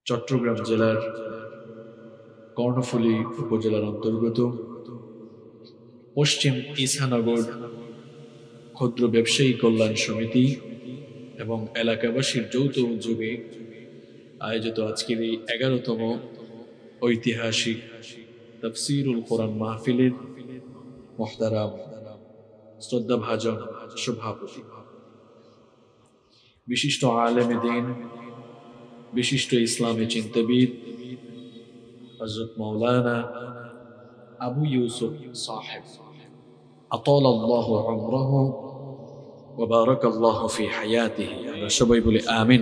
চট্টগ্রাম জেলার কর্ণফুলী উপজেলার অন্তর্গত পশ্চিম ঈসানগর ক্ষুদ্র ব্যবসায়ী কল্যাণ সমিতি এবং এলাকাবাসীর যৌথ উদ্যোগে আয়োজিত আজকের এই 11তম ঐতিহাসিক তাফসীরুল কোরআন মাহফিলের মুহতারাম শ্রদ্ধাভাজন সভাপতি, বিশিষ্ট আলেমে দ্বীন, বিশিষ্ট ইসলামী চিন্তাবিদ হযরত মাওলানা আবু ইউসুফ সাহেব আতালাল্লাহু উমরাহু ওয়া বারাকাল্লাহু ফি হায়াতিহি, আমরা সবাই বলি আমিন।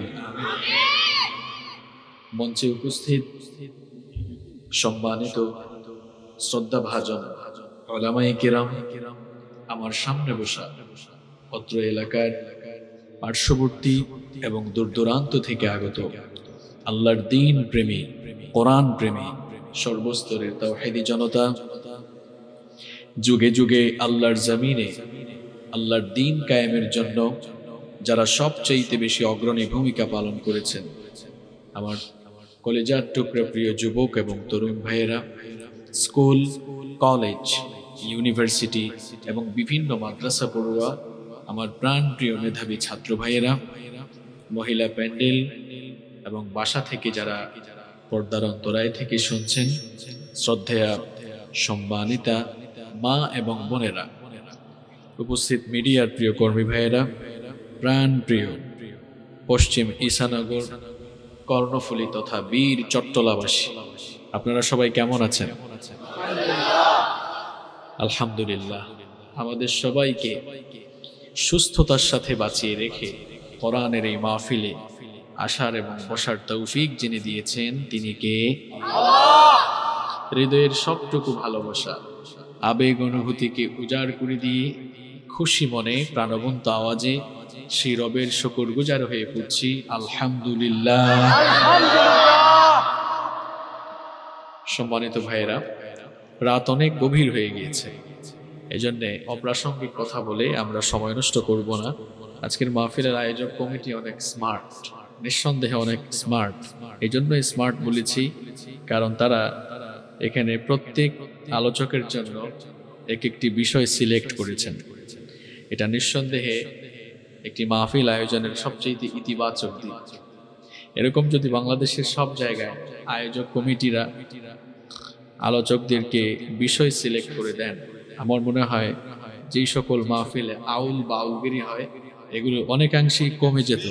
মঞ্চে উপস্থিত সম্মানিত শ্রদ্ধাভাজন উলামায়ে কিরাম, আমার সামনে বসা অত্র এলাকার পার্শ্ববর্তী এবং দূরদূরান্ত থেকে আগত আল্লাহর দ্বীন প্রেমী, কোরআন প্রেমী সর্বস্তরের তাওহীদি জনতা, যুগে যুগে আল্লাহর জমিনে আল্লাহর দ্বীন কায়েমের জন্য যারা সবচেয়ে বেশি অগ্রণী ভূমিকা পালন করেছেন, আমার কলেজার টুকরা প্রিয় যুবক এবং তরুণ ভাইয়েরা, স্কুল, কলেজ, ইউনিভার্সিটি এবং বিভিন্ন মাদ্রাসা পড়ুয়া আমার প্রাণ প্রিয় মেধাবী ছাত্র ভাইয়েরা, মহিলা প্যান্ডেল এবং বাসা থেকে যারা পর্দার অন্তরায় থেকে শুনছেন, শ্রদ্ধেয়া সম্মানিতা মা এবং বোনেরা, উপস্থিত মিডিয়ার প্রিয় কর্মী ভাইয়েরা, প্রাণ প্রিয় পশ্চিম ঈসানগর কর্ণফুলী তথা বীর চট্টলাবাসী, আপনারা সবাই কেমন আছেন? আলহামদুলিল্লাহ। আমাদের সবাইকে সুস্থতার সাথে বাঁচিয়ে রেখে কোরআনের এই মাহফিলে আসার এবং বসার তৌফিক যিনি দিয়েছেন তিনি কে? হৃদয়ের সবটুকু ভালোবাসা, আবেগ অনুভূতিকে উজাড় করে দিয়ে খুশি মনে প্রাণবন্ত আওয়াজে সেই রবের শুকর গুজার হয়ে পড়ছি আলহামদুলিল্লাহ। সম্মানিত ভাইয়েরা, রাত অনেক গভীর হয়ে গিয়েছে, এজন্য অপ্রাসঙ্গিক কথা বলে আমরা সময় নষ্ট করব না। আজকের মাহফিলের আয়োজক কমিটি অনেক স্মার্ট, নিঃসন্দেহে অনেক স্মার্ট। এই জন্য স্মার্ট বলেছি কারণ তারা এখানে প্রত্যেক আলোচকের জন্য একটি বিষয় সিলেক্ট করেছেন। এটা নিঃসন্দেহে একটি মাহফিল আয়োজনের সবচেয়ে ইতিবাচক দিক। এরকম যদি বাংলাদেশের সব জায়গায় আয়োজক কমিটিরা আলোচকদেরকে বিষয় সিলেক্ট করে দেন, আমার মনে হয় যেই সকল মাহফিলে আউল বাউলগিরি হয় এগুলো অনেকাংশেই কমে যেত।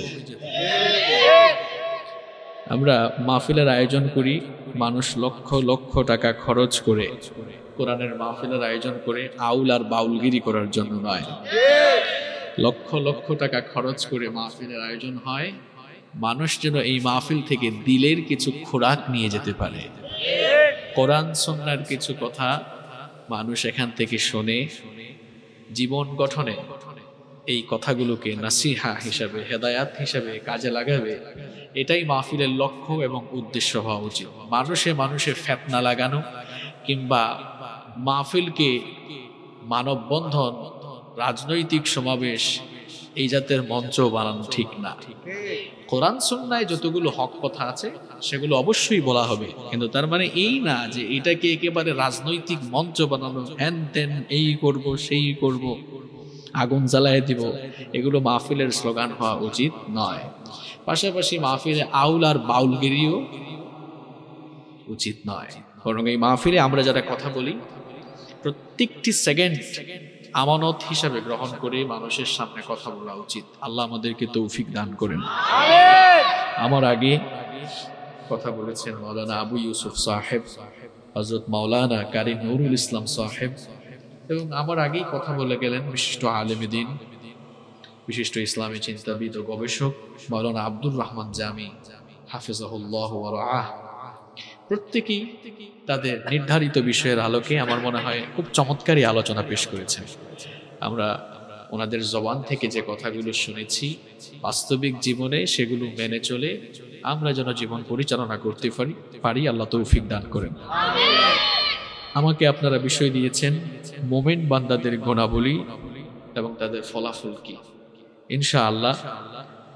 আমরা মাহফিলের আয়োজন করি, মানুষ লক্ষ লক্ষ টাকা খরচ করে কোরআনের মাহফিলের আয়োজন করে আউল আর বাউলগিরি করার জন্য নয়। লক্ষ লক্ষ টাকা খরচ করে মাহফিলের আয়োজন হয় মানুষ যেন এই মাহফিল থেকে দিলের কিছু খোরাক নিয়ে যেতে পারে, কোরআন সুন্নাহর কিছু কথা মানুষ এখান থেকে শোনে, জীবন গঠনে এই কথাগুলোকে নাসিহা হিসাবে, হেদায়াত হিসাবে কাজে লাগাবে। এটাই মাহফিলের লক্ষ্য এবং উদ্দেশ্য হওয়া উচিত। মানুষে ফেতনা লাগানো কিংবা মাহফিলকে মানববন্ধন, রাজনৈতিক সমাবেশ এই জাতের মঞ্চ বানানো ঠিক না। কোরআন সুন্নাহয় যতগুলো হক কথা আছে সেগুলো অবশ্যই বলা হবে, কিন্তু তার মানে এই না যে এটাকে একেবারে রাজনৈতিক মঞ্চ বানানো, হ্যান ত্যান, এই করব সেই করব, আগুন জ্বালায় দিব, এগুলো মাহফিলের স্লোগান হওয়া উচিত নয়। পাশাপাশি মাহফিলে আউল আর বাউলগিরিও উচিত নয়। বরং এই মাহফিলে আমরা যারা কথা বলি প্রত্যেকটি সেকেন্ড আমানত হিসাবে গ্রহণ করে মানুষের সামনে কথা বলা উচিত। আল্লাহ আমাদেরকে তৌফিক দান করেন। আমার আগে কথা বলেছেন মাওলানা আবু ইউসুফ সাহেব, হযরত মাওলানা কারি নুরুল ইসলাম সাহেব, এবং আমার আগেই কথা বলে গেলেন বিশিষ্ট আলেমে দ্বীন, বিশিষ্ট ইসলামী চিন্তাবিদ ও গবেষক মাওলানা আব্দুর রহমান জামি হাফিজাহুল্লাহ ওয়া রাআহ। প্রত্যেকেই তাদের নির্ধারিত বিষয়ের আলোকে আমার মনে হয় খুব চমৎকারী আলোচনা পেশ করেছেন। আমরা ওনাদের জবান থেকে যে কথাগুলো শুনেছি, বাস্তবিক জীবনে সেগুলো মেনে চলে আমরা যেন জীবন পরিচালনা করতে পারি, আল্লাহ তৌফিক দান করেন। আমাকে আপনারা বিষয় দিয়েছেন মোমেন বান্দাদের গুণাবলী এবং তাদের ফলাফল কি। ইনশাআল্লাহ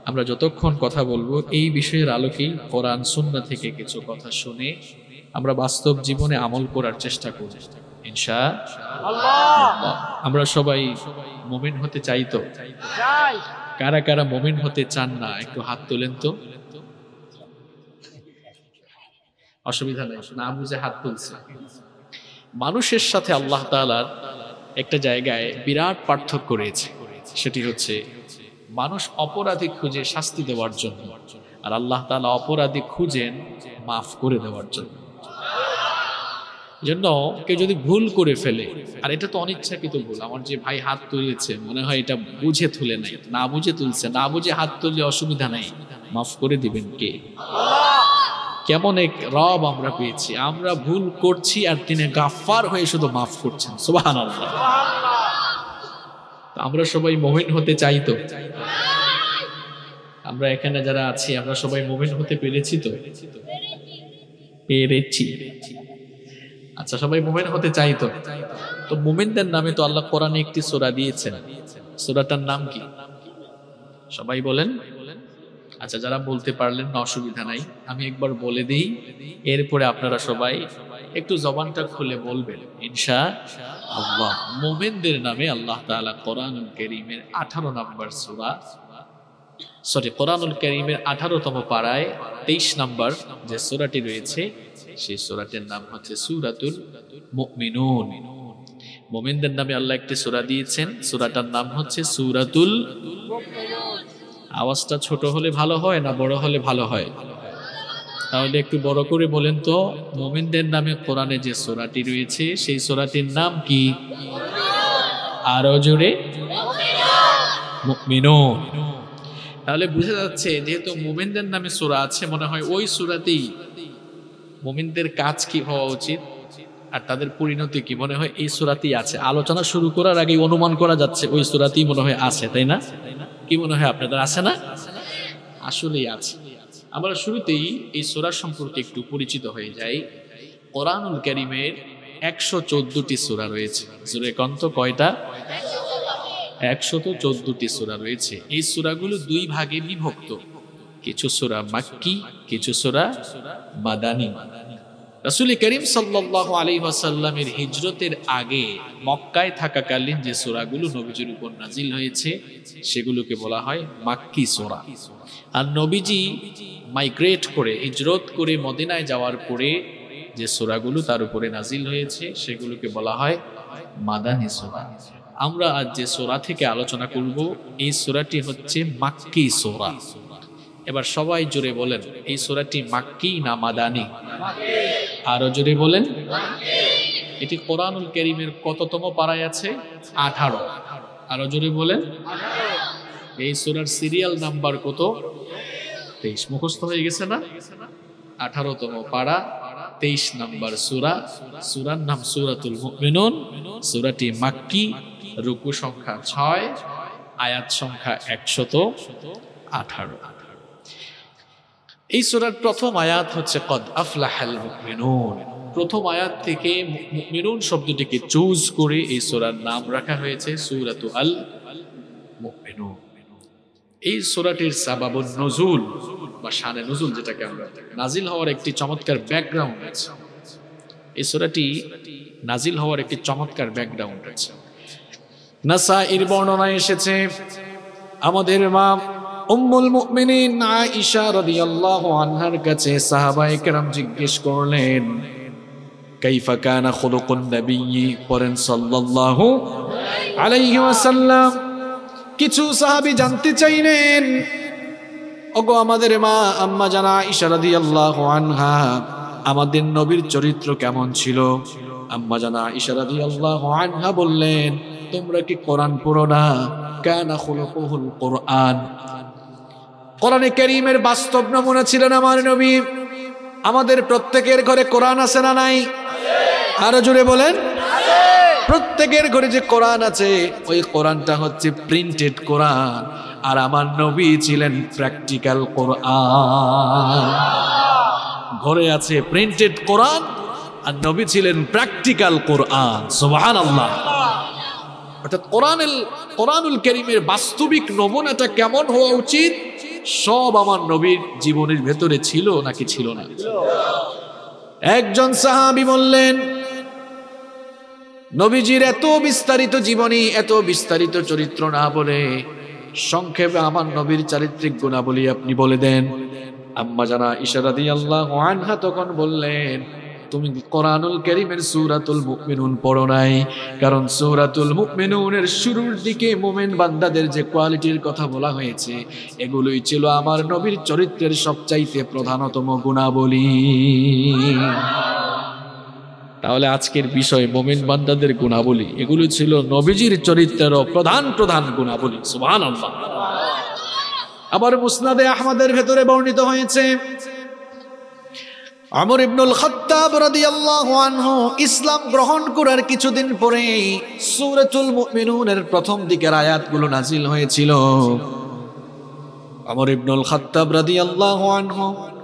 আমরা যতক্ষণ কথা বলবো এই বিষয়ের আলোকেই কোরআন সুন্নাহ থেকে কিছু কথা শুনে আমরা বাস্তব জীবনে আমল করার চেষ্টা করব ইনশাআল্লাহ। আমরা সবাই মুমিন হতে চাই তো? কারা কারা মুমিন হতে চান না একটু হাত তোলেন তো। অসুবিধা নেই, না বুঝে হাত তুলছে। মানুষের সাথে আল্লাহ তাআলার একটা জায়গায় বিরাট পার্থক্য রয়েছে, সেটি হচ্ছে মানুষ অপরাধী খুঁজে শাস্তি দেওয়ার জন্য, আর আল্লাহ তাআলা অপরাধী খুঁজেন মাফ করে দেওয়ার জন্য। জন্য কেউ যদি ভুল করে ফেলে, আর এটা তো অনিচ্ছাকৃত ভুল, আমার যে ভাই হাত তুলেছে মনে হয় এটা বুঝে তুলে নাই, না বুঝে তুলছে, না বুঝে হাত তুললে অসুবিধা নাই, মাফ করে দিবেন কে? কেমন এক রব আমরা পেয়েছি, আমরা ভুল করছি আর তিনি গাফফার হয়ে শুধু মাফ করছেন। সুবহানাল্লাহ। আমরা সবাই মুমিন হতে চাই তো? আমরা এখানে যারা আছি আমরা সবাই মুমিন হতে পেরেছি তো? পেরেছি। আচ্ছা, সবাই মুমিন হতে চাই তো? তো মুমিনদের নামে তো আল্লাহ কোরআনে একটি সূরা দিয়েছেন, সূরাটার নাম কি সবাই বলেন? আচ্ছা, যারা বলতে পারলেন না অসুবিধা নাই, আমি একবার বলে দিই, এরপরে আপনারা সবাই একটু জবানটা খুলে বলবেন ইনশাআল্লাহ। মুমিনদের নামে আল্লাহ তাআলা কোরআনুল কারীমের 18 নম্বর সূরা, কোরআনুল কারীমের 18তম পারায় 23 নম্বর যে সূরাটি রয়েছে সেই সূরাটির নাম হচ্ছে সূরাতুল মুমিনুন। মুমিনদের নামে আল্লাহ একটি সূরা দিয়েছেন, সূরাটার নাম হচ্ছে সূরাতুল মুমিনুন। আওয়াজটা ছোট হলে ভালো হয় না বড় হলে ভালো হয়? তাহলে একটু বড় করে বলেন তো, মুমিনদের নামে কোরআনে যে সূরাটি রয়েছে সেই সূরাটির নাম কি? আরো জোরে, মুমিনুন। তাহলে বুঝা যাচ্ছে যেহেতু মুমিনদের নামে সূরা আছে, মনে হয় ওই সূরাতেই মুমিনদের কাজ কি হওয়া উচিত আর তাদের পরিণতি কি, মনে হয় এই সূরাতেই আছে। আলোচনা শুরু করার আগে অনুমান করা যাচ্ছে ওই সূরাতেই মনে হয় আছে, তাই না? কি মনে হয় আপনাদের, আছে না? আসলেই আছে। আমরা শুরুতেই এই সূরা সম্পর্কে একটু পরিচিত হয়ে যাই। কোরআনুল কারীমের 114টি সূরা রয়েছে। সূরা কত কয়টা? 114টি সূরা রয়েছে। এই সূরাগুলো দুই ভাগে বিভক্ত, কিছু সূরা মাক্কি, কিছু সূরা মাদানী। রাসূল করিম সাল্লাল্লাহু আলাইহি ওয়াসাল্লামের হিজরতের আগে মক্কায় থাকাকালীন যে সূরাগুলো নবীজির উপর নাজিল হয়েছে সেগুলোকে বলা হয় মাক্কি সূরা। আর নবীজি মাইগ্রেট করে হিজরত করে মদিনায় যাওয়ার পরে যে সূরাগুলো তার উপরে নাজিল হয়েছে সেগুলোকে বলা হয় মাদানী সূরা। আমরা আজ যে সূরা থেকে আলোচনা করব এই সূরাটি হচ্ছে মাক্কি সূরা। এবার সবাই জোরে বলেন, এই সূরাটি মাক্কি না মাদানী? আরো জোরে বলেন। এটি কোরআনুল কারীমের কততম পারায় আছে? 18। আরো জোরে বলেন। এই সূরার সিরিয়াল নাম্বার কত? 23। মুখস্থ হয়ে গেছে না? 18তম পারা, 23 নম্বর সূরা। সূরার নাম সূরাতুল মুমিনুন। সূরাটি মাক্কি, রুকু সংখ্যা 6, আয়াত সংখ্যা 118। এই সূরার প্রথম আয়াত হচ্ছে কদ আফলাহাল মুমিনুন। প্রথম আয়াত থেকে মুমিনুন শব্দটিকে চুজ করে এই সূরার নাম রাখা হয়েছে সূরাতুল মুমিনুন। এই সূরাটির সাবাবুন নুজুল বা শানে নুজুল যেটাকে আমরা, নাজিল হওয়ার একটি চমৎকার ব্যাকগ্রাউন্ড আছে। এই সূরাটি নাজিল হওয়ার একটি চমৎকার ব্যাকগ্রাউন্ড আছে। নাসাঈর বর্ণনায় এসেছে, আমাদের মা উম্মুল মুমিনিন আয়েশা রাদিয়াল্লাহু আনহার কাছে সাহাবায়ে কেরাম জিজ্ঞেস করলেন, কাইফা কানা খুলুকুন নবিয়্যি, পড়েন সাল্লাল্লাহু আলাইহি ওয়াসাল্লাম। কিছু সাহাবী জানতে চাইলেন, ওগো আমাদের মা আম্মা জানা আয়েশা রাদিয়াল্লাহু আনহা, আমাদের নবীর চরিত্র কেমন ছিল? আম্মা জানা আয়েশা রাদিয়াল্লাহু আনহা বললেন, তোমরা কি কোরআন পড়ো না? কানা খুলুকুহুল কোরআন। কোরআনে কারীমের বাস্তব নমুনা ছিলেন আমার নবী। আমাদের প্রত্যেকের ঘরে কোরআন আছে না নাই? আরো জোরে বলেন। প্রত্যেকের ঘরে যে কোরআন আছে ওই কোরআনটা হচ্ছে প্রিন্টেড কোরআন, আর আমার নবী ছিলেন প্র্যাকটিক্যাল কোরআন। ঘরে আছে প্রিন্টেড কোরআন আর নবী ছিলেন প্র্যাকটিক্যাল কোরআন। সুবহানাল্লাহ। অর্থাৎ কোরআনুল কারীমের বাস্তবিক নমুনাটা কেমন হওয়া উচিত সব আমার নবীর জীবনের ভেতরে ছিল নাকি ছিল না? একজন সাহাবী বললেন, নবীজির এত বিস্তারিত জীবনী, এত বিস্তারিত চরিত্র না বলে সংক্ষেপে আমার নবীর চারিত্রিক গুণাবলী আপনি বলে দেন। আম্মা জানা আয়েশা রাদিয়াল্লাহু আনহা তখন বললেন, তুমি কোরআনুল কারীমের সূরাতুল মুমিনুন পড়ো নাই, কারণ সূরাতুল মুমিনুনের শুরুর দিকে মুমিন বান্দাদের যে কোয়ালিটির কথা বলা হয়েছে এগুলোই ছিল আমার নবীর চরিত্রের সবচাইতে প্রধানতম গুণাবলী। তাহলে আজকের বিষয় মুমিন বান্দাদের গুণাবলী, এগুলো ছিল নবীজির চরিত্রেরও প্রধান প্রধান গুণাবলী। সুবহানাল্লাহ। আবার মুসনাদে আহমদের ভেতরে বর্ণিত হয়েছে, ওমর ইবনুল খাত্তাব রাদিয়াল্লাহু আনহু ইসলাম গ্রহণ করার কিছুদিন পরে সূরাতুল মুমিনুনের প্রথম দিকের আয়াতগুলো নাজিল হয়েছিল। ওমর ইবনুল খাত্তাব রাদিয়াল্লাহু আনহু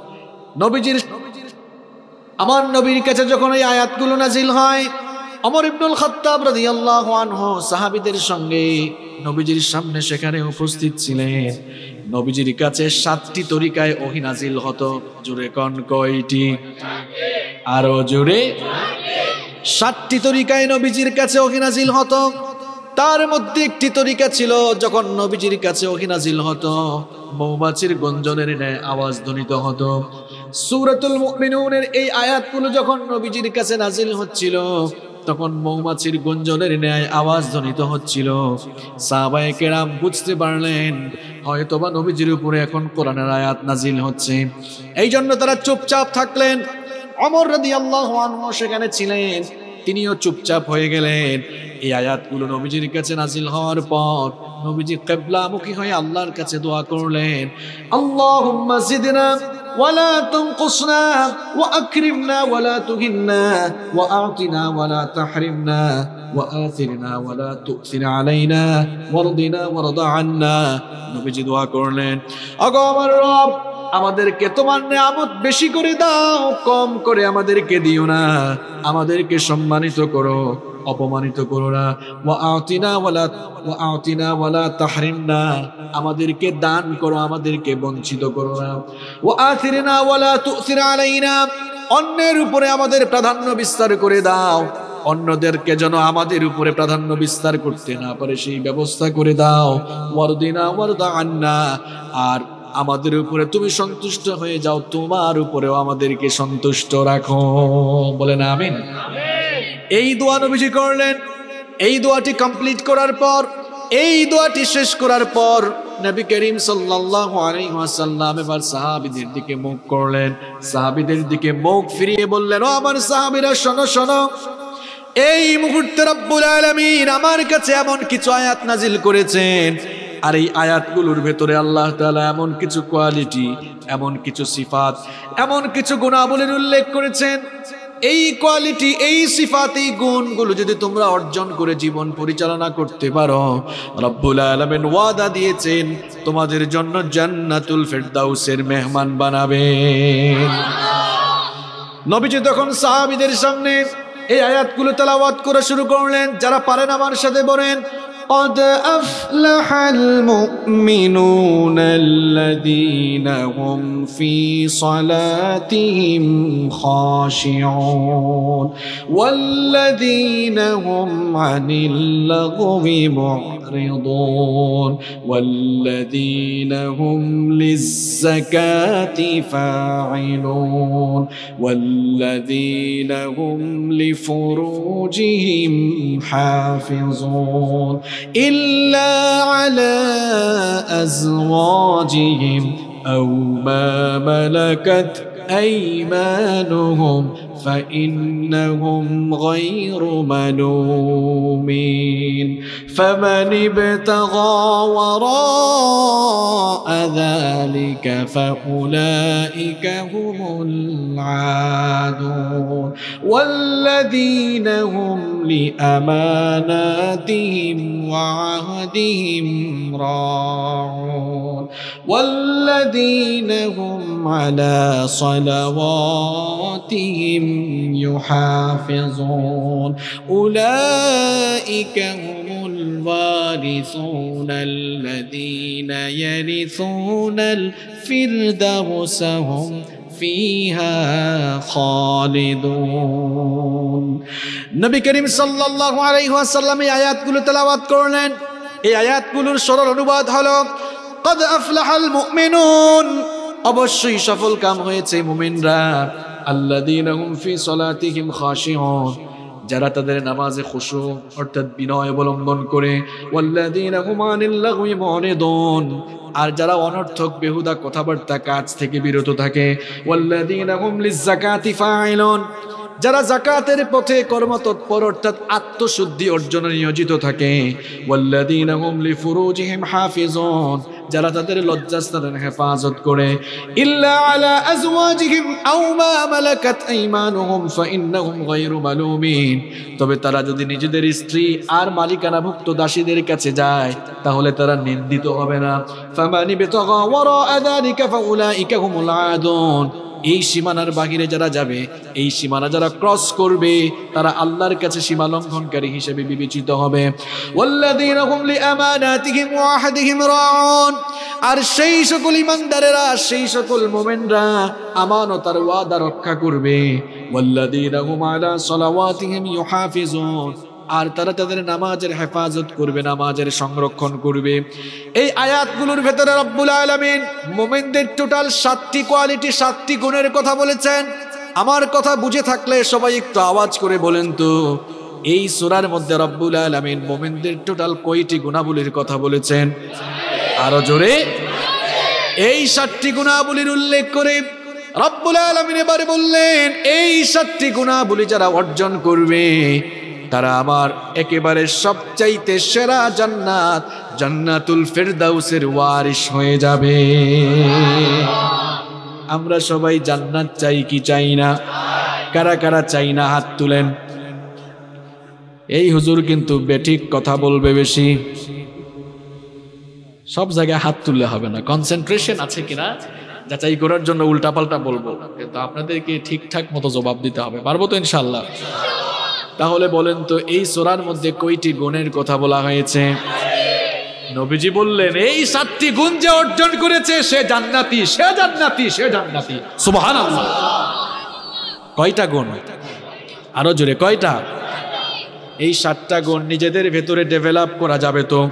আমার নবীর কাছে যখন এই আয়াতগুলো নাজিল হয়, ওমর ইবনুল খাত্তাব রাদিয়াল্লাহু আনহু সাহাবীদের সঙ্গে নবীজির সামনে সেখানে উপস্থিত ছিলেন। নবীজির কাছে 7টি তরিকায় ওহী নাজিল হতো। জোরে কোন কয়টি? আরো জোরে। 7টি তরিকায় নবীজির কাছে ওহী নাজিল হতো। তার মধ্যে একটি তরিকা ছিল, যখন নবীজির কাছে ওহী নাজিল হতো মৌমাছির গঞ্জনের ন্যায় আওয়াজ ধ্বনিত হতো। সূরাতুল মুমিনুনের এই আয়াতগুলো যখন নবীজির কাছে নাজিল হচ্ছিল তখন মৌমাছির গঞ্জনের ন্যায় আওয়াজ ধ্বনিত হচ্ছিল। সাহাবায়ে কেরাম বুঝতে পারলেন হয়তোবা নবীজির উপরে এখন কোরআনের আয়াত নাজিল হচ্ছে, এই জন্য তারা চুপচাপ থাকলেন। ওমর রাদিয়াল্লাহু আনহু সেখানে ছিলেন, তিনিও চুপচাপ হয়ে গেলেন। এই আয়াতগুলো নবীজির কাছে নাজিল হওয়ার পর নবীজি কিবলামুখী হয়ে আল্লাহর কাছে দোয়া করলেন, আল্লাহুম্মা জিদনা ওয়ালা তুনকুসনা ওয়া আকরিমনা ওয়ালা তুহিন্না ওয়া আ'তিনা ওয়ালা তাহরিমনা ওয়া আথিরনা ওয়ালা তু'থির আলাইনা ওয়ারদিনা ওয়ারদা আন্না। নবীজি দোয়া করলেন, ওগো আমার রব, আমাদেরকে তোমার নিয়ামত বেশি করে দাও, কম করে আমাদেরকে দিও না। আমাদেরকে সম্মানিত করো, অপমানিত করো না। ওয়া আ'তিনা ওয়ালা তাহরিমনা, আমাদেরকে দান করো, আমাদেরকে বঞ্চিত করো না। ওয়া আথিরনা ওয়ালা তু'থির আলাইনা, অন্যের উপরে আমাদের প্রাধান্য বিস্তার করে দাও, অন্যদেরকে যেন আমাদের উপরে প্রাধান্য বিস্তার করতে না পারে সেই ব্যবস্থা করে দাও। ওয়ারদিনা ওয়ারদা আন্না, আর আমাদের উপরে তুমি সন্তুষ্ট হয়ে যাও, তোমার উপরেও আমাদেরকে সন্তুষ্ট রাখো। বলেন আমিন। এই দোয়া নবীজি করলেন। এই দোয়াটি কমপ্লিট করার পর, এই দোয়াটি শেষ করার পর নবী করিম সাল্লাল্লাহু আলাইহি ওয়াসাল্লাম এবার সাহাবীদের দিকে মুখ করলেন। সাহাবীদের দিকে মুখ ফিরিয়ে বললেন, ও আমার সাহাবীরা, শোনো শোনো, এই মুহূর্তে রব্বুল আলামিন আমার কাছে এমন কিছু আয়াত নাজিল করেছেন, আর এই আয়াতগুলোর ভেতরে আল্লাহ তাআলা এমন কিছু কোয়ালিটি, এমন কিছু সিফাত, এমন কিছু গুণাবলীর উল্লেখ করেছেন। এই কোয়ালিটি, এই সিফাত, এই গুণগুলো যদি তোমরা অর্জন করে জীবন পরিচালনা করতে পারো, রব্বুল আলামিন ওয়াদা দিয়েছেন তোমাদের জন্য জান্নাতুল ফেরদাউসের মেহমান বানাবেন। নবীজি তখন সাহাবীদের সামনে এই আয়াতগুলো তেলাওয়াত করা শুরু করলেন। যারা পারেন আমার সাথে বলেন, قد أفلح المؤمنون الذين هم في صلاتهم خاشعون والذين هم عن اللغو معرضون والذين هم للزكاة فاعلون والذين هم لفروجهم حافظون إلا على أزواجهم أو ما ملكت أيمانهم فإنهم غير ملومين فمن ابتغى وراء ذلك فأولئك هم العادون والذين هم لأماناتهم وعهدهم راعون والذين هم على صلواتهم يحافظون أولئك هم الوارثون الذين يرثون الفردوس هم فيها خالدون নবী করিম সাল্লাল্লাহু আলাইহি ওয়াসাল্লাম এই আয়াতগুলো তেলাওয়াত করলেন। এই আয়াতগুলোর সরল অনুবাদ হলো قد أفلح المؤمنون, অবশ্যই সফল কাম হয়েছে মুমিনরা, আল্লাযীনা হুম ফি সলাতিহিম খাশিউন, যারা তাদের নামাজে খুশু অর্থাৎ বিনয় অবলম্বন করে, ওয়াল্লাযীনা হুম আনিল লাগওয়ি মুরিদুন, আর যারা অনর্থক বেহুদা কথাবার্তা কাজ থেকে বিরত থাকে, ওয়াল্লাযীনা হুম লিয-যাকাতি ফাইলুন, যারা যাকাতের পথে কর্মতৎপর অর্থাৎ আত্মশুদ্ধি অর্জনে নিয়োজিত থাকে, ওয়াল্লাযীনা হুম লিফুরুজিহিম হাফিজুন, যারা তাদের লজ্জাস্থানের হেফাজত করে, ইল্লা আলা আজওয়াজিহিম আও মা মালাকাত আইমানুহুম ফাইন্নাহুম গায়রু মালুমিন, তবে তারা যদি নিজেদের স্ত্রী আর মালিকানাভুক্ত দাসীদের কাছে যায় তাহলে তারা নিন্দিত হবে না। ফামানি বিতাগা ওয়ারাআ যালিকা ফাউলাইকা হুমুল আদুন, এই সীমানার বাহিরে যারা যাবে, এই সীমানা যারা ক্রস করবে তারা আল্লাহর কাছে সীমা লঙ্ঘনকারী হিসেবে বিবেচিত হবে। ওয়াল্লাযীনা হুম লিআমানাতিহিম ওয়া আহদিহিম রাউন, আর সেই সকল ঈমানদারেরা, সেই সকল মুমিনরা আমানত আর ওয়াদা রক্ষা করবে। ওয়াল্লাযীনা হুম আলা সালাওয়াতিহিম ইউহাফিজুন, আর তারা তাদের নামাজের হেফাজত করবে, নামাজের সংরক্ষণ করবে। এই আয়াতগুলোর ভেতরে রব্বুল আলামিন মুমিনদের টোটাল 7টি কোয়ালিটি, 7টি গুণের কথা বলেছেন। আমার কথা বুঝে থাকলে সবাই একটু আওয়াজ করে বলেন তো, এই সূরার মধ্যে রব্বুল আলামিন মুমিনদের টোটাল কয়টি গুণাবলীর কথা বলেছেন? আরো জোরে। এই 7টি গুণাবলীর উল্লেখ করে রব্বুল আলামিন এবারে বললেন, এই 7টি গুণাবলী যারা অর্জন করবে তারা আমার একেবারে সবচাইতে সেরা জান্নাত, জান্নাতুল ফেরদাউসের ওয়ারিস হয়ে যাবে। আমরা সবাই জান্নাত চাই কি চাই না? কারা কারা চাই না হাত তুলেন। এই হুজুর কিন্তু বেঠিক কথা বলবে বেশি, সব জায়গায় হাত তুললে হবে না, কনসেন্ট্রেশন আছে কিনা যাচাই করার জন্য উল্টাপাল্টা বলবো, কিন্তু আপনাদেরকে ঠিকঠাক মতো জবাব দিতে হবে। পারবো তো ইনশাআল্লাহ? তাহলে বলেন তো, এই সূরার মধ্যে কয়টি গুণের কথা বলা হয়েছে? নবীজি বললেন, এই 7টি গুণ যে অর্জন করেছে সে জান্নাতি, সে জান্নাতি, সে জান্নাতি। সুবহানাল্লাহ। কয়টা গুণ? আরো জোরে, কয়টা? এই 7টা গুণ নিজেদের ভেতরে ডেভেলপ করা যাবে তো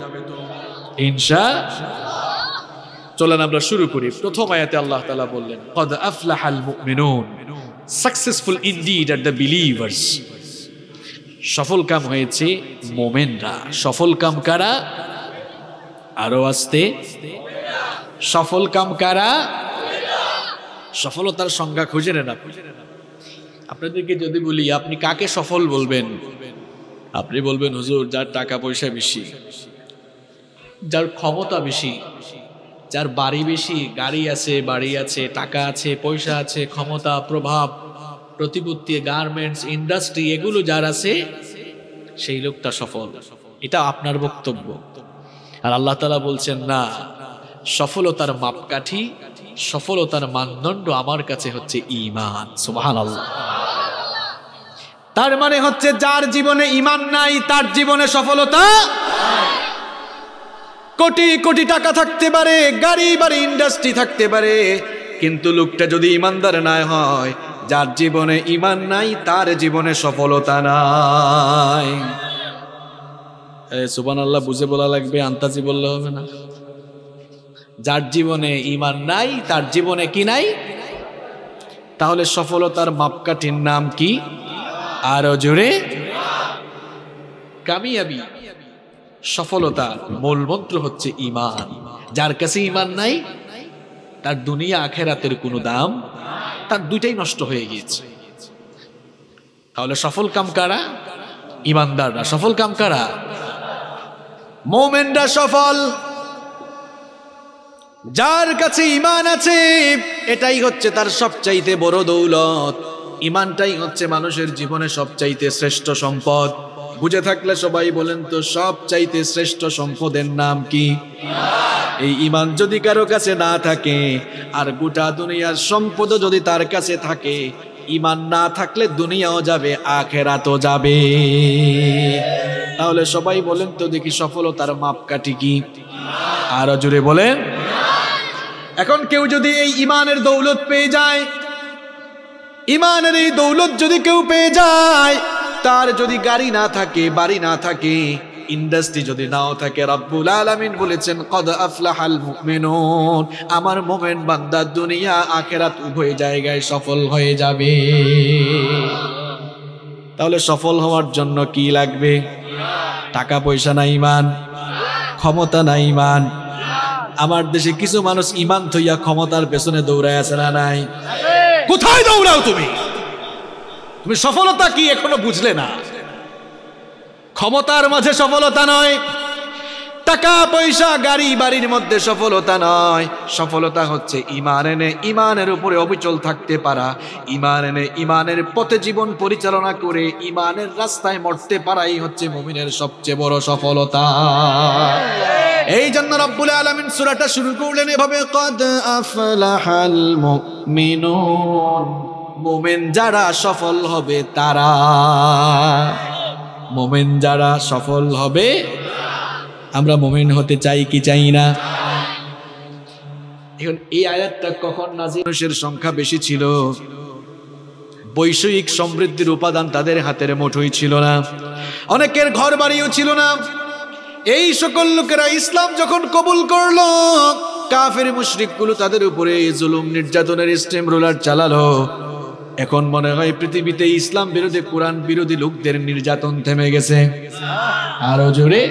ইনশাআল্লাহ। চলেন আমরা শুরু করি। প্রথম আয়াতে আল্লাহ তাআলা বললেন, قد أفلح المؤمنون, successful indeed are the believers, সফল কাম হয়েছে মুমিনরা। সফল কাম কারা? আরো আস্তে। সফল কাম কারা? সফলতার সংজ্ঞা খুঁজে নেন। আপনাদেরকে যদি বলি আপনি কাকে সফল বলবেন, আপনি বলবেন হুজুর যার টাকা পয়সা বেশি, যার ক্ষমতা বেশি, যার বাড়ি বেশি, গাড়ি আছে, বাড়ি আছে, টাকা আছে, পয়সা আছে, ক্ষমতা, প্রভাব, প্রতিপত্তি, গার্মেন্টস, ইন্ডাস্ট্রি, এগুলো যার আছে সেই লোকটা সফল। এটা আপনার বক্তব্য। আর আল্লাহ তাআলা বলছেন না, সফলতার মাপকাঠি, সফলতার মানদণ্ড আমার কাছে হচ্ছে ঈমান। সুবহানাল্লাহ। তার মানে হচ্ছে যার জীবনে ঈমান নাই তার জীবনে সফলতা। কোটি কোটি টাকা থাকতে পারে, গাড়ি বাড়ি ইন্ডাস্ট্রি থাকতে পারে, কিন্তু লোকটা যদি ঈমানদার না হয়, যার জীবনে ঈমান নাই তার জীবনে সফলতা নাই। সুবহানাল্লাহ বুঝে বলা লাগবে, আন্তাজি বললে হবে না। যার জীবনে ঈমান নাই তার জীবনে কি নাই? তাহলে সফলতার মাপকাঠির নাম কি? আরো জোরে। কামিয়াবি, সফলতা মূল মন্ত্র হচ্ছে ঈমান। যার কাছে ঈমান নাই তার দুনিয়া আখিরাতের কোনো দাম, তার দুইটাই নষ্ট হয়ে গিয়েছে। তাহলে সফল কাম কারা? ঈমানদাররা। সফল কাম কারা? মুমিনরা সফল। যার কাছে ঈমান আছে এটাই হচ্ছে তার সবচাইতে বড় দৌলত। ঈমানটাই হচ্ছে মানুষের জীবনে সবচাইতে শ্রেষ্ঠ সম্পদ। বুঝে থাকলে সবাই বলেন তো, সবচাইতে শ্রেষ্ঠ সম্পদের নাম কি? এই ঈমান যদি কারো কাছে না থাকে আর গোটা দুনিয়ার সম্পদ যদি তার কাছে থাকে, ইমান না থাকলে দুনিয়াও যাবে আখেরাতও যাবে। তাহলে সবাই বলেন তো দেখি সফলতার মাপকাঠি কি? আরো জোরে বলেন। এখন কেউ যদি এই ইমানের দৌলত পেয়ে যায়, ইমানের এই দৌলত যদি কেউ পেয়ে যায়, তার যদি গাড়ি না থাকে, বাড়ি না থাকে, ইন্ডাস্ট্রি যদি নাও থাকে, রব্বুল আলামিন বলেছেন কদ আফলাহাল মুমিনুন, আমার মুমিন বান্দা দুনিয়া আখিরাত উভয় জায়গায় সফল হয়ে যাবে। তাহলে সফল হওয়ার জন্য কি লাগবে? টাকা পয়সা না ইমান, ক্ষমতা না ইমান। আমার দেশে কিছু মানুষ ইমান থইয়া ক্ষমতার পেছনে দৌড়ায় আছে না নাই? কোথায় দৌড়াও তুমি? তুমি সফলতা কি এখনো বুঝলে না? ক্ষমতার মাঝে সফলতা নয়, টাকা পয়সা গাড়ি বাড়ির মধ্যে সফলতা নয়। সফলতা হচ্ছে ইমান এনে ইমানের উপরে অবিচল থাকতে পারা, ইমান এনে ইমানের পথে জীবন পরিচালনা করে ইমানের রাস্তায় মরতে পারাই হচ্ছে মুমিনের সবচেয়ে বড় সফলতা। এই জন্য রব্বুল আলামিন সূরাটা শুরু করলেন এভাবে, কদ আফলাহাল মুমিনুন, মুমিন যারা সফল হবে তারা, মুমিন যারা সফল হবে। আমরা মুমিন হতে চাই কি চাই না? এখন এই আয়াতটা কখন নাযিল? মানুষের সংখ্যা বেশি ছিল, বৈষয়িক সমৃদ্ধির উপাদান তাদের হাতের মুঠোয় ছিল না, অনেকের ঘর বাড়িও ছিল না। এই সকল লোকেরা ইসলাম যখন কবুল করলো, কাফের মুশরিকগুলো তাদের উপরে জুলুম নির্যাতনের স্টেম রোলার চালালো। এখন মনে হয় পৃথিবীতে ইসলাম বিরোধী, কোরআন বিরোধী লোকদের নির্যাতন থেমে গেছে। আরো জোরে।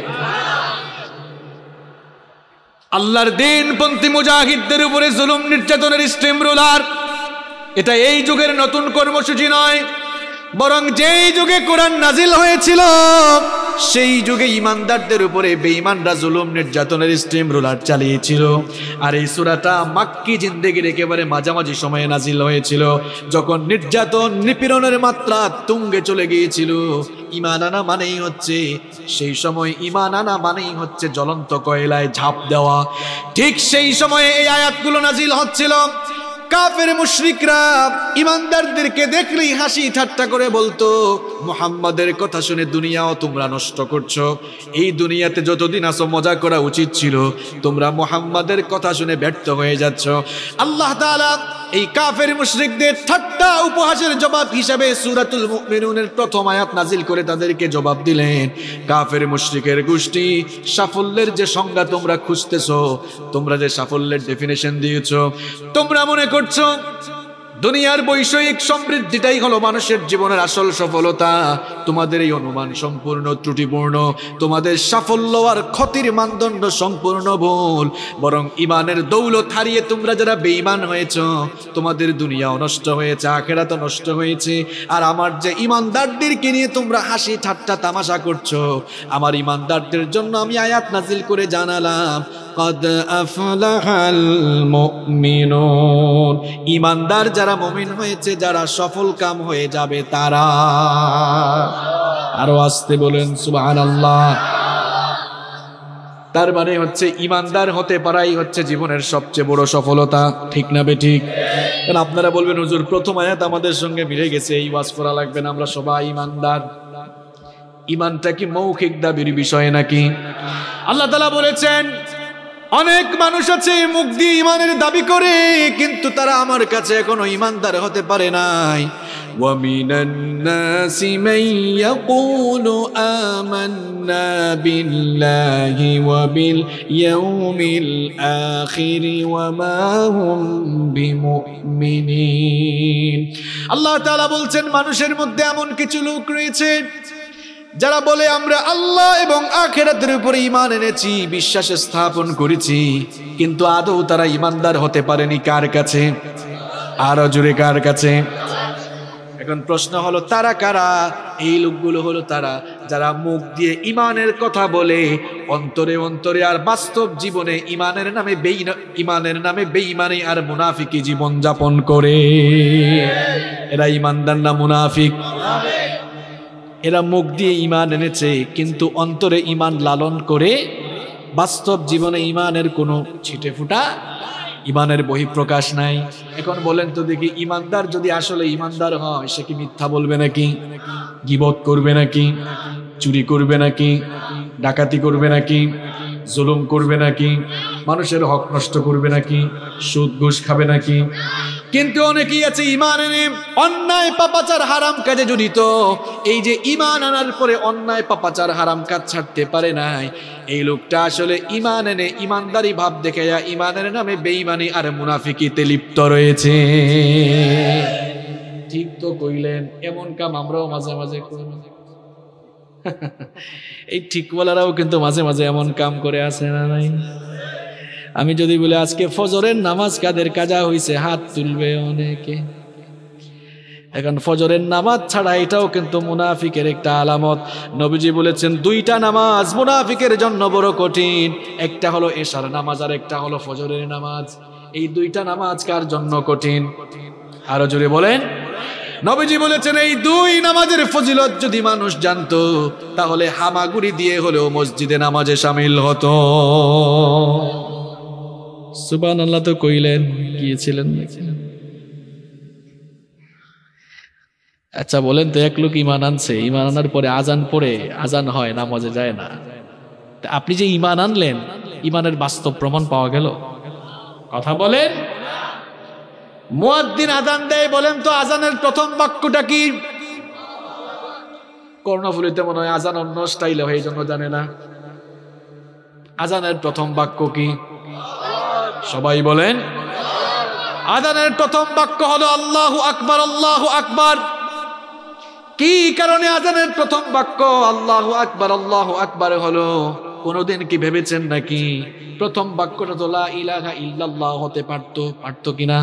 আল্লাহর দিনপন্থী মুজাহিদদের উপরে জুলুম নির্যাতনের স্টেম রোলার, এটা এই যুগের নতুন কর্মসূচি নয়, বরং যেই যুগে কোরআন নাজিল হয়েছিল সেই যুগে ইমানদারদের উপরে বেঈমানরা জুলুম নির্যাতনের স্টিম রোলার চালিয়েছিল। আর এই সূরাটা মাক্কি জিন্দেগির একেবারে মাঝামাঝি সময়ে নাজিল হয়েছিল, যখন নির্যাতন নিপীড়নের মাত্রা তুঙ্গে চলে গিয়েছিল। ঈমান আনা মানেই হচ্ছে, সেই সময় ঈমান আনা মানেই হচ্ছে জ্বলন্ত কয়লায় ঝাঁপ দেওয়া। ঠিক সেই সময়ে এই আয়াতগুলো নাজিল হচ্ছিল। কাফের মুশরিকরা ইমানদারদেরকে দেখলেই হাসি ঠাট্টা করে বলতো, মুহাম্মাদের কথা শুনে দুনিয়াও তোমরা নষ্ট করছো, এই দুনিয়াতে যতদিন আছো মজা করা উচিত ছিল, তোমরা মুহাম্মাদের কথা শুনে ব্যর্থ হয়ে যাচ্ছ। আল্লাহ তাআলা এই কাফের মুশরিকদের ঠাট্টা উপহাসের জবাব হিসাবে সূরাতুল মুমিনুনের প্রথম আয়াত নাজিল করে তাদেরকে জবাব দিলেন, কাফের মুশরিকের গোষ্ঠী, সাফল্যের যে সংজ্ঞা তোমরা খুঁজতেছো, তোমরা যে সাফল্যের ডেফিনেশন দিয়েছো, তোমরা মনে করছো দুনিয়ার বৈষয়িক সমৃদ্ধিটাই হলো মানুষের জীবনের আসল সফলতা। তোমাদের এই অনুমান সম্পূর্ণ ত্রুটিপূর্ণ, তোমাদের সাফল্য আর ক্ষতির মানদণ্ড সম্পূর্ণ ভুল। বরং ইমানের দৌলত হারিয়ে তোমরা যারা বেঈমান হয়েছো, তোমাদের দুনিয়াও নষ্ট হয়েছে, আখিরাতও নষ্ট হয়েছে। আর আমার যে ইমানদারদেরকে নিয়ে তোমরা হাসি ঠাট্টা তামাশা করছো, আমার ইমানদারদের জন্য আমি আয়াত নাজিল করে জানালাম, কদ আফলাহাল মুমিনুন, ইমানদার যারা মুমিন হয়েছে, যারা সফল কাম হয়ে যাবে তারা। আরো আসতে বলেন সুবহানাল্লাহ। তার মানে হচ্ছে ইমানদার হতে পারাই হচ্ছে জীবনের সবচেয়ে বড় সফলতা, ঠিক না বেঠিক? কারণ আপনারা বলবেন হুজুর প্রথম আয়াত আমাদের সঙ্গে মিলে গেছে, এই ওয়াজ করা লাগবে না, আমরা সবাই ইমানদার। ইমানটা কি মৌখিক দাবির বিষয় নাকি? আল্লাহ তাআলা বলেছেন অনেক মানুষ আছে মুখ দিয়ে ইমানের দাবি করে, কিন্তু তারা আমার কাছে এখনো ইমানদার হতে পারে নাই। وَمِنَ النَّاسِ مَن يَقُولُ آمَنَّا بِاللَّهِ وَبِالْيَوْمِ الْآخِرِ وَمَا هُمْ بِمُؤْمِنِينَ। আল্লাহ তাআলা বলছেন মানুষের মধ্যে এমন কিছু লোক রয়েছে যারা বলে আমরা আল্লাহ এবং আখিরাতের উপরে ঈমান এনেছি, বিশ্বাস স্থাপন করেছি, কিন্তু আদৌ তারা ঈমানদার হতে পারেনি। কার কাছে? আরো জোরে কার কাছে? এখন প্রশ্ন হলো তারা কারা? এই লোকগুলো হলো তারা যারা মুখ দিয়ে ঈমানের কথা বলে, অন্তরে অন্তরে আর বাস্তব জীবনে ঈমানের নামে বেঈমানি আর মুনাফিকি জীবন যাপন করে। এরা ঈমানদার না মুনাফিক? এরা মুখ দিয়ে ঈমান এনেছে, কিন্তু অন্তরে ঈমান লালন করে বাস্তব জীবনে ঈমানের কোনো ছিটে ফুটা ইমানের বহিঃপ্রকাশ নাই। এখন বলেন তো দেখি, ইমানদার যদি আসলে ইমানদার হয়, সে কি মিথ্যা বলবে নাকি? গীবত করবে নাকি? চুরি করবে নাকি? ডাকাতি করবে নাকি? জুলুম করবে নাকি? মানুষের হক নষ্ট করবে নাকি? সুদ ঘুষ খাবে নাকি? কিন্তু অনেকেই আছে ঈমান এনে অন্যায় পাপাচার হারাম কাজে জড়িত। এই যে ঈমান আনার পরে অন্যায় পাপাচার হারাম কাজ ছাড়তে পারে নাই, এই লোকটা আসলে ঈমান এনে ঈমানদারি ভাব দেখে ঈমানের নামে বেঈমানি আর মুনাফিকিতে লিপ্ত রয়েছে। ঠিক তো কইলেন, এমন কাম আমরাও মাঝে মাঝে করি। এই ঠিকওয়ালারাও কিন্তু মাঝে মাঝে এমন কাম করে আছে না নাই? আমি যদি বলি আজকে ফজরের নামাজ কাদের কাজা হইছে, হাত তুলবে অনেকে। এখন ফজরের নামাজ ছাড়া এটাও কিন্তু মুনাফিকের একটা আলামত। নবীজি বলেছেন দুইটা নামাজ মুনাফিকের জন্য বড় কঠিন, একটা হলো এশার নামাজ আর একটা হলো ফজরের নামাজ। এই দুইটা নামাজ কার জন্য কঠিন? আরো জোরে বলেন। নবীজি বলেছেন এই দুই নামাজের ফজিলত যদি মানুষ জানতো, তাহলে হামাগুড়ি দিয়ে হলেও মসজিদে নামাজে শামিল হতো। সুবহানাল্লাহ তো কইলেন, গিয়েছিলেন নাকি? আচ্ছা বলেন তো, এক লোক ঈমান আনছে, ঈমান আনার পরে আজান পড়ে, আজান হয়, নামাজে যায় না। আপনি যে ঈমান আনলেন, ঈমানের বাস্তব প্রমাণ পাওয়া গেল? কথা বলেন। মুয়াজ্জিন আজান দেয়, বলেন তো আজানের প্রথম বাক্যটা কি? কর্ণফুলীতে মনে হয় আজান অন্য স্টাইলে হয়, এই জন্য জানে না। আজানের প্রথম বাক্য কি? সবাই বলেন। আজানের প্রথম বাক্য হলো আল্লাহু আকবার, আল্লাহু আকবার। কি কারণে আজানের প্রথম বাক্য আল্লাহু আকবার, আল্লাহু আকবার হলো? কোনদিন কি ভেবেছেন নাকি প্রথম বাক্যটা তো লা ইলাহা ইল্লাল্লাহ হতে পারতো কিনা?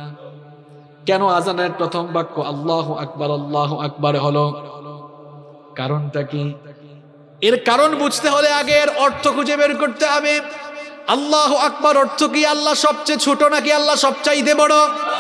কেন আজানের প্রথম বাক্য আল্লাহু আকবার, আল্লাহু আকবার হলো? কারণটা কি? এর কারণ বুঝতে হলে আগে এর অর্থ খুঁজে বের করতে হবে। আল্লাহু আকবার অর্থ কি? আল্লাহ সবচেয়ে ছোট নাকি আল্লাহ সবচাইতে বড়?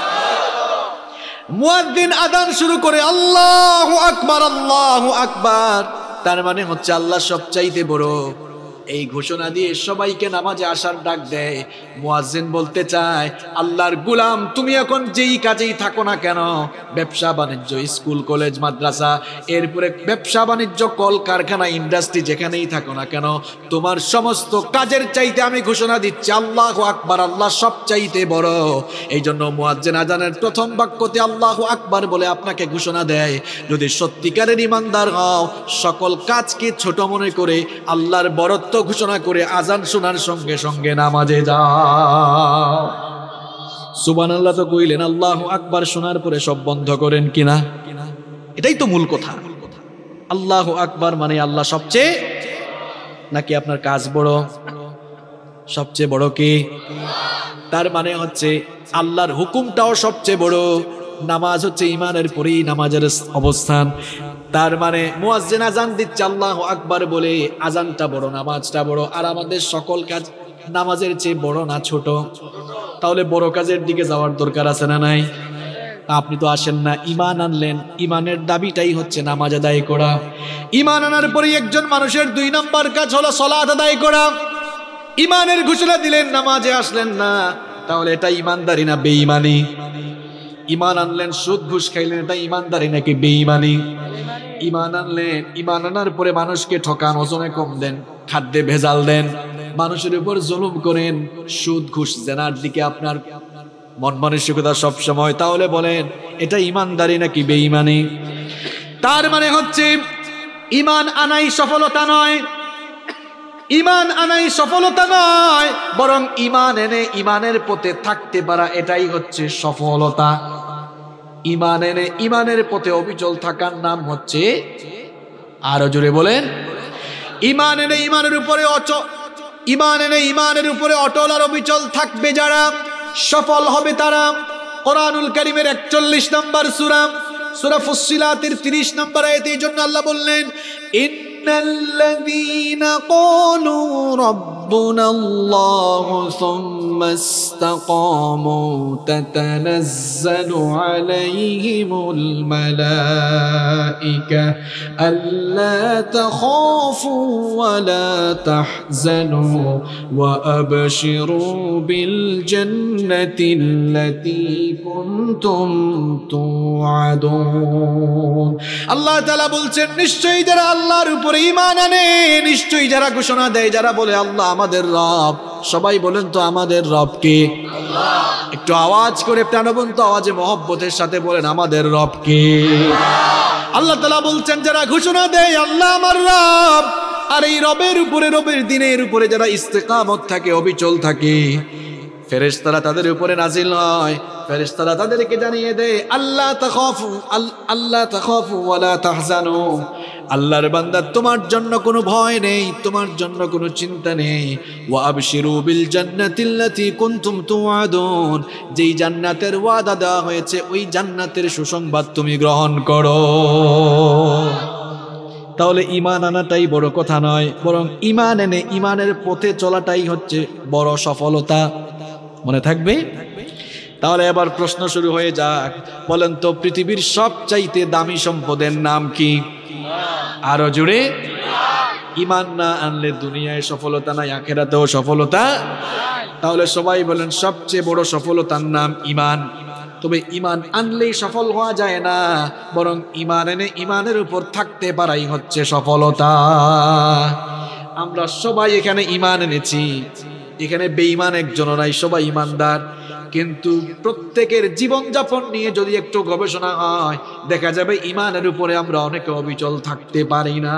মুয়াজ্জিন আযান শুরু করে আল্লাহু আকবার, আল্লাহু আকবার, তার মানে হচ্ছে আল্লাহ সবচাইতে বড়। এই ঘোষণা দিয়ে সবাইকে নামাজে আসার ডাক দেয়। মুয়াজ্জিন বলতে চায়, আল্লাহর গোলাম তুমি এখন যেই কাজেই থাকো না কেন, ব্যবসা বাণিজ্য, স্কুল কলেজ মাদ্রাসা, এরপরে ব্যবসা বাণিজ্য, কল কারখানা, ইন্ডাস্ট্রি, যেখানেই থাকো না কেন, তোমার সমস্ত কাজের চাইতে আমি ঘোষণা দিচ্ছি আল্লাহু আকবার, আল্লাহ সবচাইতে বড়। এই জন্য মুয়াজ্জিন আযানের প্রথম বাক্যতে আল্লাহু আকবার বলে আপনাকে ঘোষণা দেয়, যদি সত্যিকারের ঈমানদার হও, সকল কাজকে ছোট মনে করে আল্লাহর বড়ত্ব ঘোষণা করে আজান শোনার সঙ্গে সঙ্গে নামাজে যাও। সুবহানাল্লাহ তো কইলেন, আল্লাহু আকবার শোনার পরে সব বন্ধ করেন কিনা? এটাই তো মূল কথা। আল্লাহু আকবার মানে আল্লাহ সবচেয়ে, নাকি আপনার কাজ বড়? সবচেয়ে বড় কি? তার মানে হচ্ছে আল্লাহর হুকুমটাও সবচেয়ে বড়। নামাজ হচ্ছে ঈমানের পরেই নামাজের অবস্থান। তার মানে মুয়াজ্জিন আজান দিচ্ছে আল্লাহু আকবার বলে, আজানটা বড়, নামাজটা বড়। আর আমাদের সকল কাজ নামাজের চেয়ে বড় না ছোট? তাহলে বড় কাজের দিকে যাওয়ার দরকার আছে না নাই? আপনি তো আসেন না, ঈমান আনলেন, ঈমানের দাবিটাই হচ্ছে নামাজ আদায় করা। ঈমান আনার পরে একজন মানুষের 2 নম্বর কাজ হলো সালাত আদায় করা। ঈমানের ঘোষণা দিলেন, নামাজে আসলেন না, তাহলে এটা ঈমানদারি না বেঈমানি? ঈমান আনলেন, সুদ ঘুষ খাইলেন, এটা ঈমানদারি নাকি বেঈমানি? ঈমান আনলেন, ঈমান আনার পরে মানুষকে ঠকান, ওজনে কম দেন, খাদ্যে ভেজাল দেন, মানুষের উপর জুলুম করেন, সুদ ঘুষ জেনার দিকে আপনার মন মানসিকতা সবসময়, তাহলে বলেন এটা ঈমানদারি নাকি বেঈমানি? তার মানে হচ্ছে ঈমান আনাই সফলতা নয়, ঈমান আনাই সফলতা নয়, বরং ঈমান এনে ঈমানের পথে থাকতে পারা, এটাই হচ্ছে সফলতা। ঈমান এনে ঈমানের পথে অবিচল থাকার নাম হচ্ছে, আরো জোরে বলেন, ঈমান এনে ঈমানের উপরে ঈমান এনে ঈমানের উপরে অটল আর অবিচল থাকবে যারা, সফল হবে তারা। কোরআনুল কারীমের 41 নম্বর সূরা, সূরা ফুসসিলাতের 30 নম্বর আয়াতে এই জন্য আল্লাহ বললেন, ইন্নাল্লাযীনা ক্বালু রাব্বুনা রাব্বুনাল্লাহু সুম্মা ইসতাকামু তাতানাজ্জালু আলাইহিমুল মালাইকা আল্লা তাখাফু ওয়া লা তাহজানু ওয়া আবশিরু বিল জান্নাতিল্লাতী কুনতুম তুআদুন। আল্লাহ তাআলা বলছেন, নিশ্চয়ই যারা আল্লাহর উপরে ঈমান আনে, নিশ্চয়ই যারা ঘোষণা দেয়, যারা বলে আল্লাহ আমাদের রব, সবাই বলেন তো আমাদের রব কে? আল্লাহ। একটু আওয়াজ করে প্রাণবন্ত আওয়াজে মহব্বতের সাথে বলেন আমাদের রব কে? আল্লাহ তাআলা বলছেন, যারা ঘোষণা দেয় আল্লাহ আমার রব, আর এই রবের উপরে, রবের দিনের উপরে যারা ইস্তেকামত থাকে, অবিচল থাকে, ফেরেশতারা তাদের উপরে নাজিল হয়। ফেরেশতারা তাদেরকে জানিয়ে দেয় আল্লাহ তাখাফু, আল্লাহ তাখাফু ওয়া লা তাহজানু, আল্লাহর বান্দা তোমার জন্য কোনো ভয় নেই, তোমার জন্য কোনো চিন্তা নেই। ওয়া আবশিরু বিল জান্নাতিল্লাতী কুনতুম তুআদুন, যেই জান্নাতের ওয়াদা দেওয়া হয়েছে ওই জান্নাতের সুসংবাদ তুমি গ্রহণ করো। তাহলে ঈমান আনাটাই বড় কথা নয়, বরং ঈমান এনে ঈমানের পথে চলাটাই হচ্ছে বড় সফলতা। মনে থাকবে? তাহলে এবার প্রশ্ন শুরু হয়ে যাক, বলেন তো পৃথিবীর সবচাইতে দামি সম্পদের নাম কি? আরো জোরে। ঈমান না আনলে দুনিয়ায় সফলতা নাই, আখিরাতেও সফলতা। তাহলে সবাই বলেন সবচেয়ে বড় সফলতার নাম ঈমান। তবে ঈমান আনলেই সফল হওয়া যায় না, বরং ঈমান এনে ঈমানের উপর থাকতে পারাই হচ্ছে সফলতা। আমরা সবাই এখানে ঈমান এনেছি, এখানে বেঈমান একজনও নাই, সবাই ঈমানদার। কিন্তু প্রত্যেকের জীবনযাপন নিয়ে যদি একটু গবেষণা হয়, দেখা যাবে ঈমানের উপরে আমরা অনেকে অবিচল থাকতে পারি না।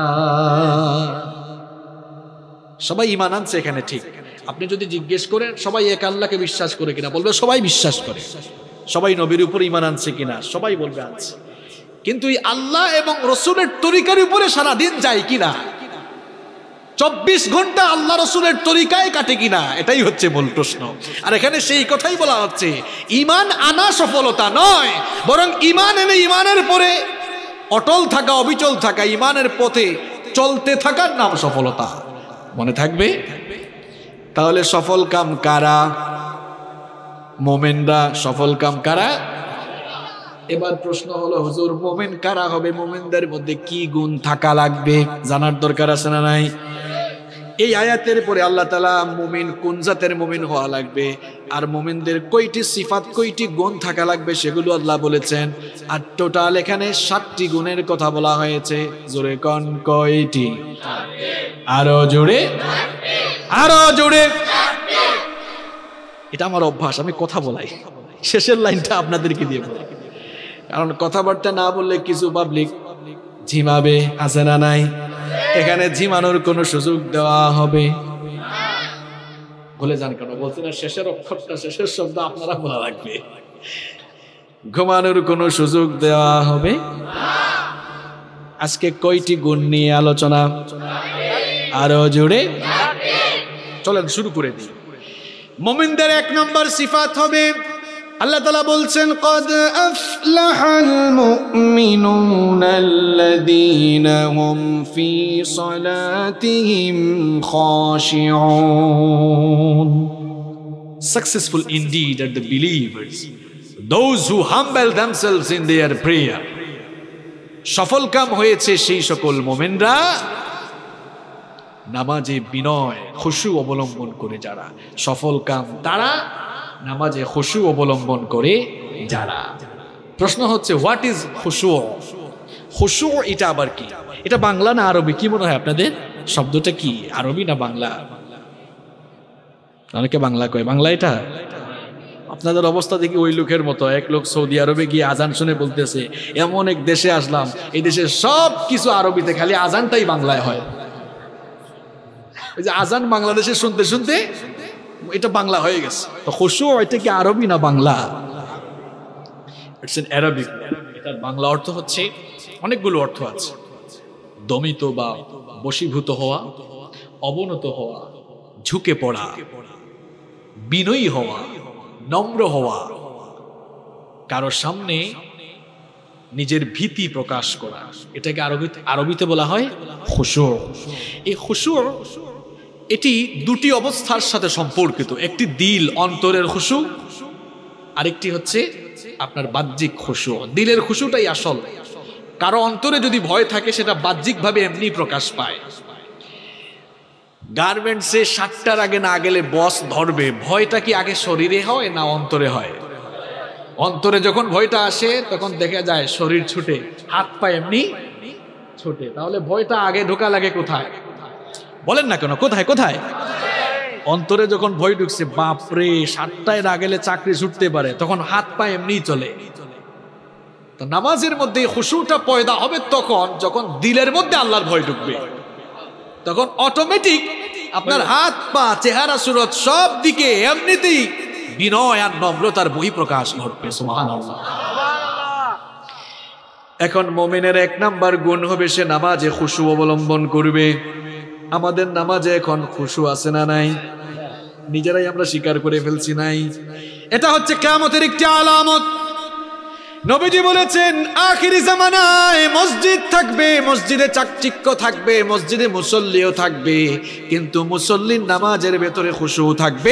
সবাই ঈমান আনছে এখানে, ঠিক। আপনি যদি জিজ্ঞেস করেন সবাই এক আল্লাহকে বিশ্বাস করে কিনা, বলবে সবাই বিশ্বাস করে। সবাই নবীর উপর ঈমান আনছে কিনা, সবাই বলবে আনছে। কিন্তু এই আল্লাহ এবং রসুলের তরিকার উপরে সারাদিন যায় কিনা, 24 ঘন্টা আল্লাহ রসুলের তরিকায় কাটে কিনা, এটাই হচ্ছে মূল প্রশ্ন। আর এখানে সেই কথাই বলা হচ্ছে, ঈমান আনা সফলতা নয়, বরং ঈমান এনে ঈমানের পরে অটল থাকা, অবিচল থাকা, ঈমানের পথে চলতে থাকার নাম সফলতা। মনে থাকবে? তাহলে সফল কাম কারা? মোমেনরা। সফল কাম কারা? এবার প্রশ্ন হলো, হুজুর মোমেন কারা হবে? মোমেনদের মধ্যে কি গুণ থাকা লাগবে জানার দরকার আছে না নাই? এই আয়াতের পরে আল্লাহ তাআলা মুমিন কোন জাতের মুমিন হওয়া লাগবে, আর মুমিনদের কয়টি সিফাত, কয়টি গুণ থাকা লাগবে সেগুলো আল্লাহ বলেছেন। আর টোটাল এখানে 7টি গুণের কথা বলা হয়েছে। জোরে কোন কয়টি? আরো জোরে, আরো জোরে। এটা আমার অভ্যাস, আমি কথা বলাই, শেষের লাইনটা আপনাদেরকে দিয়ে বলি, কারণ কথাবার্তা না বললে কিছু পাবলিক ঝিমাবে, আছে না নাই? এখানে ঝিমানোর কোনো সুযোগ দেওয়া হবে? বলে যান কেন? বলছি না শেষের অক্ষরটা, শেষের শব্দ আপনারা বলা লাগবে। ঘুমানোর কোনো সুযোগ দেওয়া হবে? আজকে কয়টি গুণ নিয়ে আলোচনা? আরো জোরে। চলেন শুরু করে দিই। মুমিনদের 1 নম্বর সিফাত হবে, আল্লাহ তাআলা বলছেন, قد أفلح المؤمنون الذين هم في صلاتهم خاشعون. Successful indeed are the believers, those who humble themselves in their prayer. সফল কাম হয়েছে সেই সকল মুমিনরা নামাজে বিনয়, খুশু অবলম্বন করে যারা। সফল কাম তারা নামাজে খুশু অবলম্বন করে যারা। প্রশ্ন হচ্ছে, হোয়াট ইজ খুশু? খুশু এটা আবার কি? এটা বাংলা না আরবি? কি মনে হয় আপনাদের? শব্দটা কি, আরবি না বাংলা? অনেকে বাংলা কয়। বাংলা এটা? আপনাদের অবস্থা দেখি ওই লোকের মতো। এক লোক সৌদি আরবে গিয়ে আজান শুনে বলতেছে, এমন এক দেশে আসলাম, এই দেশে সব কিছু আরবিতে, খালি আজানটাই বাংলায় হয়। ওই যে আজান বাংলাদেশে শুনতে শুনতে এটা বাংলা হয়ে গেছে। তো খুশু এটা কি আরবি না বাংলা? It's an Arabic. এটার বাংলা অর্থ হচ্ছে, অনেকগুলো অর্থ আছে। দমিত বা বশীভূত হওয়া, অবনত হওয়া, ঝুঁকে পড়া, বিনয়ী হওয়া, নম্র হওয়া, কারো সামনে নিজের ভীতি প্রকাশ করা, এটাকে আরবিতে বলা হয় খুশু। এই খুশু এটি দুটি অবস্থার সাথে সম্পর্কিত, একটি দিল অন্তরের খুশু, আরেকটি হচ্ছে আপনার বাহ্যিক খুশু। দিলের খুশুটাই আসল। কারো অন্তরে যদি ভয় থাকে সেটা বাহ্যিকভাবে এমনি প্রকাশ পায়। গার্মেন্টসে 7টার আগে না গেলে বস ধরবে, ভয়টা কি আগে শরীরে হয় না অন্তরে হয়? অন্তরে যখন ভয়টা আসে তখন দেখা যায় শরীর ছুটে, হাত পা এমনি ছোটে। তাহলে ভয়টা আগে ঢোকা লাগে কোথায়? বলেন না কেন, কোথায় কোথায়? অন্তরে যখন ভয় ঢুকছে, বাপরে 7টায় না গেলে চাকরি ছুটতে পারে, তখন হাত পা এমনি চলে। তো নামাজের মধ্যে খুশুটা পয়দা হবে তখন যখন দিলের মধ্যে আল্লাহর ভয় ঢুকবে, তখন অটোমেটিক আপনার হাত পা চেহারা সুরত সব দিকে এমনিতেই বিনয় আর নম্রতার বহিঃপ্রকাশ ঘটবে। সুবহানাল্লাহ। এখন মুমিনের 1 নাম্বার গুণ হবে সে নামাজে খুশু অবলম্বন করবে। আমাদের নামাজে এখন খুশু আছে না নাই? নিজেরাই আমরা স্বীকার করে ফেলছি নাই। এটা হচ্ছে কিয়ামতের একটি আলামত। নবীজি বলেছেন আখিরি জামানায় মসজিদ থাকবে, মসজিদে চাকচিক্য থাকবে, মসজিদে মুসল্লিও থাকবে, কিন্তু মুসল্লির নামাজের ভেতরে খুশু থাকবে।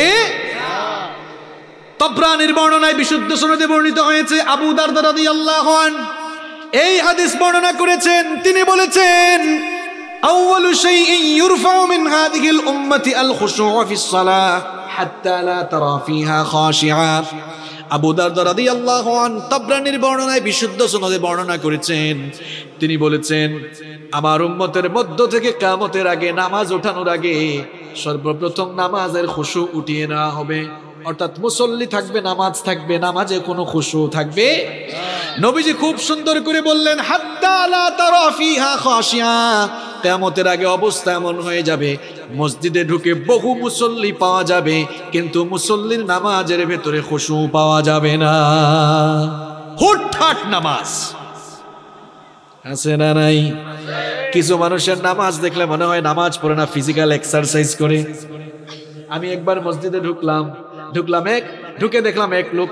তাবরানীর বর্ণনায় বিশুদ্ধ সনদে বর্ণিত হয়েছে, আবু দারদা রাদিয়াল্লাহু আনহু এই হাদিস বর্ণনা করেছেন। তিনি বলেছেন আউয়ালু শাইইন ইউরফাউ মিন হাযিহিল উম্মতি আল খুশুউ ফিস সালাহ হাত্তা লা তারা ফিহা খাশিআ। আবু দারদা রাদিয়াল্লাহু আনহু তাবরানীর বর্ণনায় বিশুদ্ধ সনদে বর্ণনা করেছেন। তিনি বলেছেন আমার উম্মতের মধ্য থেকে কিয়ামতের আগে, নামাজ ওঠানোর আগে সর্বপ্রথম নামাজের খুশু উঠিয়ে নেওয়া হবে। অর্থাৎ মুসল্লি থাকবে, নামাজ থাকবে, নামাজে কোনো খুশু থাকবে। নবীজি খুব সুন্দর করে বললেন হাত্তা লা তারা ফিহা খাশিয়া। কিয়ামতের আগে অবস্থা এমন হয়ে যাবে, মসজিদে ঢুকে বহু মুসল্লি পাওয়া যাবে, কিন্তু মুসল্লির নামাজের ভেতরে খুশু পাওয়া যাবে না। হুটহাট নামাজ আছে না নাই? কিছু মানুষের নামাজ দেখলে মনে হয় নামাজ পড়ে না, ফিজিক্যাল এক্সারসাইজ করে। আমি একবার মসজিদে ঢুকে দেখলাম এক লোক,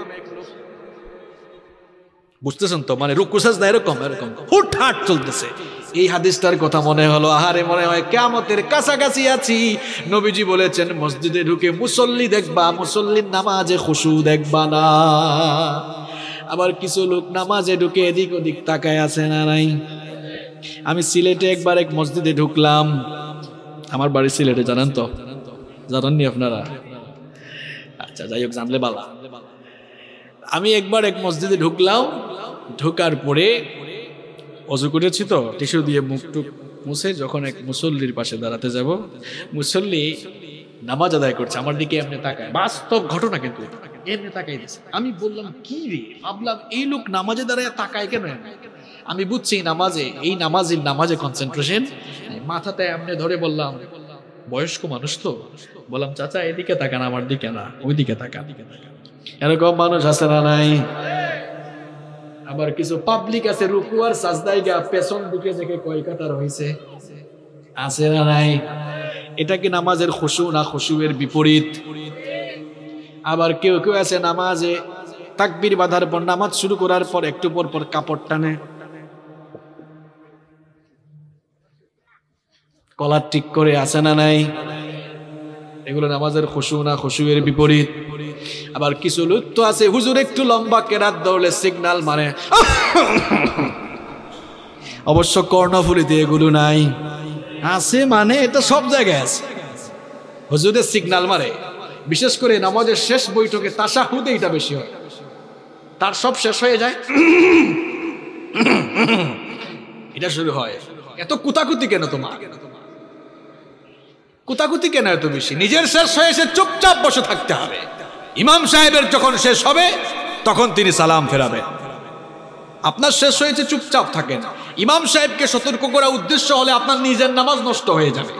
বুঝতেছেন তো, মানে রুকু সাজদা এরকম হুটহাট চলতেছে। এই হাদিসটার কথা মনে হলো, আহারে মনে হয় কিয়ামতের কাছাকাছি আছি। নবীজি বলেছেন মসজিদে ঢুকে মুসল্লি দেখবা, মুসল্লির নামাজে খুশু দেখবা না। আবার কিছু লোক নামাজে ঢুকে এদিক ওদিক তাকায় আছে না নাই? আমি সিলেটে একবার এক মসজিদে ঢুকলাম। আমার বাড়ি সিলেটে, জানেন তো? জানেননি আপনারা? আচ্ছা, যাই হোক, জানলে বালা। আমি একবার এক মসজিদে ঢুকলাম, ঢোকার পরে অজু করেছি তো, টিস্যু দিয়ে মুখ টুক মুছে যখন এক মুসল্লির পাশে দাঁড়াতে যাব, মুসল্লি নামাজ আদায় করছে, আমার দিকে এমনি তাকায়। বাস্তব ঘটনা, কিন্তু এমনি তাকাই দিচ্ছে। আমি বললাম কি রে, ভাবলাম এই লোক নামাজে দাঁড়ায় তাকায় কেন? আমি বুঝছি নামাজে কনসেন্ট্রেশন। মাথাতে এমনি ধরে বললাম, বয়স্ক মানুষ তো, বললাম চাচা এদিকে তাকান, আমার দিকে না, ওইদিকে তাকান। এরকম মানুষ আছে না নাই? আবার কিছু পাবলিক আছে রুকু আর সাজদায় গিয়ে পেছন দিকে দেখে কয় কাতার হইছে, আছে না নাই? এটা কি নামাজের খুশু না খুশুয়ের বিপরীত? আবার কেউ কেউ আছে নামাজে তাকবীর বাঁধার পর, নামাজ শুরু করার পর একটু পর পর কাপড় টানে, কলার ঠিক করে, আছে না নাই? এগুলো নামাজের খুশু না খুশুয়ের বিপরীত? আবার কিছু লোক তো আছে হুজুর একটু লম্বা কেরাত দৌড়লে সিগন্যাল মারে, অবশ্য কর্ণফুলীতে এগুলো নাই, আছে মানে এটা সব জায়গায় আছে। হুজুরের সিগন্যাল মারে, বিশেষ করে নামাজের শেষ বৈঠকে তাশাহুদে এটা বেশি হয়। তার সব শেষ হয়ে যায়, এটা শুরু হয়। এত কুতাকুতি কেন তোমার? কুতাকুতি কেন এত বেশি? নিজের শেষ হয়েছে, চুপচাপ বসে থাকতে হবে। ইমাম সাহেবের যখন শেষ হবে তখন তিনি সালাম ফেরাবেন। আপনার শেষ হয়েছে, চুপচাপ থাকেন। ইমাম সাহেবকে সতর্ক করার উদ্দেশ্য হলে আপনার নিজের নামাজ নষ্ট হয়ে যাবে।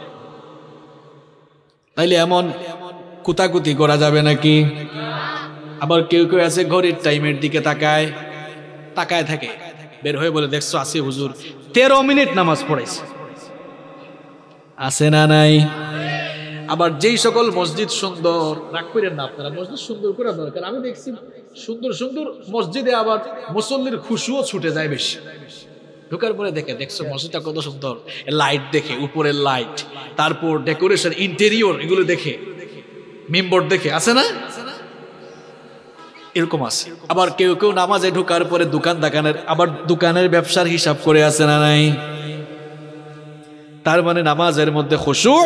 তাইলে এমন কুতাকুতি করা যাবে নাকি? আবার কেউ কেউ আছে ঘড়ির টাইমের দিকে তাকায় থাকে, বের হয়ে বলে দেখছো আছে হুজুর 13 মিনিট নামাজ পড়াইছে, আছে না নাই? আবার যেই সকল মসজিদ সুন্দর, রাগ করেন না আপনারা, মসজিদ সুন্দর করা দরকার। আমি দেখছি সুন্দর সুন্দর মসজিদে আবার মুসল্লির খুশুও ছুটে যায় বেশি। ঢোকার পরে দেখছো মসজিদটা কত সুন্দর, লাইট দেখে, উপরের লাইট, তারপর ডেকোরেশন, ইন্টেরিয়র, এগুলো দেখে, মিম্বর দেখে, আছে না? এরকম আছে। আবার কেউ কেউ নামাজে ঢোকার পরে দোকানের ব্যবসার হিসাব করে, আছে না নাই? তার মানে নামাজের মধ্যে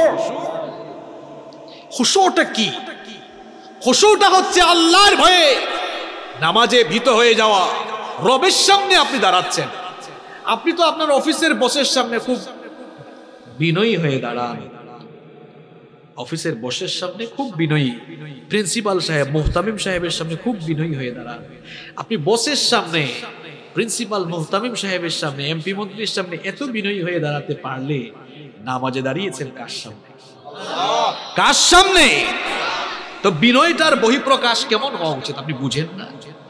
খুশুটা কি? খুশুটা হচ্ছে আল্লাহর ভয়ে নামাজে ভীত হয়ে যাওয়া। রবের সামনে আপনি দাঁড়াচ্ছেন, আপনি তো আপনার অফিসের বসের সামনে খুব বিনয়ী হয়ে দাঁড়ান, অফিসের বসের সামনে খুব বিনয়ী, প্রিন্সিপাল সাহেব, মুহতামিম সাহেবের সামনে খুব বিনয়ী হয়ে দাঁড়ান। আপনি বসের সামনে, প্রিন্সিপাল, মুহতামিম সাহেবের সামনে, এমপি মন্ত্রীর সামনে এত বিনয়ী হয়ে দাঁড়াতে পারলে নামাজে দাঁড়িয়েছেন কার সামনে? কার সামনে? তো বিনয়টার বহিঃপ্রকাশ কেমন হওয়া উচিত আপনি বুঝেন না?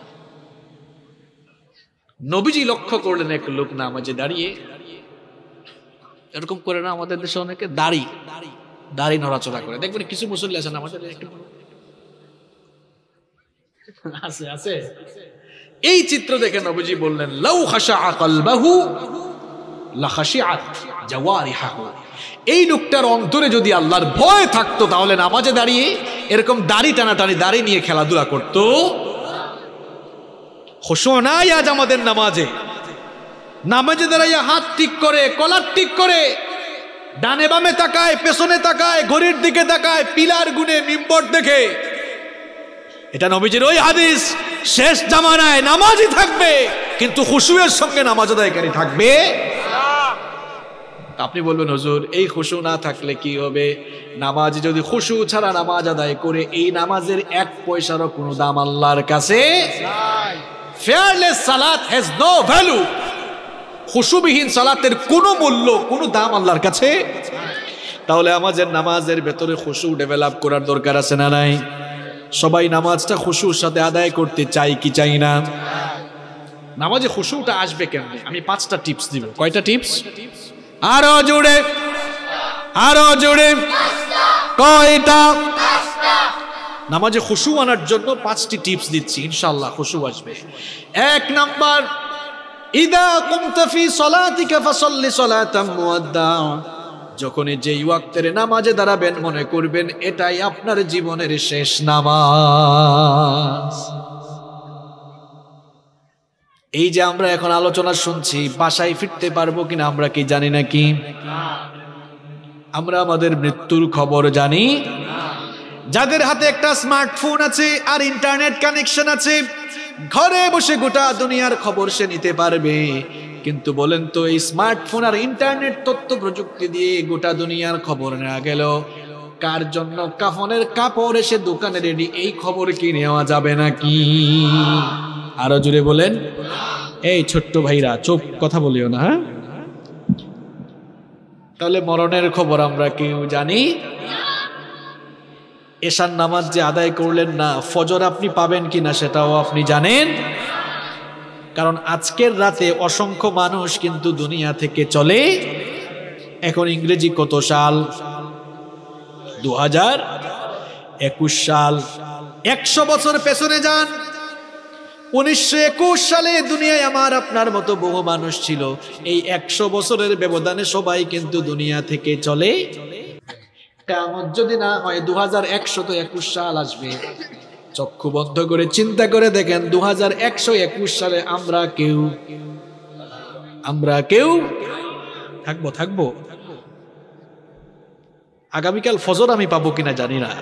নবীজি লক্ষ্য করলেন এক লোক নামাজে দাঁড়িয়ে এরকম করে না, আমাদের দেশে অনেকে দাড়ি নড়াচড়া করে, দেখবেন কিছু মুসল্লি আছেন আমাদের আছে। এই চিত্র দেখে নবীজি বললেন, লাউ খাশাআ কলবাহু লা খাশিআত জাওয়ারিহু। এই লোকটার অন্তরে যদি আল্লাহর ভয় থাকতো তাহলে নামাজে দাঁড়িয়ে এরকম দাড়ি টানাটানি, দাড়ি নিয়ে খেলাধুলা করতো। খুশু নাই আজ আমাদের নামাজে দাঁড়াইয়া হাত ঠিক করে, কলার ঠিক করে, ডানে বামে তাকায়, পেছনে তাকায়, ঘড়ির দিকে তাকায়, পিলার গুনে, মিম্বর দেখে। এটা নবীজির ওই হাদিস, শেষ জামানায় নামাজই থাকবে কিন্তু খুশুয়ের সঙ্গে নামাজ আদায়কারী থাকবে। আপনি বলবেন হুজুর এই খুশু না থাকলে কি হবে? নামাজ যদি খুশু ছাড়া নামাজ আদায় করে, এই নামাজের এক পয়সারও কোনো দাম আল্লাহর কাছে নাই। ফেয়ারলেস সালাত হ্যাজ নো ভ্যালু। খুশুবিহীন সালাতের কোনো মূল্য, কোনো দাম আল্লাহর কাছে। তাহলে আমাদের নামাজের ভেতরে খুশু ডেভেলপ করার দরকার আছে না নাই? সবাই নামাজটা খুশুর সাথে আদায় করতে চাই কি চাই না? নামাজে খুশুটা আসবে কেমনে? আমি 5টা টিপস দিব। কয়টা টিপস? আরো জোরে, আরো জোরে। কয়টা? নামাজে খুশু আনার জন্য 5টি টিপস দিচ্ছি, ইনশাআল্লাহ খুশু আসবে। 1 নাম্বার, ইদা কুমতা ফি সলাতিকা ফাসাল্লি সালাতাম মুআদ্দা। যখনই যেই ওয়াক্তের নামাজে দাঁড়াবেন মনে করবেন এটাই আপনার জীবনের শেষ নামাজ। এই যে আমরা এখন আলোচনা শুনছি, বাসায় ফিরতে পারবো কিনা আমরা কি জানি নাকি? আমরা আমাদের মৃত্যুর খবর জানি। যাদের হাতে একটা স্মার্টফোন আছে আর ইন্টারনেট কানেকশন আছে, ঘরে বসে গোটা দুনিয়ার খবর সে নিতে পারবে। কিন্তু বলেন তো, এই স্মার্টফোন আর ইন্টারনেট তথ্য প্রযুক্তি দিয়ে গোটা দুনিয়ার খবর নেওয়া গেল, কার জন্য কাফনের কাপড় এসে দোকানে রেডি, এই খবর কি নেওয়া যাবে নাকি? আরো জোরে বলেন। এই ছোট্ট ভাইরা চুপ, কথা বলিও না। তাহলে মরণের খবর আমরা কেউ জানি? এশার নামাজ যে আদায় করলেন না, ফজর আপনি পাবেন কিনা সেটাও আপনি জানেন। কারণ আজকের রাতে অসংখ্য মানুষ কিন্তু দুনিয়া থেকে চলে। এখন ইংরেজি কত সাল? 2021 সাল। 100 বছর পেছনে যান, 1921 সালে দুনিয়ায় আমার আপনার মতো বহু মানুষ ছিল। এই 100 বছরের ব্যবধানে সবাই কিন্তু দুনিয়া থেকে চলে। কিয়ামত যদি না হয় 2121 সাল আসবে। চক্ষু বন্ধ করে চিন্তা করে দেখেন, 2121 সালে আমরা কেউ থাকবো? আগামীকাল ফজর আমি পাবো কিনা জানি না।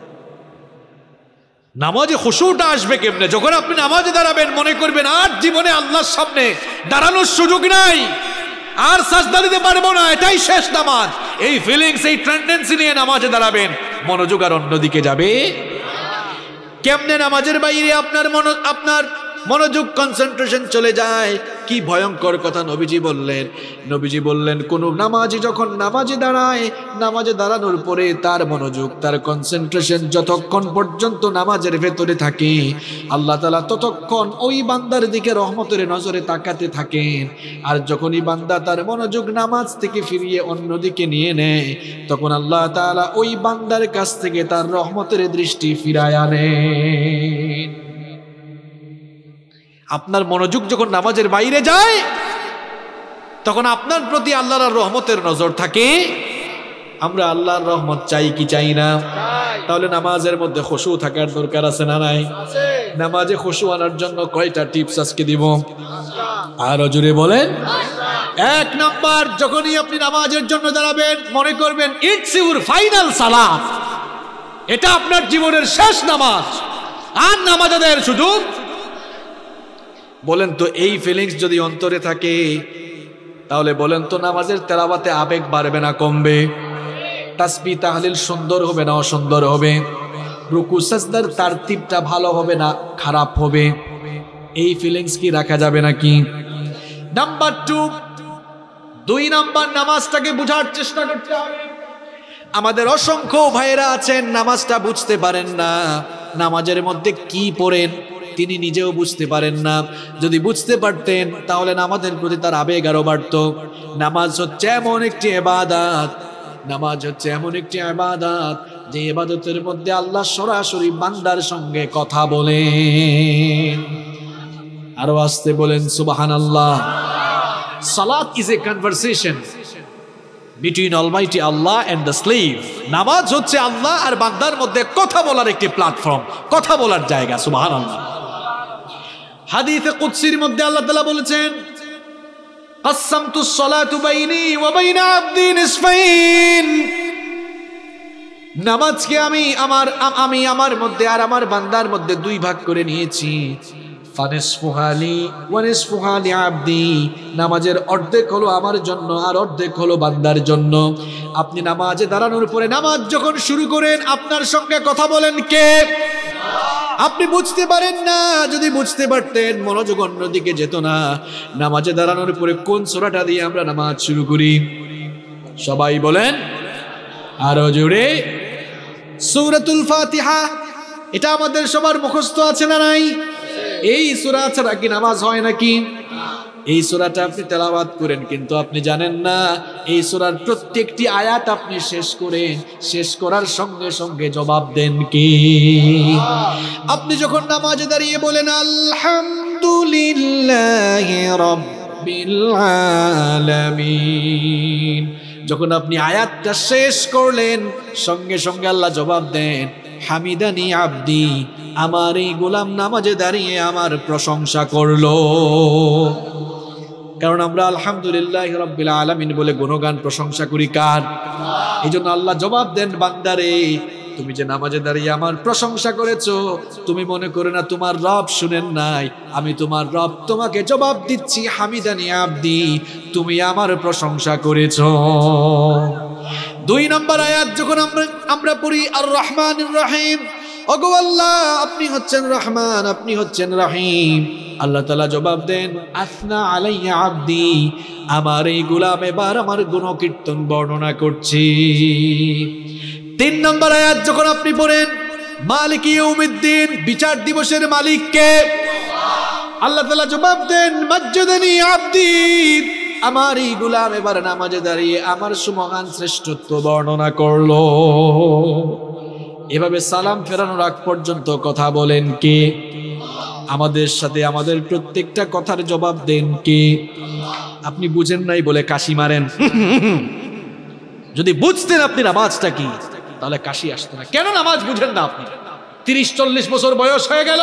নামাজে খুশুটা আসবে কেমনে? যখন আপনি নামাজে দাঁড়াবেন মনে করবেন আর জীবনে আল্লাহর সামনে দাঁড়ানোর সুযোগ নাই, আর সাজদা দিতে পারবো না, এটাই শেষ নামাজ। এই ফিলিংস, এই টেন্ডেন্সি নিয়ে নামাজে দাঁড়াবেন, মনোযোগ আর অন্যদিকে যাবে। কেমনে নামাজের বাইরে আপনার মনোযোগ, কনসেন্ট্রেশন চলে যায়? কি ভয়ঙ্কর কথা নবীজি বললেন কোন নামাজি যখন নামাজে দাঁড়ায়, নামাজে দাঁড়ানোর পরে তার মনোযোগ, তার কনসেন্ট্রেশন যতক্ষণ পর্যন্ত নামাজের ভেতরে থাকে, আল্লাহ তাআলা ততক্ষণ ওই বান্দার দিকে রহমতের নজরে তাকাতে থাকেন। আর যখনই বান্দা তার মনোযোগ নামাজ থেকে ফিরিয়ে অন্যদিকে নিয়ে নেয়, তখন আল্লাহ তাআলা ওই বান্দার কাছ থেকে তার রহমতের দৃষ্টি ফিরায় আনেন। আপনার মনোযোগ যখন নামাজের বাইরে যায়, তখন আপনার প্রতি আল্লাহর রহমতের নজর থাকে। আমরা আল্লাহর রহমত চাই কি চাই না? তাহলে নামাজের মধ্যে খুশু থাকার দরকার আছে না নাই? নামাজে খুশু আনার জন্য কয়টা টিপস আজকে দিব? আরো জোরে বলেন। 1 নাম্বার, যখনই আপনি নামাজের জন্য দাঁড়াবেন মনে করবেন ইটস ইউর ফাইনাল সালাত, এটা আপনার জীবনের শেষ নামাজ, আর নামাজ আদায়ের সুযোগ। বলেন তো এই ফিলিংস যদি অন্তরে থাকে তাহলে বলেন তো নামাজের তেলাওয়াতে আবেগ বাড়বে না কমবে? তাসবিহ তাহলিল সুন্দর হবে না অসুন্দর হবে? রুকু সাজদার তারতিবটা ভালো হবে না খারাপ হবে? এই ফিলিংস কি রাখা যাবে নাকি? নাম্বার 2 নাম্বার, নামাজটাকে বুঝার চেষ্টা করতে হবে। আমাদের অসংখ্য ভাইয়েরা আছেন নামাজটা বুঝতে পারেন না, নামাজের মধ্যে কি পড়েন তিনি নিজেও বুঝতে পারেন না। যদি বুঝতে পারতেন তাহলে নামাজের প্রতি তার আবেগ আরো বাড়ত। নামাজ হচ্ছে এমন একটি ইবাদত, নামাজ হচ্ছে এমন একটি ইবাদত যে ইবাদতের মধ্যে আল্লাহ সরাসরি বান্দার সঙ্গে কথা বলেন। আরো আসতে বলেন সুবহানাল্লাহ। সালাত is a conversation between almighty Allah and the slave. নামাজ হচ্ছে আল্লাহ আর বান্দার মধ্যে কথা বলার একটি প্ল্যাটফর্ম, কথা বলার জায়গা। সুবহানাল্লাহ। হাদিসে কুদসির মধ্যে আল্লাহ তাআলা বলেছেন, কাসসামতুস সালাতু বাইনি ওয়া বাইনা আবদি নিসফাইন। নামাজকে আমি আমার মধ্যে আর আমার বান্দার মধ্যে 2 ভাগ করে নিয়েছি। ফানিসফুহালি ওয়া নিসফুহালি আবদি। নামাজের অর্ধেক হলো আমার জন্য আর অর্ধেক হলো বান্দার জন্য। আপনি নামাজে দাঁড়ানোর পরে নামাজ যখন শুরু করেন আপনার সঙ্গে কথা বলেন কে? আপনি বুঝতে পারেন না। যদি বুঝতে পারতেন মনোযোগ অন্যদিকে যেত না। নামাজে দাঁড়ানোর পরে কোন সূরাটা দিয়ে আমরা নামাজ শুরু করি? সবাই বলেন আরো জোরে। সূরাতুল ফাতিহা। এটা আমাদের সবার মুখস্থ আছে না নাই? এই সূরা ছাড়া কি নামাজ হয় নাকি? এই সূরাটা আপনি তেলাওয়াত করেন কিন্তু আপনি জানেন না এই সূরার প্রত্যেকটি আয়াত আপনি শেষ করেন, শেষ করার সঙ্গে সঙ্গে জবাব দেন কি? আপনি যখন নামাজে দাঁড়িয়ে বলেন আলহামদুলিল্লাহি রাব্বিল আলামিন, যখন আপনি আয়াতটা শেষ করলেন সঙ্গে সঙ্গে আল্লাহ জবাব দেন হামিদানি আব্দি, আমার এই গোলাম নামাজে দাঁড়িয়ে আমার প্রশংসা করলো। কারণ আমরা আলহামদুলিল্লাহি রাব্বিল আলামিন বলে গুণগান প্রশংসা করি কার? এই জন্য আল্লাহ জবাব দেন বান্দারে তুমি যে নামাজে দাঁড়িয়ে আমার প্রশংসা করেছো, তুমি মনে করে না তোমার রব শুনেন নাই, আমি তোমার রব তোমাকে জবাব দিচ্ছি হামিদানি আব্দি, তুমি আমার প্রশংসা করেছো। 2 নম্বর আয়াত যখন আমরা পড়ি আর রহমানির রহিম, ওগো আল্লাহ আপনি হচ্ছেন রহমান, আপনি হচ্ছেন রহিম। আল্লাহ তাআলা জবাব দেন আসনা আলাইয়া আব্দি, আমার এই গোলাম এবার আমার গুণকীর্তন বর্ণনা করছি। 3 নম্বর আয়াত যখন আপনি পড়েন মালিক ইয়াউমিদ্দিন, বিচার দিবসের মালিক কে? আল্লাহ তাআলা জবাব দেন মাজ্জাদানি আব্দি, আমার এই গোলাম এবার নামাজে দাঁড়িয়ে আমার সুমহান শ্রেষ্ঠত্ব বর্ণনা করলো। এভাবে সালাম ফেরানোর আগ পর্যন্ত কথা বলেন কে? আমাদের সাথে আমাদের প্রত্যেকটা কথার জবাব দেন কে? আপনি বুঝেন নাই বলে কাশি মারেন। যদি বুঝতেন আপনি নামাজটা কি তাহলে কাশি আসতো না। কেন নামাজ বুঝেন না আপনি? 30-40 বছর বয়স হয়ে গেল।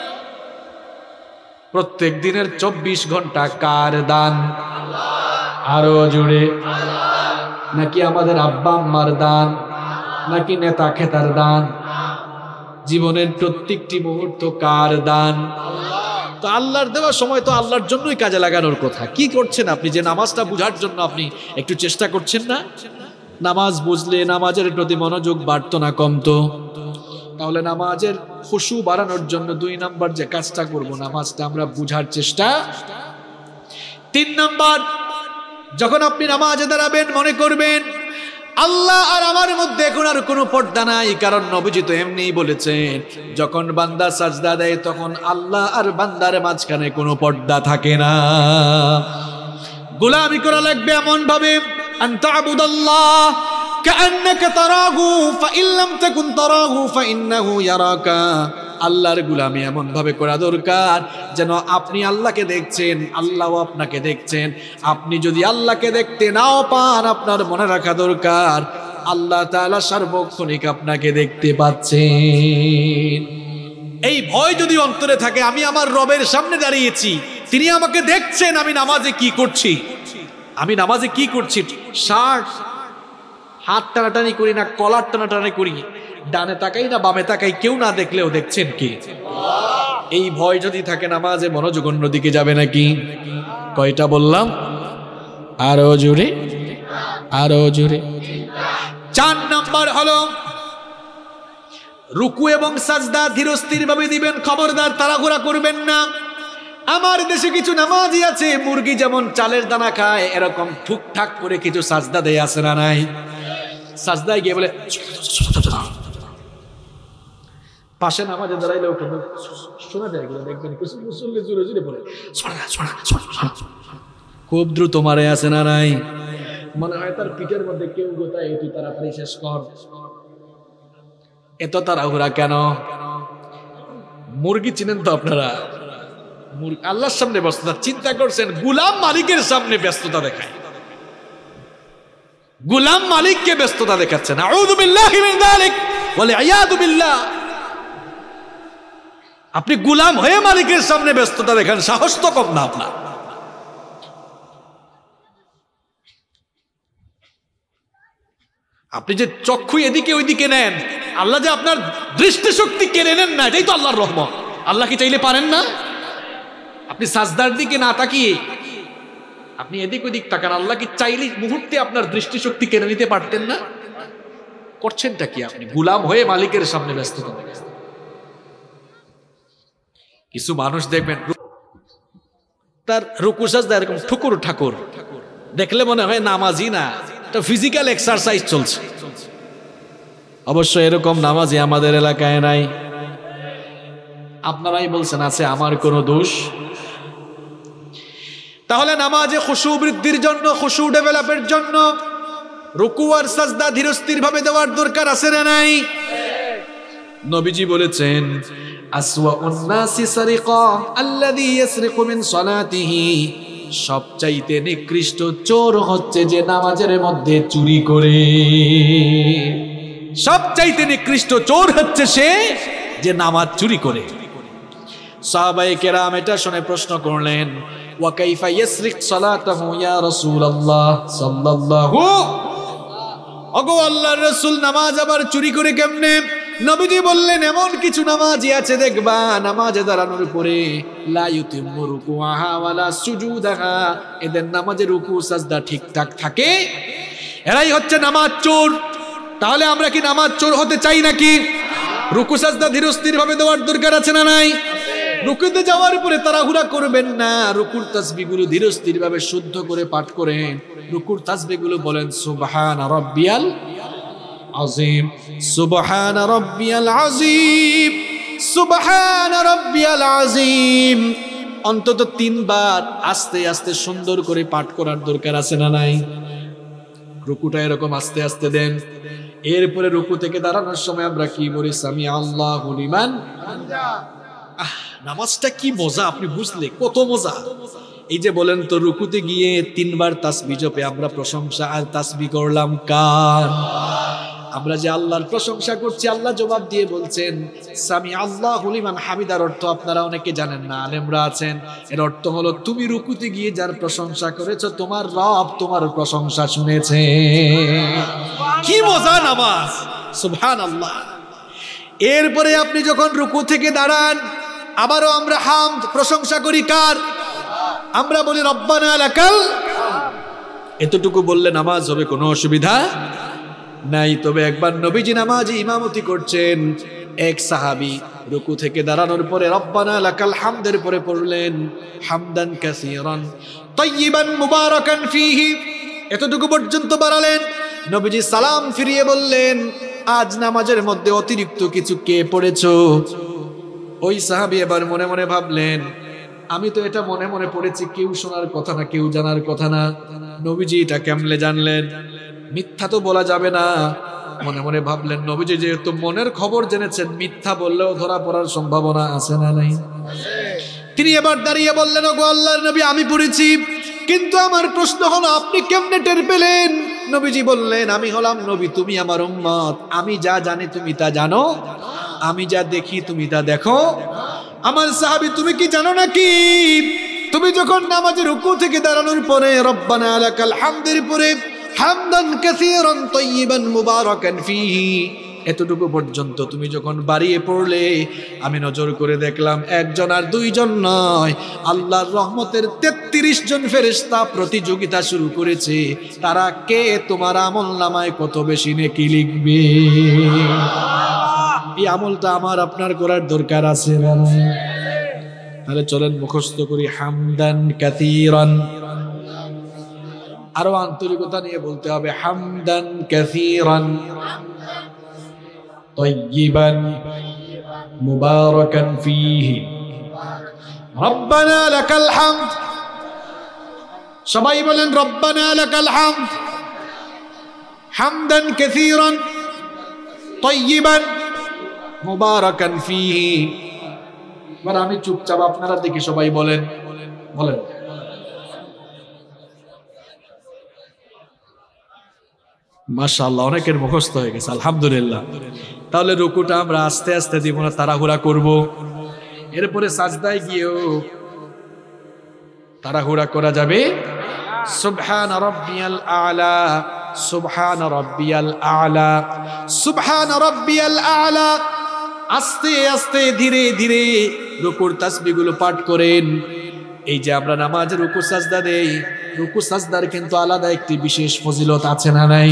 প্রত্যেক দিনের 24 ঘন্টা কার দান? আরো জুড়ে। নাকি আমাদের আব্বা আম্মার দান? নাকি নেতা খেতার দান? জীবনের প্রত্যেকটি মুহূর্ত কার দান? তো আল্লাহর দেওয়া সময় তো আল্লাহর জন্যই কাজে লাগানোর কথা। কি করছেন আপনি যে নামাজটা বুঝার জন্য আপনি একটু চেষ্টা করছেন না? নামাজ বুঝলে নামাজের প্রতি মনোযোগ বাড়তো না কমতো? তাহলে নামাজের খুশু বাড়ানোর জন্য 2 নাম্বার যে কাজটা করব, নামাজটা আমরা বুঝার চেষ্টা। 3 নাম্বার, যখন আপনি নামাজে দাঁড়াবেন মনে করবেন আল্লাহ আর আমার মধ্যে এখন আর কোনো পর্দা নাই। কারণ নবীজি তো এমনিই বলেছেন যখন বান্দা সাজদা দেয় তখন আল্লাহ আর বান্দার মাঝখানে কোনো পর্দা থাকে না। গোলামি করা লাগবে এমন ভাবে আনতা আবুদাল্লাহ কাআন্নাকা তারাহু ফাইন লাম তাকুন তারাহু ফাইন্নাহু ইয়ারাকা আল্লাহর গোলামি এমন ভাবে করা দরকার যেন আপনি আল্লাহকে দেখছেন, আল্লাহও আপনাকে দেখছেন। আপনি যদি আল্লাহকে দেখতে নাও পান, আপনার মনে রাখা দরকার আল্লাহ তাআলা সার্বক্ষণিক আপনাকে দেখতে পাচ্ছেন। এই ভয় যদি অন্তরে থাকে, আমি আমার রবের সামনে দাঁড়িয়েছি, তিনি আমাকে দেখছেন আমি নামাজে কি করছি, আমি নামাজে কি করছি, শার্ট হাত টানাটানি করি না কলার টানাটানি করি, ডানে তাকাই না বামে তাকাই, কেউ না দেখলেও দেখছেন কি? এই ভয় যদি থাকে নামাজে মনোযোগ অন্যদিকে যাবে নাকি? কয়টা বললাম? আরো জোরে, আরো জোরে। 4 নাম্বার হলো রুকু এবং সাজদা ধীরস্থির ভাবে দিবেন, খবরদার তাড়াহুড়া করবেন না। আমার দেশে কিছু নামাজি আছে, মুরগি যেমন চালের দানা খায় এরকম ঠুকঠাক করে কিছু সাজদা দেয়, আছে না নাই? সাজদায় গিয়ে বলে, পাশে নামাজে দাঁড়াইলেও কিন্তু শোনা যায়, দেখবেন কিছু মুসল্লি জুড়ে জুড়ে বলে খুব দ্রুত মারে, আছে না নাই? মনে হয় তার পিঠের মধ্যে কেউ গোতায়, তুই তাড়াতাড়ি শেষ কর। এত তাড়াহুড়া কেন? মুরগি চিনেন তো আপনারা? আল্লাহর সামনে ব্যস্ততা, চিন্তা করছেন গুলাম মালিকের সামনে ব্যস্ততা দেখায়, গুলাম মালিককে ব্যস্ততা দেখাচ্ছেন। আউযু বিল্লাহি মিন যালিক ওয়াল ইয়াদু বিল্লাহ। আপনি গুলাম হয়ে মালিকের সামনে ব্যস্ততা দেখান, সাহস তো কম না আপনার। আপনি যে চক্ষু এদিকে ওইদিকে নেন, আল্লাহ যে আপনার দৃষ্টিশক্তি কেড়ে নেন না, এটাই তো আল্লাহর রহমত। আল্লাহ কি চাইলে পারেন না? আপনি সাজদার দিকে না তাকিয়ে আপনি এদিক ওদিক তাকান, আল্লাহ কি চাইলে মুহূর্তে আপনার দৃষ্টিশক্তি কেড়ে নিতে পারতেন না? করছেনটা কি? আপনি গুলাম হয়ে মালিকের সামনে ব্যস্ততা দেখেন। কিছু মানুষ দেখবেন তার রুকু সাজদা এরকম ঠুকুর ঠাকুর, দেখলে মনে হয় নামাজি না, এটা ফিজিক্যাল এক্সারসাইজ চলছে। অবশ্য এরকম নামাজি আমাদের এলাকায় নাই। আপনারাই বলছেন আছে, আমার কোনো দোষ? তাহলে নামাজে খুশু বৃদ্ধির জন্য, খুশু ডেভেলপের জন্য রুকু আর সাজদা ধীরস্থির ভাবে দেওয়ার দরকার আছে না নাই? নবীজি বলেছেন, আসওয়াউন নাসি সারিকা আল্লাযী ইয়াসরিকু মিন সালাতিহি, সবচাইতে নিকৃষ্ট চোর হচ্ছে যে নামাজের মধ্যে চুরি করে। সবচাইতে নিকৃষ্ট চোর হচ্ছে সে যে নামাজ চুরি করে। সাহাবায়ে কেরাম এটা শুনে প্রশ্ন করলেন, ওয়া কাইফা ইয়াসরিক সালাতাহু ইয়া রাসূলুল্লাহ সাল্লাল্লাহু, ওগো আল্লাহর রাসূল নামাজ আবার চুরি করে কেমনে? নবীজি বললেন, এমন কিছু নামাজি আছে দেখবা নামাজে দাঁড়ানোর পরে লা ইউতিম্মু রুকুআহা ওয়ালা সুজুদাহা, এদের নামাজের রুকু সাজদা ঠিকঠাক থাকে, এরাই হচ্ছে নামাজ চোর। তাহলে আমরা কি নামাজ চোর হতে চাই নাকি? রুকু সাজদা ধীরস্থির ভাবে দেওয়ার দরকার আছে না নাই? রুকুতে যাওয়ার পরে তাড়াহুড়া করবেন না, রুকুর তাসবিহগুলো ধীরস্থির ভাবে শুদ্ধ করে পাঠ করেন। রুকুর তাসবিহগুলো বলেন সুবহানা রাব্বিয়াল আযীম, সুবহানা রাব্বিয়াল আযীম, সুবহানা রাব্বিয়াল আযীম। অন্তত 3 বার আস্তে আস্তে সুন্দর করে পাঠ করার দরকার আছে না নাই? রুকুটা এরকম আস্তে আস্তে দেন। এরপরে রুকু থেকে দাঁড়ানোর সময় আমরা কি বলি? সামি আল্লাহু লিমান হামিদা। নামাজটা কি মজা, আপনি বুঝলে কত মজা। এই যে বলেন তো, রুকুতে গিয়ে 3 বার তাসবিহ জপে আমরা প্রশংসা আর তাসবিহ করলাম কার? আমরা যে আল্লাহর প্রশংসা করছি, আল্লাহ জবাব দিয়ে বলছেন সামি আল্লাহু লিমান হামিদার অর্থ আপনারা অনেকে জানেন না, আলেমরা আছেন। এর অর্থ হলো তুমি রুকুতে গিয়ে যার প্রশংসা করেছো, তোমার রব তোমার প্রশংসা শুনেছে। কি মজা নামাজ, সুবহানাল্লাহ। এরপরে আপনি যখন রুকু থেকে দাঁড়ান, আবারও আমরা হামদ প্রশংসা করি কার? আমরা বলি রব্বানা লাকাল। এতটুকু বললে নামাজ হবে, কোনো অসুবিধা নাই। তবে একবার নবীজি নামাজে ইমামতি করছেন, এক সাহাবী রুকু থেকে দাঁড়ানোর পরে রব্বানা লাকাল হামদের পরে পড়লেন হামদান কাসীরান তাইয়িবান মুবারাকান ফীহি, এতটুকু পর্যন্ত বাড়ালেন। নবীজি সালাম ফিরিয়ে বললেন, আজ নামাজের মধ্যে অতিরিক্ত কিছু কে পড়েছো? ওই সাহাবী এবার মনে মনে ভাবলেন, আমি তো এটা মনে মনে পড়েছি, কেউ শোনার কথা না, কেউ জানার কথা না। নবীজি এটা কেমনে জানলেন? মিথ্যা তো বলা যাবে না। মনে মনে ভাবলেন নবীজি যেহেতু মনের খবর জেনেছেন, মিথ্যা বললেও ধরা পড়ার সম্ভাবনা আছে না নাই? তিনি এবার দাঁড়িয়ে বললেন, ওগো আল্লাহর নবী, আমি পড়েছি, কিন্তু আমার প্রশ্ন হলো আপনি কেমনে টের পেলেন? নবীজি বললেন, আমি হলাম নবী, তুমি আমার উম্মত, আমি যা জানি তুমি তা জানো, আমি যা দেখি তুমি তা দেখো। আমার সাহাবী, তুমি কি জানো নাকি তুমি যখন নামাজের রুকু থেকে দাঁড়ানোর পরে রব্বানা লাকাল হামদের পরে হামদান কাসীরান তাইয়িবান মুবারাকান ফীহি এতটুকু পর্যন্ত তুমি যখন বাড়িয়ে পড়লে, আমি নজর করে দেখলাম একজন আর দুইজন নয়, আল্লাহর রহমতের 33 জন ফেরেশতা প্রতিযোগিতা শুরু করেছে, তারা কে তোমার আমলনামায় কত বেশি নেকি লিখবে। এই আমলটা আমার আপনার করার দরকার আছে না? তাহলে চলেন মুখস্থ করি, হামদান কাসীরান, আরো আন্তরিকতা নিয়ে বলতে হবে, হামদান কাসীরান তাইয়িবান মুবারাকান ফীহি রব্বানা লাকাল হামদ। সবাই বলেন রব্বানা লাকাল হামদ, হামদান কাসীরান তাইয়িবান মুবারাকান ফীহি। এবার আমি চুপচাপ, আপনারা দেখি সবাই বলেন বলেন। মাশাআল্লাহ, অনেকের মুখস্থ হয়ে গেছে, আলহামদুলিল্লাহ। তাহলে রুকুটা আমরা আস্তে আস্তে দিব না, তাড়াহুড়া করব। এরপরে সাজদায় গিয়েও তাড়াহুড়া করা যাবে। সুবহান রাব্বিয়াল আ'লা, সুবহান রাব্বিয়াল আ'লা, সুবহান রাব্বিয়াল আ'লা। আস্তে আস্তে ধীরে ধীরে রুকুর তাসবিহগুলো পাঠ করেন। এই যে আমরা নামাজে রুকু সাজদা দেই, রুকু সাজদার কিন্তু আলাদা একটি বিশেষ ফজিলত আছে না নাই?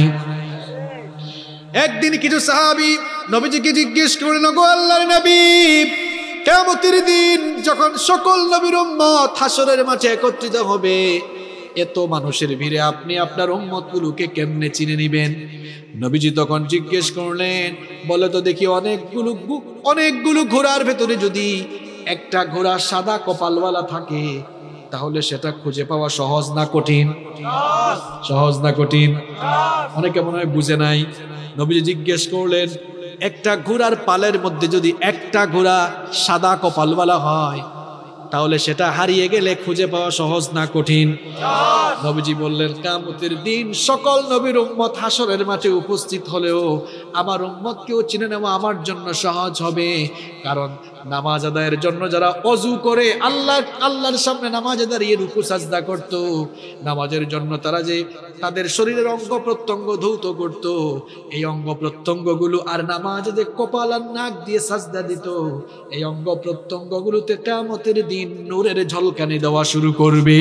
একদিন কিছু সাহাবী নবীজিকে জিজ্ঞেস করলেন, গো আল্লাহর নবী, কিয়ামতের দিন যখন সকল নবীর উম্মত হাসরের মাঠে একত্রিত হবে, এত মানুষের ভিড়ে আপনি আপনার উম্মতগুলোকে কেমনে চিনে নিবেন? নবীজি তখন জিজ্ঞেস করলেন, বলে তো দেখি অনেকগুলো ঘোড়ার ভেতরে যদি একটা ঘোড়া সাদা কপালওয়ালা থাকে, তাহলে সেটা খুঁজে পাওয়া সহজ না কঠিন? সহজ না কঠিন? অনেকে মনে হয় বুঝে নাই। নবীজি জিজ্ঞেস করলেন, একটা ঘোড়ার পালের মধ্যে যদি একটা ঘোড়া সাদা কপালওয়ালা হয়, তাহলে সেটা হারিয়ে গেলে খুঁজে পাওয়া সহজ না কঠিন? নবীজি বললেন, কিয়ামতের দিন সকল নবীর উম্মত হাসরের মাঠে উপস্থিত হলেও আমার উম্মতকেও চিনে নেওয়া আমার জন্য সহজ হবে। কারণ নামাজ আদায়ের জন্য যারা অজু করে আল্লাহর সামনে নামাজে দাঁড়িয়ে রুকু সাজদা করত, নামাজের জন্য তারা যে তাদের শরীরের অঙ্গ প্রত্যঙ্গ ধৌত করত, এই অঙ্গ প্রত্যঙ্গগুলো আর নামাজে যে কপাল আর নাক দিয়ে সাজদা দিত, এই অঙ্গ প্রত্যঙ্গগুলোতে কিয়ামতের দিন নূরের ঝলকানি দেওয়া শুরু করবে।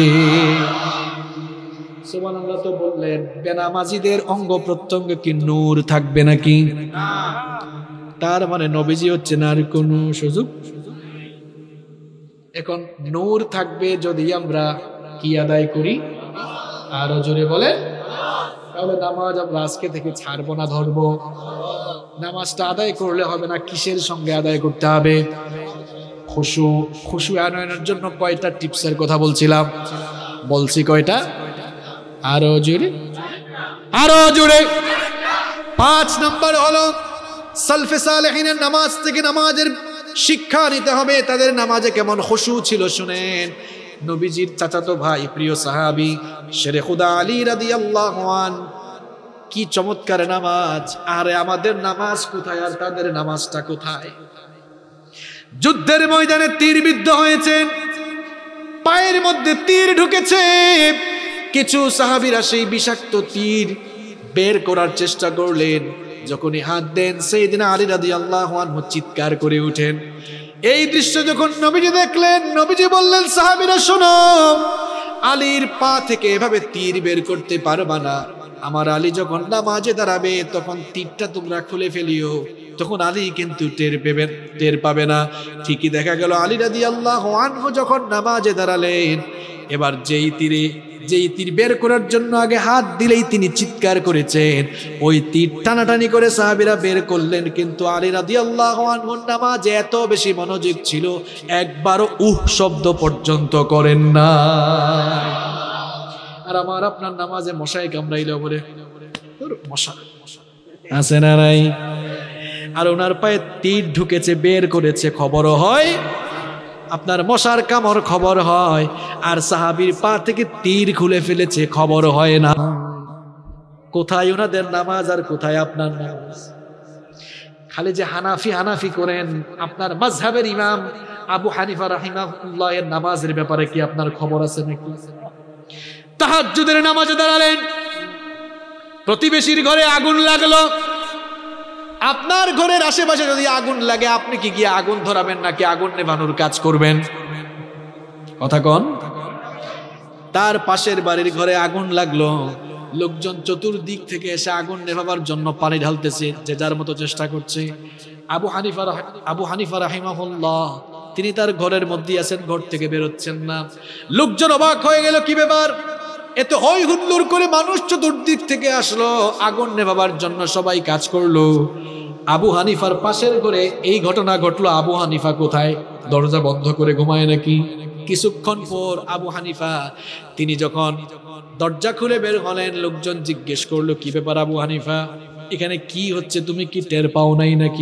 সুবহানাল্লাহ। তো বললেন, বেনামাজিদের অঙ্গ প্রত্যঙ্গ কি নূর থাকবে নাকি? তার মানে নবীজি হচ্ছে না আর কোন সুযোগ। এখন নূর থাকবে যদি আমরা কি আদায় করি? আরো জোরে বলেন। তাহলে নামাজ আমরা আজকে থেকে ছাড়বো না, ধরবো। নামাজটা আদায় করলে হবে না, কিসের সঙ্গে আদায় করতে হবে? খুশু আনয়নের জন্য কয়টা টিপসের কথা বলছিলাম, বলছি কয়টা? আরো জোরে, আরো জোরে। 5 নম্বর হলো সালফে সালেহিনের নামাজ থেকে নামাজের শিক্ষা নিতে হবে। তাদের নামাজে কেমন খুশু ছিল শুনেন। নবীজির চাচাতো ভাই, প্রিয় সাহাবী শেরে খুদা আলী রাদিয়াল্লাহু আনহু, কি চমৎকার নামাজ! আরে আমাদের নামাজ কোথায় আর তাদের নামাজটা কোথায়? যুদ্ধের ময়দানে তীরবিদ্ধ হয়েছেন, পায়ের মধ্যে তীর ঢুকেছে। কিছু সাহাবীরা সেই বিষাক্ত তীর বের করার চেষ্টা করলেন। যখনই হাত দেন, সাইয়েদনা আলী রাদিয়াল্লাহু আনহু চিৎকার করে ওঠেন। এই দৃশ্য যখন নবীজি দেখলেন, নবীজি বললেন, সাহাবীরা শোনো, আলীর পা থেকে এভাবে তীর বের করতে পারবা না। আমার আলী যখন নামাজে দাঁড়াবে তখন তীরটা তোমরা খুলে ফেলিও, তখন আলী কিন্তু টের পাবে না। ঠিকই দেখা গেল আলী রাদিয়াল্লাহু আনহু যখন নামাজে দাঁড়ালেন, এবার যেই তীর বের করার জন্য আগে হাত দিলেই তিনি চিৎকার করেছেন, ওই তীর টানাটানি করে সাহাবীরা বের করলেন। কিন্তু আলী রাদিয়াল্লাহু আনহুর নামাজে এত বেশি মনোযোগ ছিল, একবারও শব্দ পর্যন্ত করেন না। আর আমার আপনার নামাজে মশাই কামড়াইলে বলে মশা, আছে না নাই? আর ওনার পায়ে তীর ঢুকেছে, বের করেছে, খবরও হয়। আপনার মশার কামড় খবর হয়, আর সাহাবীর পা থেকে তীর খুলে ফেলেছে, খবর হয় না। কোথায় ওনাদের নামাজ আর কোথায় আপনার নামাজ? খালি যে হানাফি হানাফি করেন, আপনার মাযহাবের ইমাম আবু হানিফা রাহিমাহুল্লাহ এর নামাজের ব্যাপারে কি আপনার খবর আছে নাকি? তাহাজ্জুদের নামাজে দাঁড়ালেন, প্রতিবেশীর ঘরে আগুন লাগলো। আপনার ঘরের আশেপাশে যদি আগুন লাগে, আপনি কি গিয়ে আগুন ধরাবেন নাকি আগুন নেভানোর কাজ করবেন? কথা কন। তার পাশের বাড়ির ঘরে আগুন লাগলো, লোকজন চতুর্দিক থেকে এসে আগুন নেভাবার জন্য পানি ঢালতেছে, যে যার মতো চেষ্টা করছে। আবু হানিফা রাহিমাহুল্লাহ তিনি তার ঘরের মধ্যে আছেন, ঘর থেকে বেরোচ্ছেন না। লোকজন অবাক হয়ে গেল, কি ব্যাপার, এত হই হুল্লোড় করে মানুষ চতুর্দিক থেকে আসলো, আগুন নেভাবার জন্য সবাই কাজ করলো। আবু হানিফার পাশের ঘরে এই ঘটনা ঘটলো। আবু হানিফা কোথায়? দরজা বন্ধ করে ঘুমায় নাকি? কিছুক্ষণ পর আবু হানিফা তিনি যখন দরজা খুলে বের হলেন, লোকজন জিজ্ঞেস করলো, কি ব্যাপার আবু হানিফা, এখানে কি হচ্ছে, তুমি কি টের পাও নাই নাকি?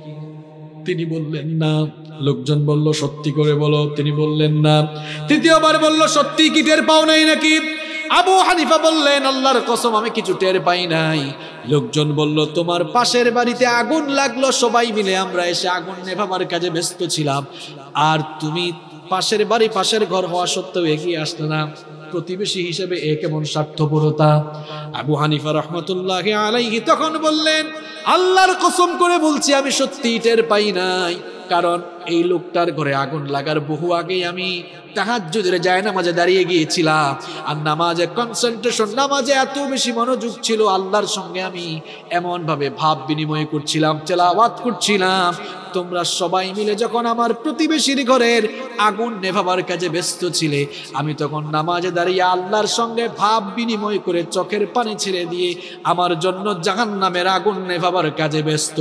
তিনি বললেন না। লোকজন বলল, সত্যি করে বলো। তিনি বললেন না। তৃতীয়বার বলল, সত্যি কি টের পাও নাই নাকি? আবু হানিফা বললেন, আল্লাহর কসম আমি কিছু টের পাই নাই। লোকজন বলল, তোমার পাশের বাড়িতে আগুন লাগলো, সবাই মিলে আমরা এসে আগুন নেভাবার কাজে ব্যস্ত ছিলাম, আর তুমি পাশের বাড়ি পাশের ঘর হওয়া সত্ত্বেও এগিয়ে আসলে না। প্রতিবেশী হিসেবে এ কেমন স্বার্থপরতা? আবু হানিফা রাহমাতুল্লাহি আলাইহি তখন বললেন, আল্লাহর কসম করে বলছি আমি সত্যিই টের পাই নাই, কারণ এই লোকটার ঘরে আগুন লাগার বহু আগেই আমি তাহাজ্জুদের জায়নামাজে দাঁড়িয়ে গিয়েছিলাম, আর নামাজে কনসেন্ট্রেশন, নামাজে এত বেশি মনোযোগ ছিল, আল্লাহর সঙ্গে আমি এমন ভাবে ভাব বিনিময় করছিলাম, তেলাওয়াত করছিলাম। তোমরা সবাই মিলে যখন আমার প্রতিবেশীর ঘরের আগুন নেভাবার কাজে ব্যস্ত ছিলে, আমি তখন নামাজে দাঁড়িয়ে আল্লাহর সঙ্গে ভাব বিনিময় করে চোখের পানি ছেড়ে দিয়ে আমার জন্য জাহান্নামের আগুন নেভাবার কাজে ব্যস্ত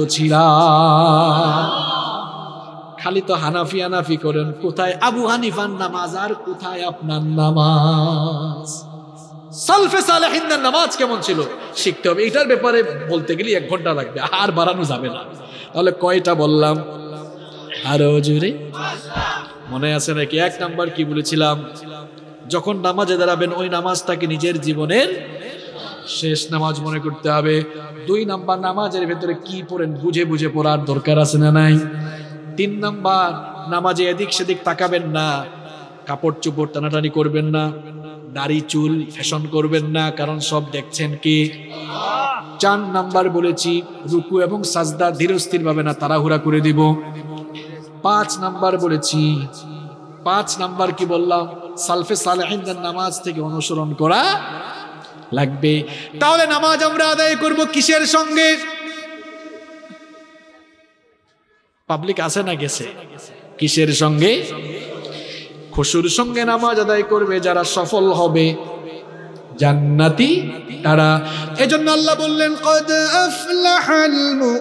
ছিলাম। খালি তো হানাফি হানাফি করেন, কোথায় আবু হানিফার নামাজ আর কোথায় আপনার নামাজ? সালফে সালেহিনদের নামাজ কেমন ছিল শিখতে হবে। এটার ব্যাপারে বলতে গেলে 1 ঘন্টা লাগবে, আর বাড়ানো যাবে না। তাহলে কয়টা বললাম? আরো জোরে মনে আছে নাকি? 1 নাম্বার কি বলেছিলাম? যখন নামাজে দাঁড়াবেন ওই নামাজটাকে নিজের জীবনের শেষ নামাজ মনে করতে হবে। 2 নাম্বার, নামাজের ভেতরে কি পড়েন বুঝে বুঝে পড়ার দরকার আছে না নাই? 3 নাম্বার, নামাজে এদিক সেদিক তাকাবেন না, কাপড় চোপড় টানাটানি করবেন না, দাড়ি চুল ফ্যাশন করবেন না, কারণ সব দেখছেন কি? 4 নাম্বার বলেছি, রুকু এবং সাজদা ধীরস্থির ভাবে না, তাড়াহুড়া করে দিব। 5 নাম্বার বলেছি, 5 নাম্বার কি বললাম? সালফে সালেহিনদের নামাজ থেকে অনুসরণ করা লাগবে। তাহলে নামাজ আমরা আদায় করব কিসের সঙ্গে? পাবলিক আছে না গেছে? কিসের সঙ্গে? খুশুর সঙ্গে নামাজ আদায় করবে যারা সফল হবে, জান্নাতি তারা। এজন্য আল্লাহ বললেন, কদ আফলাহাল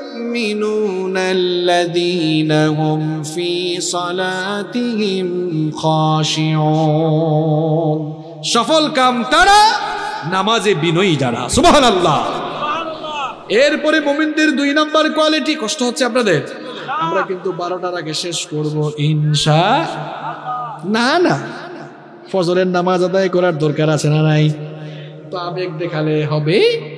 মুমিনুনাল্লাযীনা হুম ফি সালাতিহিম খাশিউন। সফল কাম তারা, নামাজে বিনয়ী যারা। সুবহানাল্লাহ। এরপরে মুমিনদের 2 নাম্বার কোয়ালিটি। কষ্ট হচ্ছে আপনাদের? আমরা কিন্তু 12টার আগে শেষ করব ইনশাআল্লাহ। না, ফজরের নামাজ আদায় করার দরকার আছে না নাই? তো আবেগ দেখালে হবে?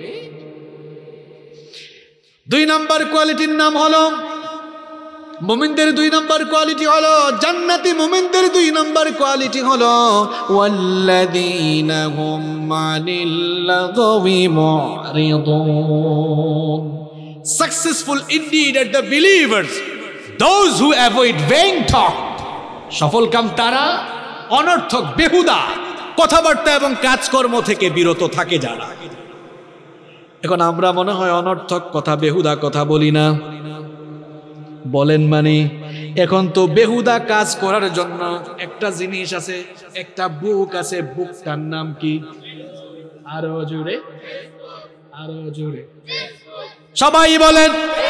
2 নাম্বার কোয়ালিটির নাম হলো, মুমিনদের 2 নাম্বার কোয়ালিটি হলো জান্নাতি। মুমিনদের 2 নাম্বার কোয়ালিটি হলো ওয়াল্লাযীনা হুম আনিল লাগওয়ি মুরিদুন। Successful indeed are the believers, those who avoid vain talk. সফল কাম তারা, অনর্থক বেহুদা কথাবার্তা এবং কাজকর্ম থেকে বিরত থাকে যারা। এখন আমরা মনে হয় অনর্থক কথা, বেহুদা কথা বলি না, বলেন মানে? এখন তো বেহুদা কাজ করার জন্য একটা জিনিস আছে, একটা বুক আছে। বুকটার নাম কি? আরো জোরে, আরো জোরে সবাই বলেন।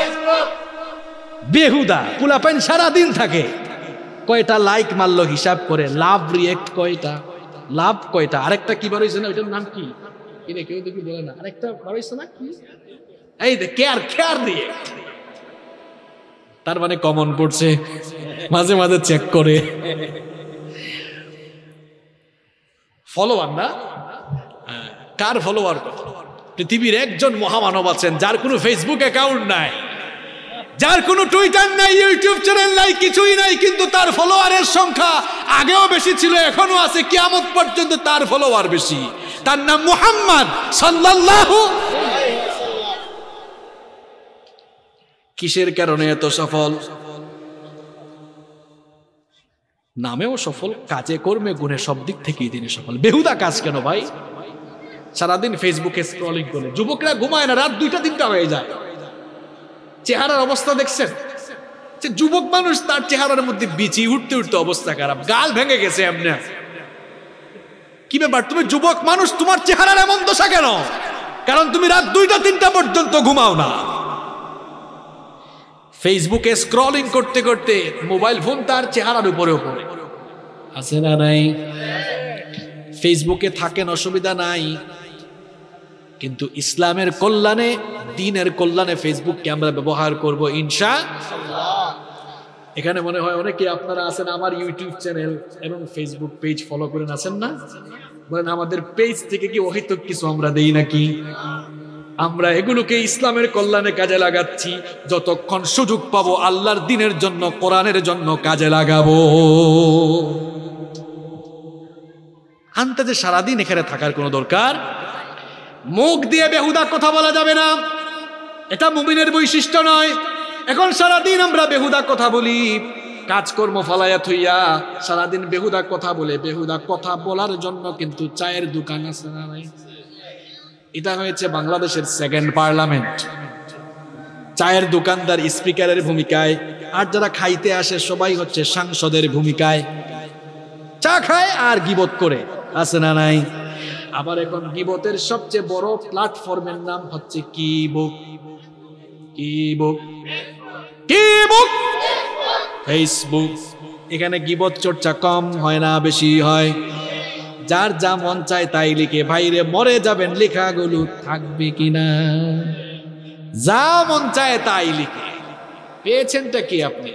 বেহুদা পোলাপাইন সারাদিন থাকে, কয়টা লাইক মারলো হিসাব করে, লাভ রিয়েক্ট কয়টা, লাভ কয়টা, আরেকটা কি বার হয়েছে না, ওইটার নাম কি? কেউ দেখি বলে না, আরেকটা বার হয়েছে না কি? এই দে কেয়ার কেয়ার দিয়ে, তার মানে কমন পড়ছে, মাঝে মাঝে চেক করে। ফলোয়ার না, কার ফলোয়ার কত? পৃথিবীর একজন মহামানব আছেন যার কোনো ফেসবুক অ্যাকাউন্ট নাই, যার কোনো টুইটার নাই, ইউটিউব চ্যানেল নাই, কিছুই নাই, কিন্তু তার ফলোয়ারের সংখ্যা আগেও বেশি ছিল, এখনো আছে, কিয়ামত পর্যন্ত তার ফলোয়ার বেশি। তার নাম মুহাম্মদ সাল্লাল্লাহু। কিসের কারণে এত সফল? নামেও সফল, কাজে কর্মে গুণে সব দিক থেকেই তিনি সফল। বেহুদা কাজ কেন ভাই? সারাদিন ফেসবুকে স্ক্রলিং করে যুবকরা ঘুমায় না, রাত 2টা-3টা হয়ে যায়। চেহারার অবস্থা দেখছেন? যে যুবক মানুষ, তার চেহারার মধ্যে বিচি উঠতে উঠতে অবস্থা খারাপ, গাল ভেঙে গেছে এমনি। কি ব্যাপার, তুমি যুবক মানুষ, তোমার চেহারার এমন দশা কেন? কারণ তুমি রাত 2টা-3টা পর্যন্ত ঘুমাও না। ফেসবুকে স্ক্রলিং করতে করতে মোবাইল ফোন তার চেহারার উপরেও পড়ে, আছে না নাই? ফেসবুকে থাকেন, অসুবিধা নাই, কিন্তু ইসলামের কল্যাণে, দ্বীনের কল্যাণে ফেসবুককে আমরা ব্যবহার করব ইনশাআল্লাহ। এখানে মনে হয় অনেকে আপনারা আছেন আমার ইউটিউব চ্যানেল এবং ফেসবুক পেজ ফলো করেন, আছেন না? বলেন আমাদের পেজ থেকে কি অহেতুক কিছু আমরা দেই নাকি? আমরা এগুলোকে ইসলামের কল্যাণে কাজে লাগাচ্ছি। যতক্ষণ সুযোগ পাবো আল্লাহর দ্বীনের জন্য, কোরআনের জন্য কাজে লাগাবো। আনতে যে সারাদিন এখানে থাকার কোনো দরকার, মুখ দিয়ে বেহুদা কথা বলা যাবে না, এটা মুমিনের বৈশিষ্ট্য নয়। এখন সারাদিন আমরা বেহুদা কথা বলি, কাজকর্ম ফালাইয়া থইয়া সারাদিন বেহুদা কথা বলে। বেহুদা কথা বলার জন্য কিন্তু চায়ের দোকান আছে না নাই? এটা হয়েছে বাংলাদেশের সেকেন্ড পার্লামেন্ট। চায়ের দোকানদার স্পিকারের ভূমিকায়, আর যারা খাইতে আসে সবাই হচ্ছে সাংসদের ভূমিকায়। চা খায় আর গিবত করে, আছে না নাই? আবার এখন গিবতের সবচেয়ে বড় প্ল্যাটফর্মের নাম হচ্ছে কিবুক। কিবুক কিবুক ফেসবুক। এখানে গিবত চর্চা কম হয় না, বেশি হয়। যার যা মন চায় তাই লিখে, ভাইরে মরে যাবেন লেখাগুলো থাকবে কিনা? যা মন চায় তাই লিখে। পেয়েছেনটা কি আপনি?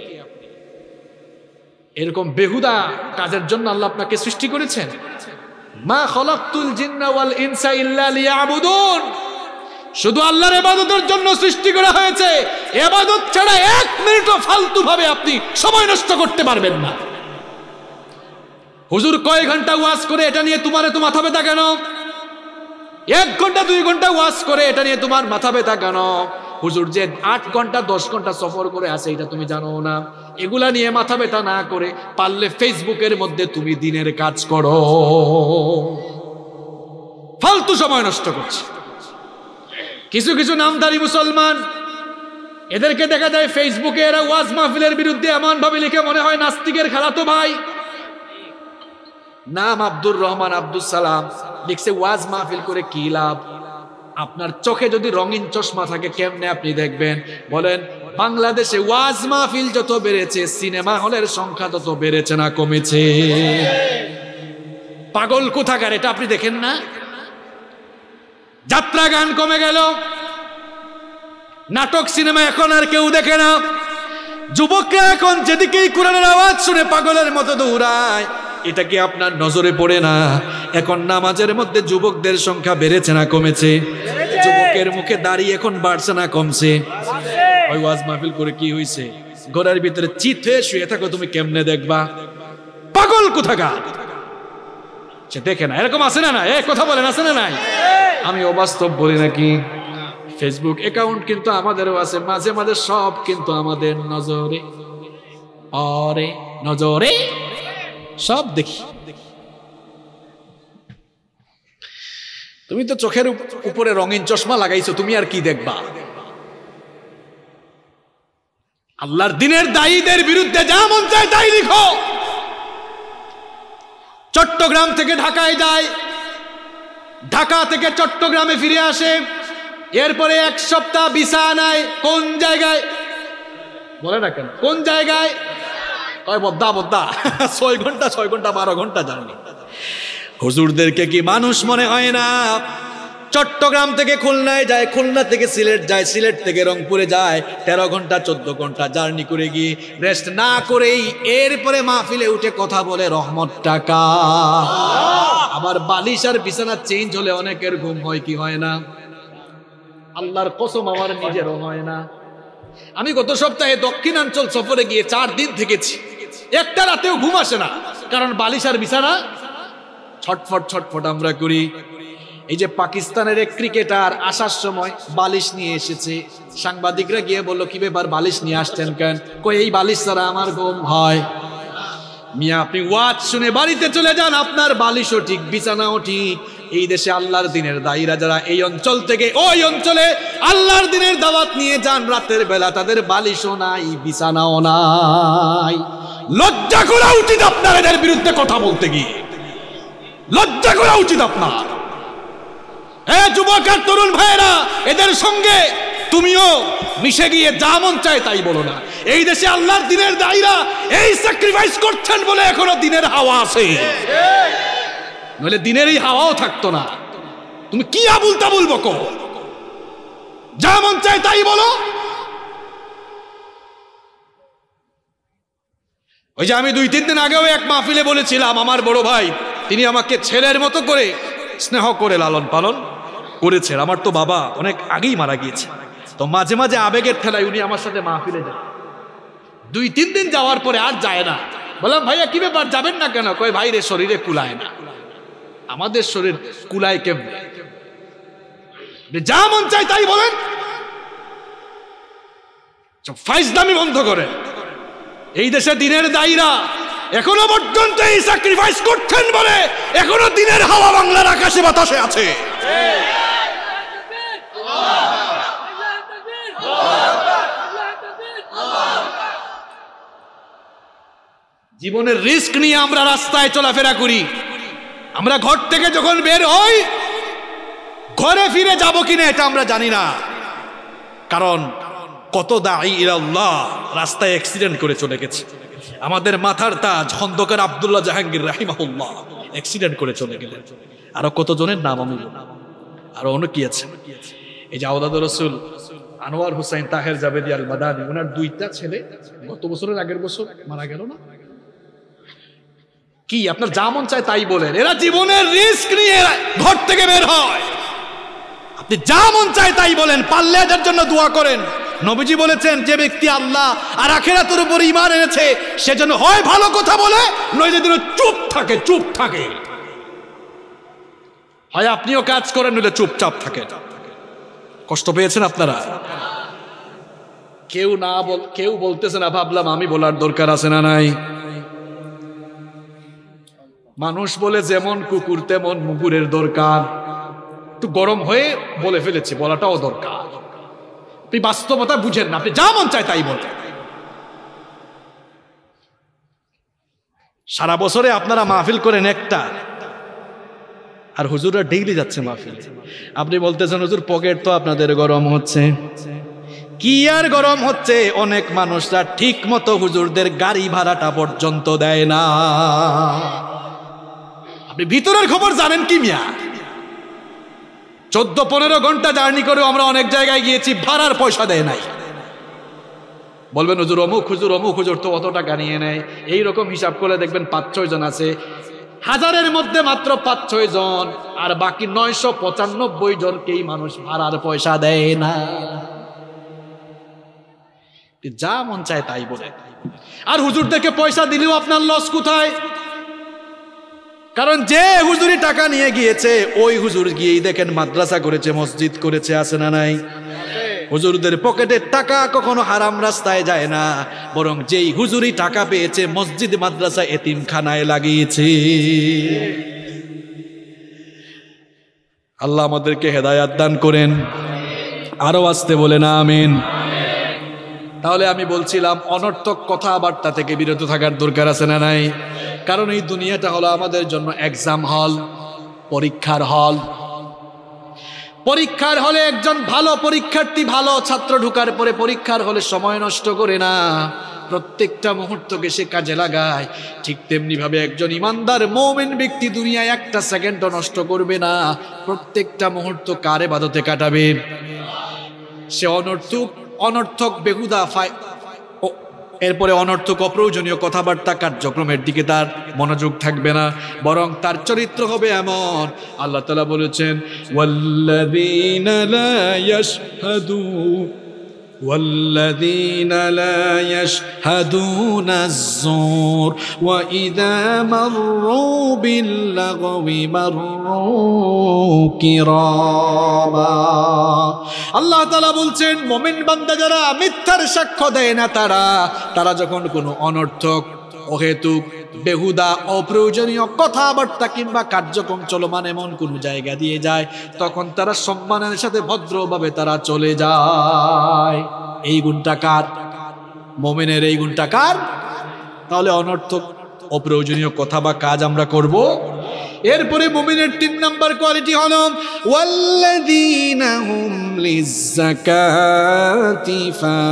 এরকম বেহুদা কাজের জন্য আল্লাহ আপনাকে সৃষ্টি করেছেন। মা খলাকতুল জিন্না ওয়াল ইনসা ইল্লা লিয়াবুদুন। শুধু আল্লাহর ইবাদতের জন্য সৃষ্টি করা হয়েছে। ইবাদত ছাড়া 1 মিনিটও ফালতু ভাবে আপনি সময় নষ্ট করতে পারবেন না। হুজুর কয় ঘন্টা ওয়াজ করে এটা নিয়ে তোমার এত মাথা ব্যথা কেন? 1 ঘন্টা 2 ঘন্টা ওয়াজ করে এটা নিয়ে তোমার মাথা ব্যথা কেন? হুজুর যে 8 ঘন্টা 10 ঘন্টা সফর করে আছে এটা তুমি জানো না? এগুলা নিয়ে মাথা ব্যথা না করে পারলে ফেসবুকের মধ্যে তুমি দ্বীনের কাজ করো। ফালতু সময় নষ্ট করছে। কিছু কিছু নামধারী মুসলমান, এদেরকে দেখা যায় ফেসবুকে এরা ওয়াজ মাহফিলের বিরুদ্ধে এমন ভাবে লিখে মনে হয় নাস্তিকের খালাতো ভাই। নাম আব্দুর রহমান আব্দুল সালাম, লিখছে ওয়াজ মাহফিল করে কি লাভ? আপনার চোখে যদি রঙিন চশমা থাকে কেমনে আপনি দেখবেন? বলেন, বাংলাদেশে ওয়াজ মাহফিল যত বেড়েছে সিনেমা হলের সংখ্যা তত বেড়েছে না কমেছে? পাগল কোথাকার, এটা আপনি দেখেন না? যাত্রা গান কমে গেল, নাটক সিনেমা এখন আর কেউ দেখে না। যুবকরা এখন যেদিকেই কোরআনের আওয়াজ শুনে পাগলের মতো দৌড়ায়। এটা কি আপনার নজরে পড়ে না? এখন নামাজের মধ্যে যুবকদের সংখ্যা বেড়েছে না কমেছে? যুবকের মুখে দাড়ি এখন বাড়ছে না কমছে? ওই ওয়াজ মাহফিল করে কি হইছে? ঘরের ভিতরে চিত হয়ে শুয়ে থাকো, তুমি কেমনে দেখবা? পাগল কোথাকার, সে দেখে না। এরকম আছে না না? কথা বলেন, আছে না নাই? আমি অবাস্তব বলি নাকি? ফেসবুক অ্যাকাউন্ট কিন্তু আমাদেরও আছে, মাঝে মাঝে সব কিন্তু আমাদের নজরে, অরে নজরে সব দেখি। তুমি তো চোখের উপরে রঙিন চশমা লাগাইছো, তুমি আর কি দেখবা? আল্লাহর দ্বীনের দায়ীদের বিরুদ্ধে যা মন চায় তাই লিখো। চট্টগ্রাম থেকে ঢাকায় যায়, ঢাকা থেকে চট্টগ্রামে ফিরে আসে, এরপরে 1 সপ্তাহ বিছানায়। কোন জায়গায় বলে না কেন? কোন জায়গায়? বদ্দা বদ্দা 6 ঘন্টা 6 ঘন্টা 12 ঘন্টা জার্নি। হুজুরদেরকে কি মানুষ মনে হয় না? চট্টগ্রাম থেকে খুলনায় যায়, খুলনা থেকে সিলেট যায়, সিলেট থেকে রংপুরে যায়, 13 ঘন্টা 14 ঘন্টা জার্নি করে গিয়ে রেস্ট না করেই এরপরে মাহফিলে উঠে কথা বলে রহমত টাকা। আবার বালিশ আর বিছানা চেঞ্জ হলে অনেকের ঘুম হয় কি হয় না? আল্লাহর কসম আমার নিজেরও হয় না। আমি গত সপ্তাহে দক্ষিণাঞ্চল সফরে গিয়ে 4 দিন থেকেছি, একটা রাতেও ঘুম আসে না, কারণ বালিশ আর বিছানা ছটফট ছটফট আমরা করি। এই যে পাকিস্তানের এক ক্রিকেটার আসার সময় বালিশ নিয়ে এসেছে, সাংবাদিকরা গিয়ে বলল কি ব্যাপার বালিশ নিয়ে আসছেন কেন? কই এই বালিশ ছাড়া আমার ঘুম হয়। মিয়া আপনি ওয়াজ শুনে বাড়িতে চলে যান, আপনার বালিশও ঠিক বিছানাও ঠিক। এই দেশে আল্লাহর দিনের দায়ীরা যারা এই অঞ্চল থেকে ওই অঞ্চলে আল্লাহর দিনের দাওয়াত নিয়ে যান, রাতের বেলা তাদের বালিশও নাই বিছানাও নাই। লজ্জা করা উচিত আপনার এদের বিরুদ্ধে কথা বলতে গিয়ে, লজ্জা করা উচিত আপনার। যুবক আর তরুণ ভাইয়েরা, এদের সঙ্গে তুমিও মিশে গিয়ে যা মন চায় তাই বলো না। এই দেশে আল্লাহর দিনের দায়ীরা এই স্যাক্রিফাইস করছেন বলে এখনো দিনের হাওয়া আছে, নইলে দিনের এই হাওয়াও থাকতো না। তুমি কি আবুল তাবুল বকো, যা মন চায় তাই বলো। ওই যে আমি 2-3 দিন আগেও এক মাহফিলে বলেছিলাম, আমার বড় ভাই তিনি আমাকে ছেলের মতো করে স্নেহ করে লালন পালন করেছেন। আমার তো বাবা অনেক আগেই মারা গিয়েছে, তো মাঝে মাঝে আবেগের ঠেলায় উনি আমার সাথে মাহফিলে যান। 2-3 দিন যাওয়ার পরে আর যায় না। বললাম ভাইয়া কি ব্যাপার, যাবেন না কেন? কয় ভাই রে শরীরে কুলায় না। আমাদের শরীর কুলায় কেমনে? যা মন চাই তাই বলেন, ফাইজলামি বন্ধ করেন। এই দেশে দিনের দায়ীরা এখনো পর্যন্ত এই স্যাক্রিফাইস করছেন বলে এখনো দিনের হাওয়া বাংলার আকাশে বাতাসে আছে। জীবনের রিস্ক নিয়ে আমরা রাস্তায় চলাফেরা করি। আমরা ঘর থেকে যখন বের হই, ঘরে ফিরে যাব কিনা এটা আমরা জানি না, কারণ কত দাঈ ইলাল্লাহ রাস্তায় অ্যাক্সিডেন্ট করে চলে গেছে। আমাদের মাথার তাজ খন্দকার আব্দুল্লাহ জাহাঙ্গীর রাহিমাহুল্লাহ অ্যাক্সিডেন্ট করে চলে গেলেন। আরো কতজনের নাম আমি আরো অনেকেই আছে। এই যে আওলাদুর রাসূল আনোয়ার হোসেন তাহের জাবেদি আল মাদানী, ওনার 2টা ছেলে গত বছরের আগের বছর মারা গেল না? কি আপনার যা মন চায় তাই বলেন। এরা জীবনের রিস্ক নিয়ে ঘর থেকে বের হয়। আপনি যা মন চায় তাই বলেন, পারলে এদের জন্য দোয়া করেন। নবীজি বলেছেন, যে ব্যক্তি আল্লাহ আর আখিরাতের উপর ঈমান এনেছে সে যেন হয় ভালো কথা বলে, নইলে যেন চুপ থাকে। চুপ থাকে, হয় আপনিও কাজ করেন, নইলে চুপচাপ থাকে। কষ্ট পেয়েছেন আপনারা? কেউ বলতেছে না, ভাবলাম আমি বলার দরকার আছে না নাই। মানুষ বলে যেমন কুকুর তেমন মুগুরের দরকার। একটু গরম হয়ে বলে ফেলেছি, বলাটাও দরকার। আপনি বাস্তবতা বুঝেন না, আপনি যা মন চায় তাই বলেন। সারা বছরে আপনারা মাহফিল করেন একটা, আর হুজুররা ডেইলি যাচ্ছে মাহফিল। আপনি বলতেছেন হুজুর পকেট তো আপনাদের গরম হচ্ছে। কি আর গরম হচ্ছে, অনেক মানুষরা ঠিক মতো হুজুরদের গাড়ি ভাড়াটা পর্যন্ত দেয় না। আপনি ভিতরের খবর জানেন কি মিয়া? 14-15 ঘন্টা জার্নি করেও আমরা অনেক জায়গায় গিয়েছি, ভাড়ার পয়সা দেয় নাই। বলবেন হুজুর অমুক হুজুর তো অত টাকা নিয়ে নেয়। এইরকম হিসাব করে দেখবেন 5-6 জন আছে, 1000-এর মধ্যে মাত্র 5-6 জন, আর বাকি 995 জনকেই মানুষ ভাড়ার পয়সা দেয় না। যা মন চায় তাই বলে। আর হুজুরদেরকে পয়সা দিলেও আপনার লস কোথায়? কারণ যে হুজুরি টাকা নিয়ে গিয়েছে ওই হুজুর গিয়েই দেখেন মাদ্রাসা করেছে, মসজিদ করেছে, আছে না নাই? হুজুরদের পকেটের টাকা কখনো হারাম রাস্তায় যায় না, বরং যেই হুজুরি টাকা পেয়েছে মসজিদ মাদ্রাসা এতিমখানায় লাগিয়েছে। আল্লাহ আমাদেরকে হেদায়াত দান করেন। আরো আসতে বলেন আমিন। তাহলে আমি বলছিলাম অনর্থক কথাবার্তা থেকে বিরত থাকার দরকার আছে না নাই? কারণ এই দুনিয়াটা হলো আমাদের জন্য এক্সাম হল, পরীক্ষার হল। পরীক্ষার হলে একজন ভালো পরীক্ষার্থী, ভালো ছাত্র ঢোকার পরে পরীক্ষার হলে সময় নষ্ট করে না, প্রত্যেকটা মুহূর্তকে সে কাজে লাগায়, ঠিক তেমনি ভাবে একজন ইমানদার মুমিন ব্যক্তি দুনিয়ায় একটা সেকেন্ডও নষ্ট করবে না, প্রত্যেকটা মুহূর্ত কার ইবাদতে কাটাবে। সে অনর্থক বেহুদা এরপরে অনর্থক অপ্রয়োজনীয় কথাবার্তা কার্যক্রমের দিকে তার মনোযোগ থাকবে না, বরং তার চরিত্র হবে এমন। আল্লাহ তাআলা বলেছেন ওয়াল্লাযীনা লা ইয়াশহাদুন والذين لا يشهدون الزور وإذا مروا باللغو مروا كراما। আল্লাহ তাআলা বলছেন মুমিন বান্দা যারা মিথ্যার সাক্ষ্য দেয় না, তারা যখন কোনো অনর্থক অহেতুক বেহুদা অপ্রয়োজনীয় কথাবার্তা কিংবা কার্যক্রম চলমান এমন কোন জায়গা দিয়ে যায়, তখন তারা সম্মানের সাথে ভদ্রভাবে তারা চলে যায়। এই গুণটা কার? মুমিনের এই গুণটা কার? তাহলে অনর্থক অপ্রয়োজনীয় কথা বা কাজ আমরা করব। এরপরে মুমিনের 3 নাম্বার কোয়ালিটি হলো ওয়াল্লাযীনা হুম লিয-যাকাতি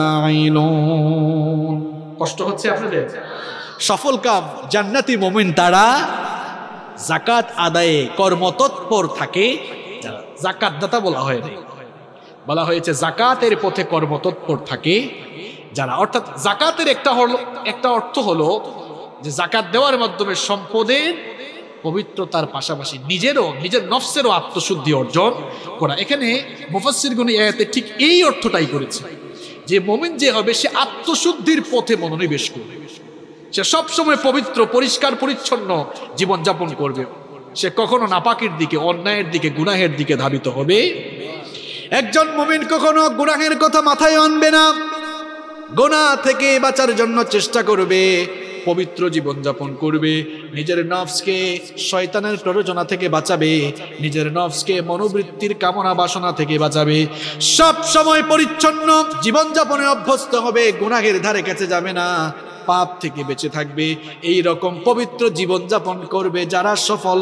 ফাঈলুন। কষ্ট হচ্ছে আপনাদের? সফল কাম জান্নাতি মুমিন তারা যাকাত আদায়ে কর্মতৎপর থাকে। যাকাত দাতা বলা হয়নি, বলা হয়েছে যাকাতের পথে কর্মতৎপর থাকে যারা। অর্থাৎ যাকাতের একটা অর্থ হলো যে যাকাত দেওয়ার মাধ্যমে সম্পদের পবিত্রতার পাশাপাশি নিজের নফসেরও আত্মশুদ্ধি অর্জন করা। এখানে মুফাসসিরগণ এই আয়াতে ঠিক এই অর্থটাই করেছে যে মুমিন যে হবে সে আত্মশুদ্ধির পথে মনোনিবেশ করবে, সে সবসময় পবিত্র পরিষ্কার পরিচ্ছন্ন জীবনযাপন করবে, সে কখনো নাপাকের দিকে অন্যায়ের দিকে গুনাহের দিকে ধাবিত হবে। একজন মুমিন কখনো গুনাহের কথা মাথায় আনবে না, গুনাহ থেকে বাঁচার জন্য চেষ্টা করবে, পবিত্র জীবনযাপন করবে, নিজের নফসকে শয়তানের প্ররোচনা থেকে বাঁচাবে, নিজের নফসকে মনোবৃত্তির কামনা বাসনা থেকে বাঁচাবে, সব সময় পরিচ্ছন্ন জীবনযাপনে অভ্যস্ত হবে, গুনাহের ধারে কাছে যাবে না, পাপ থেকে বেঁচে থাকবে। এই রকম পবিত্র জীবনযাপন করবে যারা সফল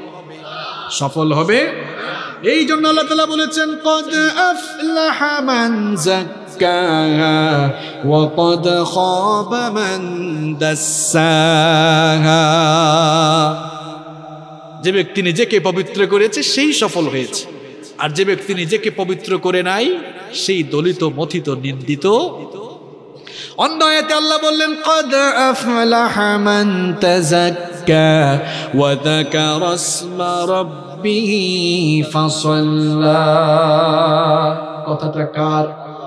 হবে। এই জন্য আল্লাহ তাআলা বলেছেন কদ আফলাহা মান যাক্কাহা ওয়া কদ খাবা মান দাসসাহা। যে ব্যক্তি নিজেকে পবিত্র করেছে সেই সফল হয়েছে, আর যে ব্যক্তি নিজেকে পবিত্র করে নাই সেই দলিত মথিত নিন্দিত। অন্য আয়াতে আল্লাহ বললেন কদ আফলাহা মান তাযাক্কা ওয়া যাকারা ইসমা রাব্বিহি ফাসাল্লা। কথাটা কার?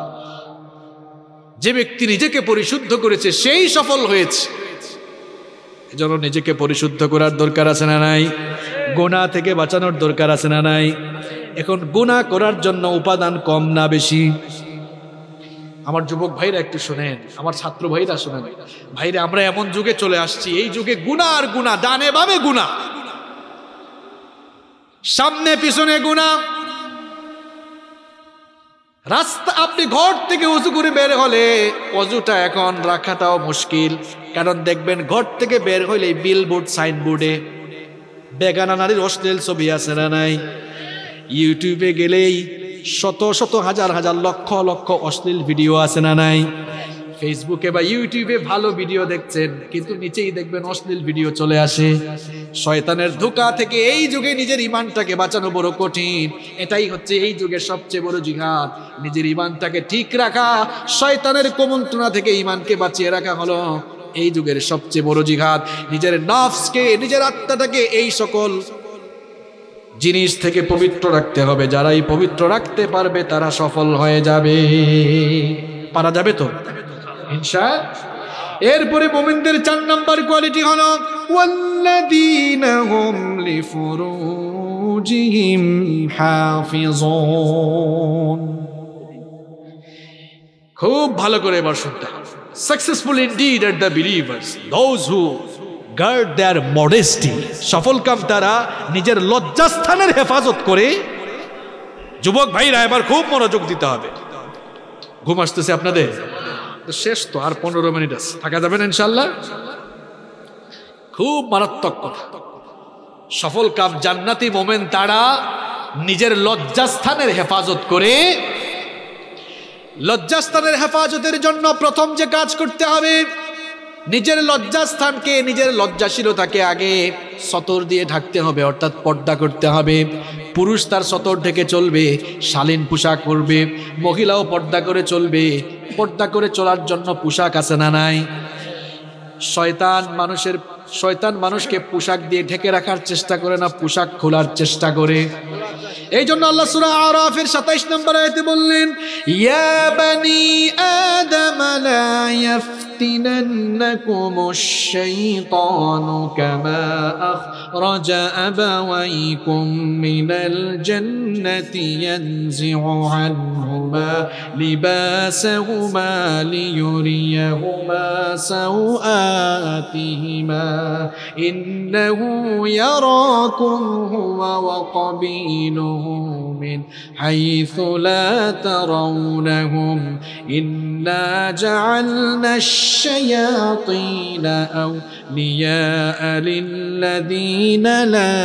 যে ব্যক্তি নিজেকে পরিশুদ্ধ করেছে সেই সফল হয়েছে। এজন্য নিজেকে পরিশুদ্ধ করার দরকার আছে না নাই? গুনাহ থেকে বাঁচানোর দরকার আছে না নাই? এখন গুনাহ করার জন্য উপাদান কম না বেশি? আমার যুবক ভাইরা একটু শোনেন, আমার ছাত্র ভাইরা শোনেন। ভাইরা, আমরা এমন যুগে চলে আসছি, এই যুগে গুনাহ আর গুনাহ, ডানে বামে গুনাহ, সামনে পিছনে গুনাহ। রাস্তা, আপনি ঘর থেকে ওযু করে বের হলে ওযুটা এখন রাখাটাও মুশকিল, কারণ দেখবেন ঘর থেকে বের হইলে বিলবোর্ড সাইনবোর্ডে বেগানা নারীর অশ্লীল ছবি আছে না নাই? ইউটিউবে গেলেই শত শত হাজার হাজার লক্ষ লক্ষ অশ্লীল ভিডিও আছে না নাই? ফেসবুকে বা ইউটিউবে ভালো ভিডিও দেখছেন, কিন্তু নিচেই দেখবেন অশ্লীল ভিডিও চলে আসে। শয়তানের ধোঁকা থেকে এই যুগে নিজের ঈমানটাকে বাঁচানো বড় কঠিন। এটাই হচ্ছে এই যুগের সবচেয়ে বড় জিহাদ, নিজের ঈমানটাকে ঠিক রাখা, শয়তানের কুমন্ত্রণা থেকে ঈমানকে বাঁচিয়ে রাখা হলো এই যুগের সবচেয়ে বড় জিহাদ। নিজের নফসকে, নিজের আত্মাটাকে এই সকল জিনিস থেকে পবিত্র রাখতে হবে। যারাই পবিত্র রাখতে পারবে তারা সফল হয়ে যাবে। পারা যাবে তো ইনশাআল্লাহ। এরপরে মুমিনদের 4 নাম্বার কোয়ালিটি হলো ওয়াল্লাযীনা হুম লিফুরুজিহিম হাফিজুন। খুব ভালো করে এবার শুনতে হবে। Successful indeed are the believers, those who guard their modesty. সফল কাম তারা নিজের লজ্জাস্থানের হেফাজত করে। যুবক ভাইরা, এবার খুব মনোযোগ দিতে হবে। ঘুম আসতেছে আপনাদের? শেষ তো, আর 15 মিনিট আছে, থাকা যাবে না ইনশাআল্লাহ। খুব মারাত্মক কথা। সফল কাম জান্নাতি মোমেন তারা নিজের লজ্জাস্থানের হেফাজত করে লজ্জাস্থানের হেফাজতের জন্য প্রথম যে কাজ করতে হবে, নিজের লজ্জাস্থানকে, নিজের লজ্জাশীলতাকে আগে সতর দিয়ে ঢাকতে হবে, অর্থাৎ পর্দা করতে হবে। পুরুষ তার সতর ঢেকে চলবে, শালীন পোশাক পরবে, মহিলাও পর্দা করে চলবে। পর্দা করে চলার জন্য পোশাক আছে না নাই? শয়তান মানুষকে পোশাক দিয়ে ঢেকে রাখার চেষ্টা করে না, পোশাক খোলার চেষ্টা করে। এই জন্য আল্লাহ সূরা আরাফের 27 নম্বর আয়াতে বললেন, ইয়া বানি আদম লা ইয়াফতিনান্নাকুমুশ শাইতানু কামা আখরাজা আবাওয়াইকুম মিনাল জান্নাতি ইয়ানজিউ আনহুমা লিবাসাহুমা লিয়ুরিয়াহুমা সাওআতিহিমা ইন্নাহু ইয়ারাকুম হুয়া ওয়া কাবীলুহু من حيث لا ترونهم إنا جعلنا الشياطين أولياء للذين لا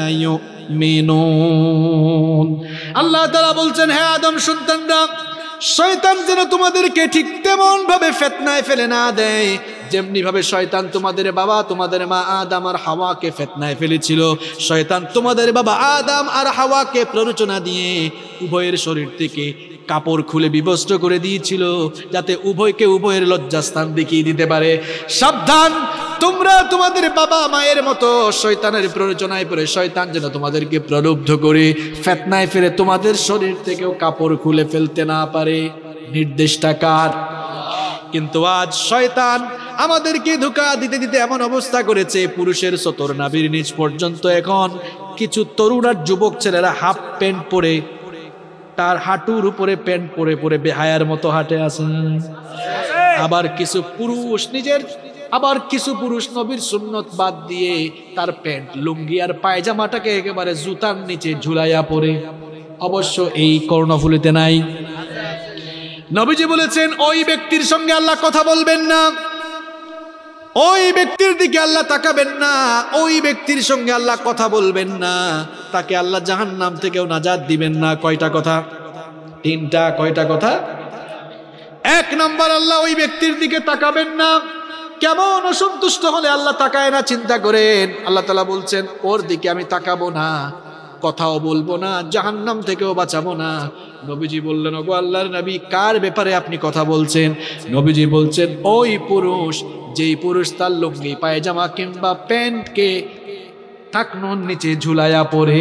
يؤمنون الله تعالى বলছেন, হে আদম সন্তানরা, শয়তান যেন তোমাদেরকে ঠিক তেমন ভাবে ফিতনায় ফেলে না দেয় যেমনি ভাবে শয়তান তোমাদের বাবা, তোমাদের মা আদম আর হাওয়াকে ফিতনায় ফেলেছিল। শয়তান তোমাদের বাবা আদম আর হাওয়াকে প্ররোচনা দিয়ে উভয়ের শরীর থেকে কাপড় খুলে বিবস্ত্র করে দিয়েছিল, যাতে উভয়কে উভয়ের লজ্জাস্থান দেখিয়ে দিতে পারে। সাবধান, তোমরা তোমাদের বাবা মায়ের মতো শয়তানের প্ররোচনায় পড়ে শয়তান যেন তোমাদেরকে প্রলুব্ধ করে ফিতনায় ফেলে তোমাদের শরীর থেকেও কাপড় খুলে ফেলতে না পারে। নির্দেশটা কার? কিন্তু আজ শয়তান আমাদেরকে ধোঁকা দিতে দিতে এমন অবস্থা করেছে, পুরুষের সতর নাভির নিচ পর্যন্ত এখন কিছু তরুণ আর যুবক ছেলেরা হাফ প্যান্ট পরে, তার হাঁটুর উপরে প্যান্ট পরে পরে বেহায়ার মতো হাঁটে আছে। আবার কিছু পুরুষ নবীর সুন্নত বাদ দিয়ে তার প্যান্ট, লুঙ্গি আর পায়জামাটাকে একেবারে জুতার নিচে ঝুলাইয়া পরে। অবশ্য এই কর্ণফুলিতে নাই। নবীজি বলেছেন, ওই ব্যক্তির সঙ্গে আল্লাহ কথা বলবেন না, ওই ব্যক্তির দিকে আল্লাহ তাকাবেন না, ওই ব্যক্তির সঙ্গে আল্লাহ কথা বলবেন না, তাকে আল্লাহ জাহান্নাম থেকেও নাজাত দিবেন না। কয়টা কথা? তিনটা। কয়টা কথা? এক নম্বর, আল্লাহ ওই ব্যক্তির দিকে তাকাবেন না। কেমন অসন্তুষ্ট হলে আল্লাহ তাকায় না চিন্তা করেন। আল্লাহ তাআলা বলছেন, ওর দিকে আমি তাকাবো না, কথাও বলবো না, জাহান্নাম থেকেও বাঁচাবো না। নবীজি বললেন, ওগো আল্লাহর নবী, কার ব্যাপারে আপনি কথা বলছেন? নবীজি বলছেন, ওই পুরুষ, যেই পুরুষ তার লুঙ্গি পায়জামা কিংবা প্যান্টকে টাকনোর নিচে ঝুলাইয়া পড়ে।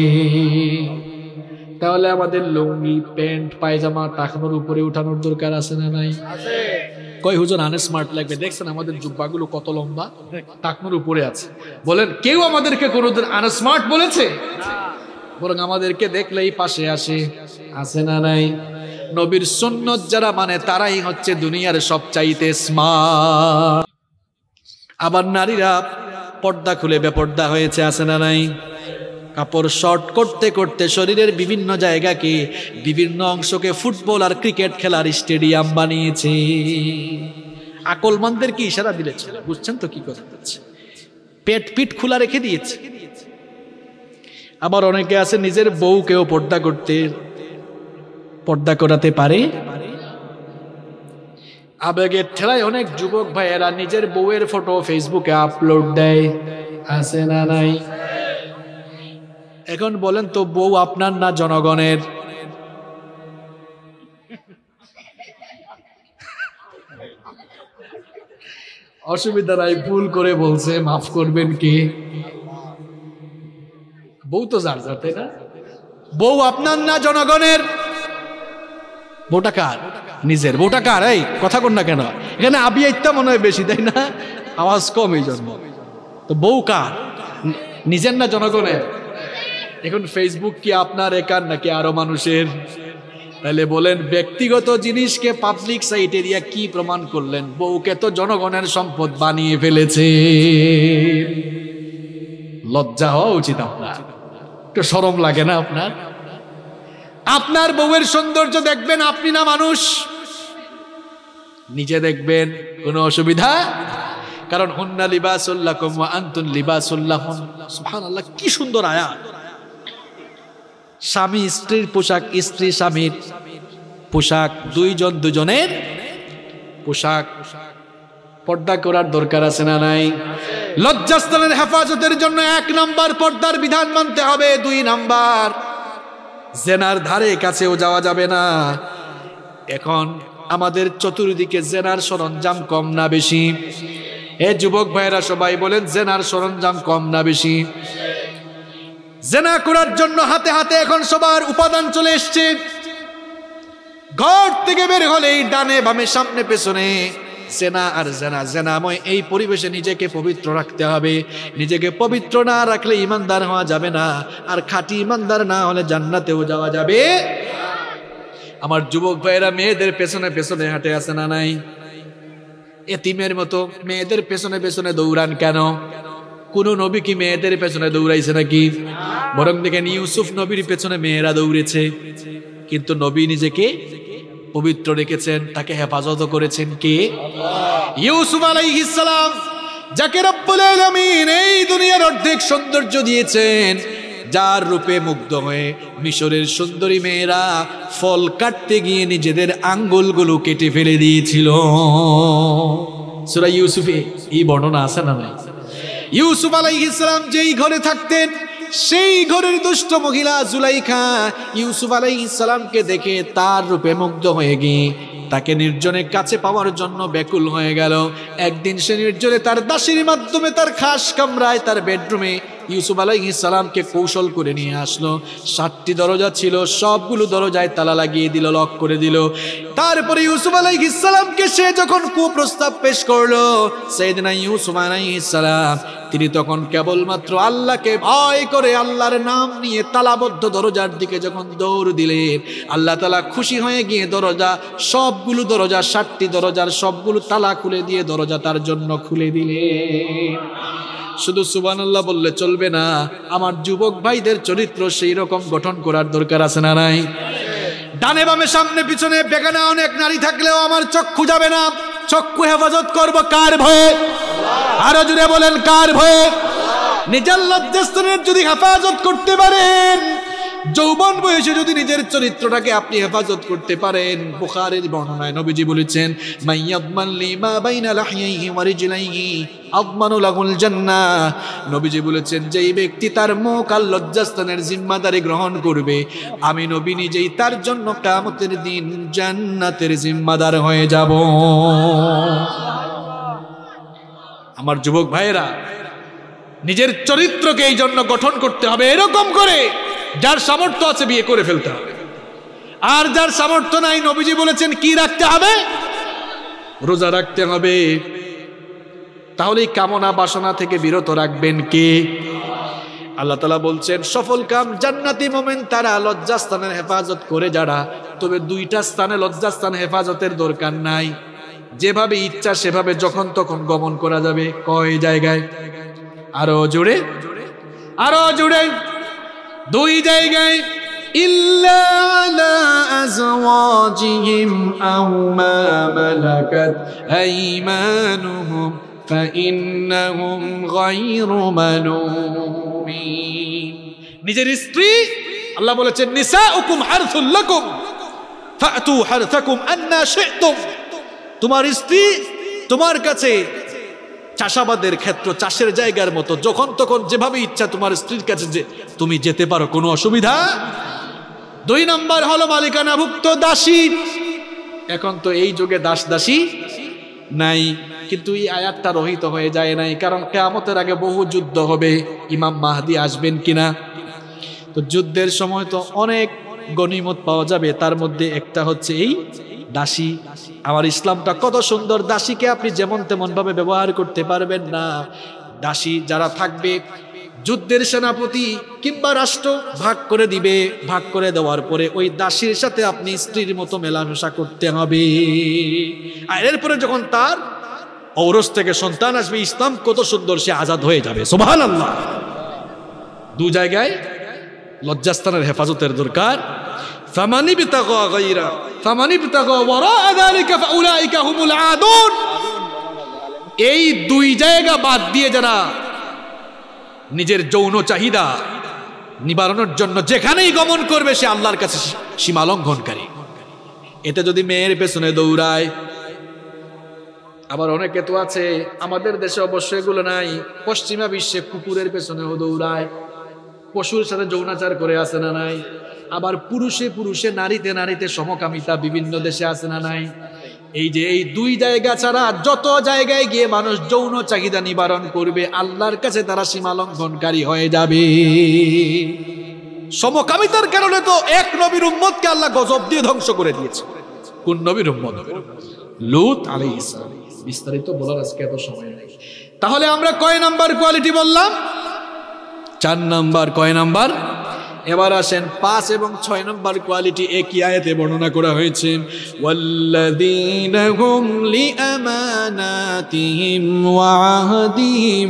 তাহলে আমাদের লুঙ্গি, প্যান্ট, পায়জামা টাকনোর উপরে উঠানোর দরকার আছে না নাই? কয় হুজুর আনস্মার্ট লাগবে, দেখছেন আমাদের জুব্বাগুলো কত লম্বা, টাকনোর উপরে আছে। বলেন, কেউ আমাদেরকে কোনোদিন আনস্মার্ট বলেছে? বরং আমাদেরকে দেখলেই পাশে আসে, আছে না নাই? নবীর সুন্নত যারা মানে তারাই হচ্ছে দুনিয়ার সবচাইতে স্মার্ট। আবার নারীরা পর্দা খুলে বেপর্দা হয়েছে, আছে না নাই? কাপড় শর্ট করতে করতে শরীরের বিভিন্ন জায়গাকে, বিভিন্ন অংশকে ফুটবল আর ক্রিকেট খেলার স্টেডিয়াম বানিয়েছে। আকলমানদের কি ইশারা দিলেছে, বুঝছেন তো কি কথা হচ্ছে? পেট পিট খোলা রেখে দিয়েছে। আবার অনেকে আছে নিজের বউকেও পর্দা করাতে পারে। আবেগের ঠেলায় অনেক যুবক ভাইয়েরা নিজের বউয়ের ফটো ফেসবুকে আপলোড দেয়, আছে না নাই? এখন বলেন তো, বউ আপনার না জনগণের? অসুবিধা নাই, ভুল করে বলছে, মাফ করবেন কে? বউ তো যার যার, তাই না? বউ আপনার না জনগণের? বউটা কার? নিজের। বউটা কার? এই কথা কন না কেন? এখানে আবিয়া ইত্যা মনে হয় বেশি, তাই না? আওয়াজ কম এই জন্য। তো বউ কার? নিজের না জনগণের? এখন ফেসবুক কি আপনার একার নাকি আরো মানুষের? তাহলে বলেন, ব্যক্তিগত জিনিসকে পাবলিক সাইটে দিয়া কি প্রমাণ করলেন? বউকে তো জনগণের সম্পদ বানিয়ে ফেলেছে। লজ্জা হওয়া উচিত আপনার, একটু শরম লাগে না আপনার? আপনার বউয়ের সৌন্দর্য দেখবেন, আপনি না মানুষ, নিজে দেখবেন, কোনো অসুবিধা? কারণ হুন্না লিবাসুল লাকুম ওয়া আনতুম লিবাসুল লাহুন। সুবহানাল্লাহ, কি সুন্দর আয়াত। স্বামী স্ত্রীর পোশাক, স্ত্রী স্বামীর পোশাক, দুইজন দুজনের পোশাক। পর্দা করার দরকার আছে না নাই? লজ্জাস্থানের হেফাজতের জন্য 1 নাম্বার পর্দার বিধান মানতে হবে। 2 নাম্বার জেনার ধারে কাছেও যাওয়া যাবে না। এখন আমাদের চতুর্দিকে জেনার সরঞ্জাম কম না বেশি? এ যুবক ভাইরা সবাই বলেন, জেনার সরঞ্জাম কম না বেশি? জেনা করার জন্য হাতে হাতে এখন সবার উপাদান চলে এসছে। ঘর থেকে বের হলেই ডানে বামে সামনে পেছনে জেনা আর জেনা। জেনাময় এই পরিবেশে নিজেকে পবিত্র রাখতে হবে। নিজেকে পবিত্র না রাখলে ইমানদার হওয়া যাবে না। আর খাঁটি ইমানদার না হলে জান্নাতেও যাওয়া যাবে। আমার যুবক ভাইয়েরা মেয়েদের পেছনে পেছনে হাঁটে আছে না নাই? এতিমের মতো মেয়েদের পেছনে পেছনে দৌড়ান কেন? কোন নবী কি মেয়েদের পেছনে দৌড়াইছে নাকি? বরং দেখেন ইউসুফ নবীর পেছনে মেয়েরা দৌড়েছে, কিন্তু নবী নিজেকে পবিত্র রেখেছেন, তাকে হেফাজত করেছেন কে? ইউসুফ আলাইহিস সালাম, যাকে রব্বুল আলামিন এই দুনিয়ার অর্ধেক সৌন্দর্য দিয়েছেন, যার রূপে মুগ্ধ হয়ে মিশরের সুন্দরী মেয়েরা ফল কাটতে গিয়ে নিজেদের আঙ্গুলগুলো কেটে ফেলে দিয়েছিল। সূরা ইউসুফে এই বর্ণনা আছে না নাই? ইউসুফ আলাইহিস সালাম যেই ঘরে থাকতেন, সেই ঘরের দুষ্ট মহিলা জুলাইখা ইউসুফ আলাইহিস সালামকে দেখে তার রূপে মুগ্ধ হয়ে গিয়ে তাকে নির্জনের কাছে পাওয়ার জন্য ব্যাকুল হয়ে গেল। একদিন সে নির্জনে তার দাসীর মাধ্যমে তার খাস কামরায়, তার বেডরুমে ইউসুফ আলাইহিস সালামকে কৌশল করে নিয়ে আসলো। 7টি দরজা ছিল, সবগুলো দরজায় তালা লাগিয়ে দিল, লক করে দিল। তারপরে ইউসুফ আলাইহিস সালামকে সে যখন কুপ্রস্তাব পেশ করলো, সাইয়েদনা ইউসুফ আলাইহিস সালাম তিনি তখন কেবলমাত্র আল্লাহকে ভয় করে আল্লাহর নাম নিয়ে তালাবদ্ধ দরজার দিকে যখন দৌড় দিলেন, আল্লাহ তাআলা খুশি হয়ে গিয়ে দরজা, সবগুলো দরজা, 7টি দরজার সবগুলো তালা খুলে দিয়ে দরজা তার জন্য খুলে দিলেন। শুধু সুবহানাল্লাহ বললে চলবে না, আমার যুবক ভাইদের চরিত্র সেই রকম গঠন করার দরকার আছে না নাই? ডানে বামে সামনে পিছনে বেগানা অনেক নারী থাকলেও আমার চক্ষু যাবে না। চক্ষু হেফাজত করব কার ভয়ে? আরো জুড়ে বলেন, কার ভয়ে? নিজের লজ্জাস্থানের যদি হেফাজত করতে পারেন, যৌবন বয়সে যদি নিজের চরিত্রটাকে আপনি হেফাজত করতে পারেন, বুখারীর বর্ণনায় নবীজি বলেছেন, মাইয়াদমান লিমা বাইনা লাহিয়াইহি ওয়া রিজলাইহি আযমানু লাহুল জান্নাহ। নবীজি বলেছেন, যেই ব্যক্তি তার মুখ আর লজ্জাস্থানের জিম্মাদারি গ্রহণ করবে, আমি নবী নিজেই তার জন্য কিয়ামতের দিন জান্নাতের জিম্মাদার হয়ে যাব। আমার যুবক ভাইয়েরা, নিজের চরিত্রকে এই জন্য গঠন করতে হবে এরকম করে, যার সামর্থ্য আছে বিয়ে করে ফেলতে হবে। আর যার সামর্থ্য নাই, নবীজি বলেছেন কি রাখতে হবে? রোজা রাখতে হবে। তাহলে কামনা বাসনা থেকে বিরত রাখবেন কে? আল্লাহ তাআলা বলছেন, সফল কাম জান্নাতি মুমিন তারা, লজ্জাস্থানের হেফাজত করে যারা। তবে 2টা স্থানে লজ্জাস্থান হেফাজতের দরকার নাই। যেভাবে ইচ্ছা সেভাবে যখন তখন গমন করা যাবে। কয় জায়গায়? আরো জোরে, আরো জোরে। 2 জায়গায়। ইল্লা আলা আজওয়াজিহিম আও মা মালাকাত আইমানুহুম ফাইন্নাহুম গায়রু মালুমিন। নিজের স্ত্রী, আল্লাহ বলেছেন, নিসাউকুম হারথুল লাকুম ফাতু হারথাকুম আন্না শি'তুম। তোমার স্ত্রী তোমার কাছে চাষাবাদের ক্ষেত্র, চাষের জায়গার মতো, যখন তখন যেভাবে ইচ্ছা তোমার স্ত্রীর কাছে যে তুমি যেতে পারো, কোনো অসুবিধা। 2 নাম্বার হলো মালিকানাভুক্ত দাসী। এখন তো এই যুগে দাস দাসী নাই, কিন্তু এই আয়াতটা রহিত হয়ে যায় নাই, কারণ কিয়ামতের আগে বহু যুদ্ধ হবে। ইমাম মাহদি আসবেন কিনা, তো যুদ্ধের সময় তো অনেক গনিমত পাওয়া যাবে, তার মধ্যে একটা হচ্ছে এই দাসী। আমার ইসলামটা কত সুন্দর, দাসীকে আপনি যেমন তেমন ভাবে ব্যবহার করতে পারবেন না। দাসী যারা থাকবে, যুদ্ধের সেনাপতি কিংবা রাষ্ট্র ভাগ করে দিবে, ভাগ করে দেওয়ার পরে ওই দাসীর সাথে আপনি স্ত্রীর মতো মেলামেশা করতে হবে। আর এরপরে যখন তার ঔরস থেকে সন্তান আসবে, ইসলাম কত সুন্দর, সে আজাদ হয়ে যাবে। সুবহানাল্লাহ। 2 জায়গায় লজ্জাস্থানের হেফাজতের দরকার। ফামান ইবতাগা গায়রা ফামান ইবতাগা ওয়ারা যালিকা ফাউলাইকা হুমুল আদুন। এই 2 জায়গা বাদ দিয়ে যারা নিজের যৌন চাহিদা নিবারণের জন্য যেখানেই গমন করবে, সে আল্লাহর কাছে সীমা লঙ্ঘনকারী। এতে যদি মেয়ের পেছনে দৌড়ায়, আবার অনেকে তো আছে, আমাদের দেশে অবশ্য এগুলো নাই, পশ্চিমা বিশ্বে কুকুরের পেছনেও দৌড়ায়, পশুর সাথে যৌনাচার করে, আছে না নাই? আবার পুরুষে পুরুষে নারীতে নারীতে সমকামিতা বিভিন্ন দেশে আছে না নাই? এই যে এই দুই জায়গা ছাড়া যত জায়গায় গিয়ে মানুষ যৌন চাহিদা নিবারণ করবে, আল্লাহর কাছে তারা সীমা লঙ্ঘনকারী হয়ে যাবে। সমকামিতার কারণে তো এক নবীর উম্মতকে আল্লাহ গজব দিয়ে ধ্বংস করে দিয়েছে। কোন নবীর উম্মত? লূত আলাইহিস সালাম। বিস্তারিত বলার আজকে এত সময় নেই। তাহলে আমরা কয় নাম্বার কোয়ালিটি বললাম? 4 নাম্বার। কয় নাম্বার? এবার আসেন 5 এবং 6 নাম্বার কোয়ালিটি একই আয়াতে বর্ণনা করা হয়েছে। ওয়াল্লাযীনা হুম লিআমানাতিহিম ওয়া আহদিহিম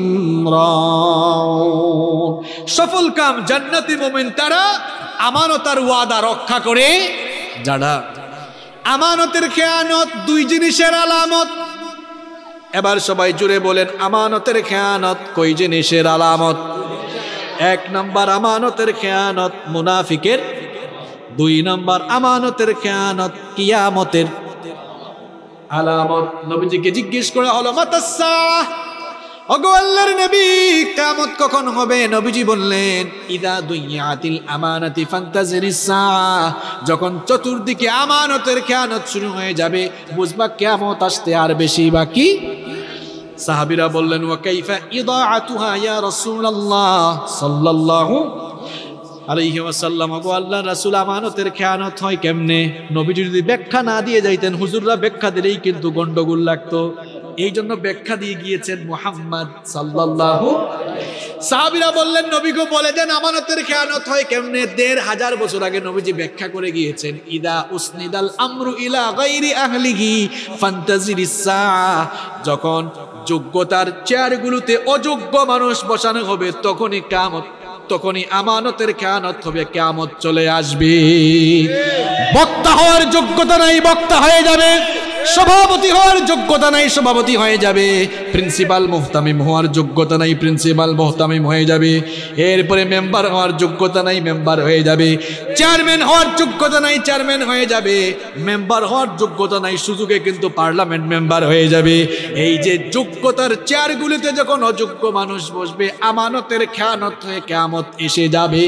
রাউন। সফল কাম জান্নাতি মুমিন তারা, আমানত আর ওয়াদা রক্ষা করে যারা। আমানতের খেয়ানত 2 জিনিসের আলামত। এবার সবাই জুড়ে বলেন, আমানতের খেয়ানত কই জিনিসের আলামত? 1 নাম্বার আমানতের খেয়ানত মুনাফিকের, 2 নাম্বার আমানতের খেয়ানত কিয়ামতের আলামত। নবীজিকে জিজ্ঞেস করা হলো, মাতাস-সাআহ, ওগো আল্লাহর নবী, কিয়ামত কখন হবে? নবীজি বললেন, ইদা দুইয়াতিল আমানাতি ফান্তাজিরিস-সাআহ, যখন চতুর্দিকে আমানতের খেয়ানত শুরু হয়ে যাবে, বুঝবা কিয়ামত আসতে আর বেশি বাকি। সাহাবীরা বললেন, ওয়া কাইফা ইদাআতুহা ইয়া রাসূলুল্লাহ সাল্লাল্লাহু আলাইহি ওয়াসাল্লাম, ওগো আল্লাহর রাসূল, আমানতের খেয়ানত হয় কেমনে? নবীজি যদি ব্যাখ্যা না দিয়ে যাইতেন, হুজুররা ব্যাখ্যা দিলেই কিন্তু গন্ডগোল লাগতো, এই জন্য ব্যাখ্যা দিয়ে গিয়েছেন মুহাম্মদ সাল্লাল্লাহু। সাহাবীরা বললেন, নবী গো বলে দেন আমানতের খেয়ানত হয় কেমনে? 1500 বছর আগে নবীজি ব্যাখ্যা করে গিয়েছেন, ইদা উসনিদাল আমরু ইলা গায়রি আহলিহি ফান্তাজিরিস-সাআহ, যখন যোগ্যতার চেয়ারগুলোতে অযোগ্য মানুষ বসানো হবে, তখনই কিয়ামত, তখনই আমানতের খেয়ানত হবে, কিয়ামত চলে আসবে। বক্তা হওয়ার যোগ্যতা নাই, বক্তা হয়ে যাবে। সভাপতি হওয়ার যোগ্যতা নাই, সভাপতি হয়ে যাবে। প্রিন্সিপাল মুহতামিম হওয়ার যোগ্যতা নাই, প্রিন্সিপাল মুহতামিম হয়ে যাবে। এরপরে মেম্বার হওয়ার যোগ্যতা নাই, মেম্বার হয়ে যাবে। চেয়ারম্যান হওয়ার যোগ্যতা নাই, চেয়ারম্যান হয়ে যাবে। মেম্বার হওয়ার যোগ্যতা নাই, সুযোগে কিন্তু পার্লামেন্ট মেম্বার হয়ে যাবে। এই যে যোগ্যতার চেয়ারগুলিতে যখন অযোগ্য মানুষ বসবে, আমানতের খেয়ানত হয়ে কিয়ামত এসে যাবে।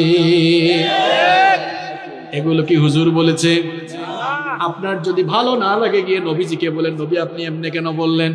এগুলো কি হুজুর বলেছে? আপনার যদি ভালো না লাগে গিয়ে নবীজিকে বলেন, নবী আপনি এমনি কেন বললেন?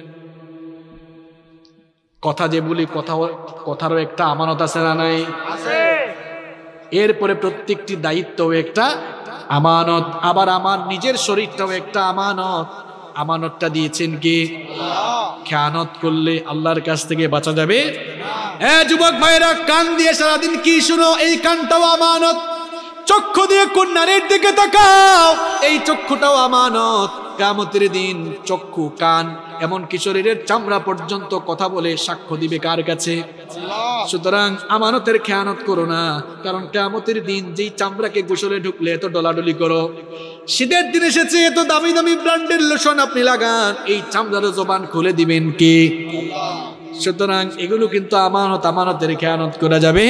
কথা যে বলি, কথারও একটা আমানত আছে না নাই? এরপরে প্রত্যেকটি দায়িত্বও একটা আমানত। আবার আমার নিজের শরীরটাও একটা আমানত। আমানতটা দিয়েছেন কে? খেয়ানত করলে আল্লাহর কাছ থেকে বাঁচা যাবে। যুবক ভাইরা, কান দিয়ে সারাদিন কি শুনো? এই কানটাও আমানত। চক্ষু দিয়ে কোন নারীর দিকে তাকাও, এই চক্ষুটাও আমানত। কিয়ামতের দিন চক্ষু, কান, এমনকি শরীরের চামড়া পর্যন্ত কথা বলে সাক্ষ্য দিবে কার কাছে? সুতরাং আমানতের খেয়ানত করো না, কারণ কিয়ামতের দিন যেই চামড়াকে গোসলে ঢুকলে এত ডলাডলি করো, শীতের দিন এসেছে, এত দামি দামি ব্র্যান্ডের লোশন আপনি লাগান, এই চামড়ার জবান খুলে দিবেন কে? সুতরাং এগুলো কিন্তু আমানত, আমানতের খেয়ানত করা যাবে।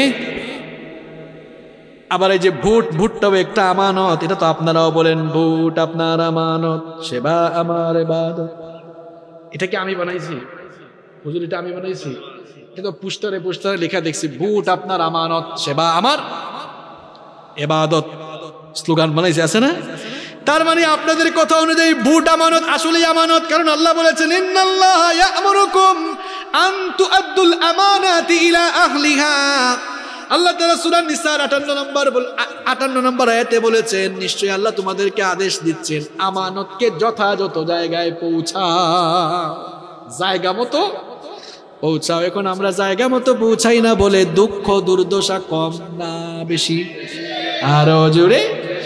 আবার এই যে ভোটটাও একটা আমানত, এটা তো আপনারাও বলেন, ভোট আপনার আমানত, সেবা আমার ইবাদত। এটা কি আমি বানাইছি হুজুর? এটা আমি বানাইছি? এটা তো পোস্টারে লেখা দেখছি, ভোট আপনার আমানত, সেবা আমার ইবাদত। স্লোগান বানাইছে, আছে না? তার মানে আপনাদের কথা অনুযায়ী ভোট আমানত, আসলেই আমানত। কারণ আল্লাহ বলেছেন, ইন্নাল্লাহা ইয়া'মুরুকুম আন তুআদ্দুল আমানাতি ইলা আহলিহা। আল্লাহ তাআলা সূরা নিসার 58 নম্বর আয়াতে বলেছেন, নিশ্চয়ই আল্লাহ তোমাদেরকে আদেশ দিচ্ছেন আমানতকে যথাযথ জায়গায় পৌঁছাও, জায়গা মতো পৌঁছাও। এখন আমরা জায়গা মতো পৌঁছাই না বলে দুঃখ দুর্দশা কম না বেশি? আরো জোরে।